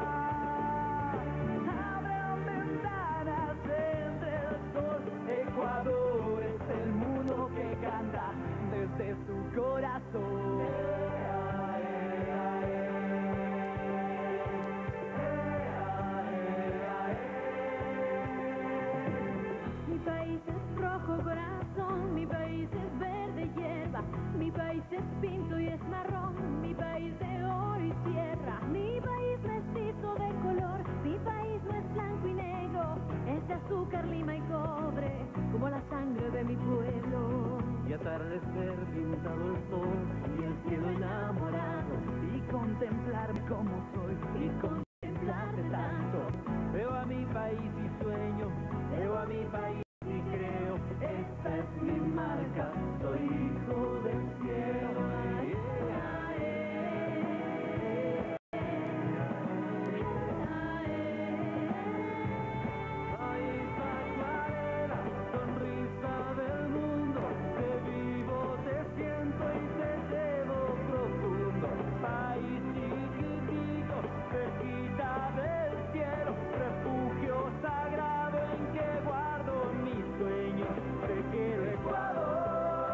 Abran ventanas entre el sol. Ecuador es el mundo que canta desde su corazón. Mi país es rojo corazón, mi país es verde hierba, mi país es pinto y es marrón, mi país de oro y tierra, mi país mestizo de color, mi país no es blanco y negro, es de azúcar, lima y cobre, como la sangre de mi pueblo. Y atardecer pintado el sol y el cielo enamorado, y contemplarme como soy y contemplarte tanto. Veo a mi país y sueño, veo a mi país y creo, esta es mi marca, soy hijo del cielo. País acuarela, sonrisa del mundo, te vivo, te siento y te llevo profundo. País chiquitito, cerquita del cielo, refugio sagrado en que guardo mis sueños. Te quiero, Ecuador.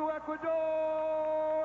you, Ecuador.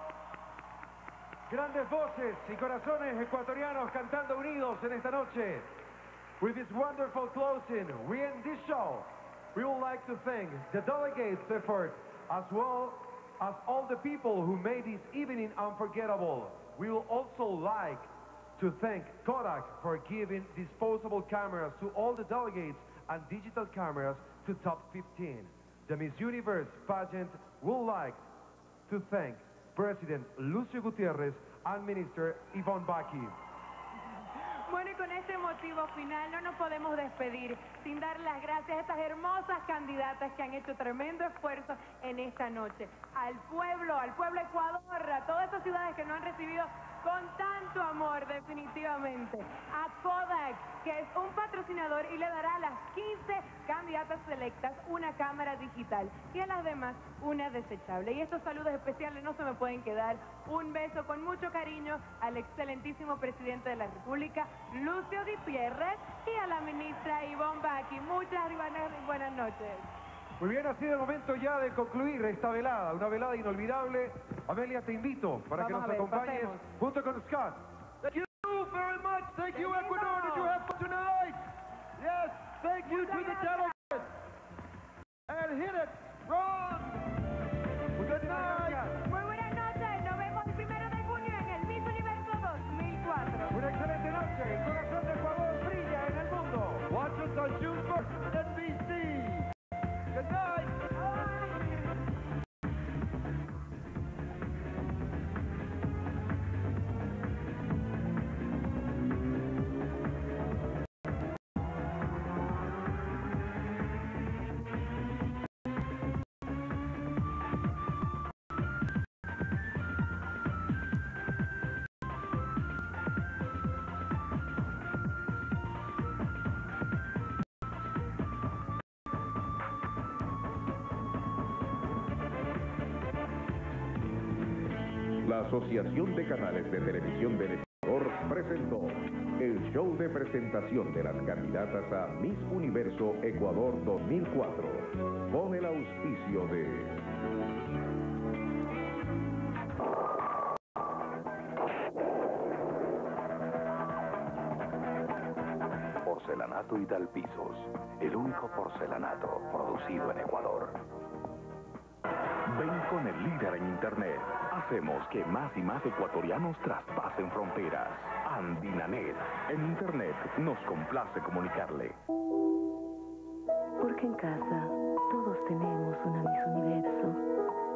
Grandes voces y corazones ecuatorianos cantando unidos en esta noche. With this wonderful closing, we end this show. We would like to thank the delegates' effort as well as all the people who made this evening unforgettable. We would also like to thank Kodak for giving disposable cameras to all the delegates and digital cameras to Top fifteen. The Miss Universe pageant would like to thank President Lucio Gutiérrez and Minister Yvonne Baki. Bueno, y con este motivo final no nos podemos despedir sin dar las gracias a estas hermosas candidatas que han hecho tremendo esfuerzo en esta noche. Al pueblo, al pueblo Ecuador, a todas estas ciudades que nos han recibido con tanto amor, definitivamente. A Kodak, que es un patrocinador y le dará a las quince candidatas selectas una cámara digital y a las demás una desechable. Y estos saludos especiales no se me pueden quedar. Un beso con mucho cariño al excelentísimo presidente de la República, Lucio Gutiérrez, y a la ministra Yvonne Baki. Muchas buenas noches. Muy bien, ha sido el momento ya de concluir esta velada, una velada inolvidable. Amelia, te invito para Vamos que nos a ver, acompañes pasemos. junto con Scott. Thank you very much. Thank you, Ecuador. Did you have fun tonight? Yes. Thank you to the delegates. And hit it. Run. Good night. Muy buenas noches. Nos vemos el primero de junio en el Miss Universo dos mil cuatro. Una excelente noche. El corazón de Ecuador brilla en el mundo. Watch us on June first at N B C. Good night. La Asociación de Canales de Televisión del Ecuador presentó el show de presentación de las candidatas a Miss Universo Ecuador dos mil cuatro, con el auspicio de... Porcelanato Idalpisos, el único porcelanato producido en Ecuador. Ven con el líder en Internet. Hacemos que más y más ecuatorianos traspasen fronteras. Andinanet. En Internet nos complace comunicarle. Porque en casa todos tenemos una Miss Universo.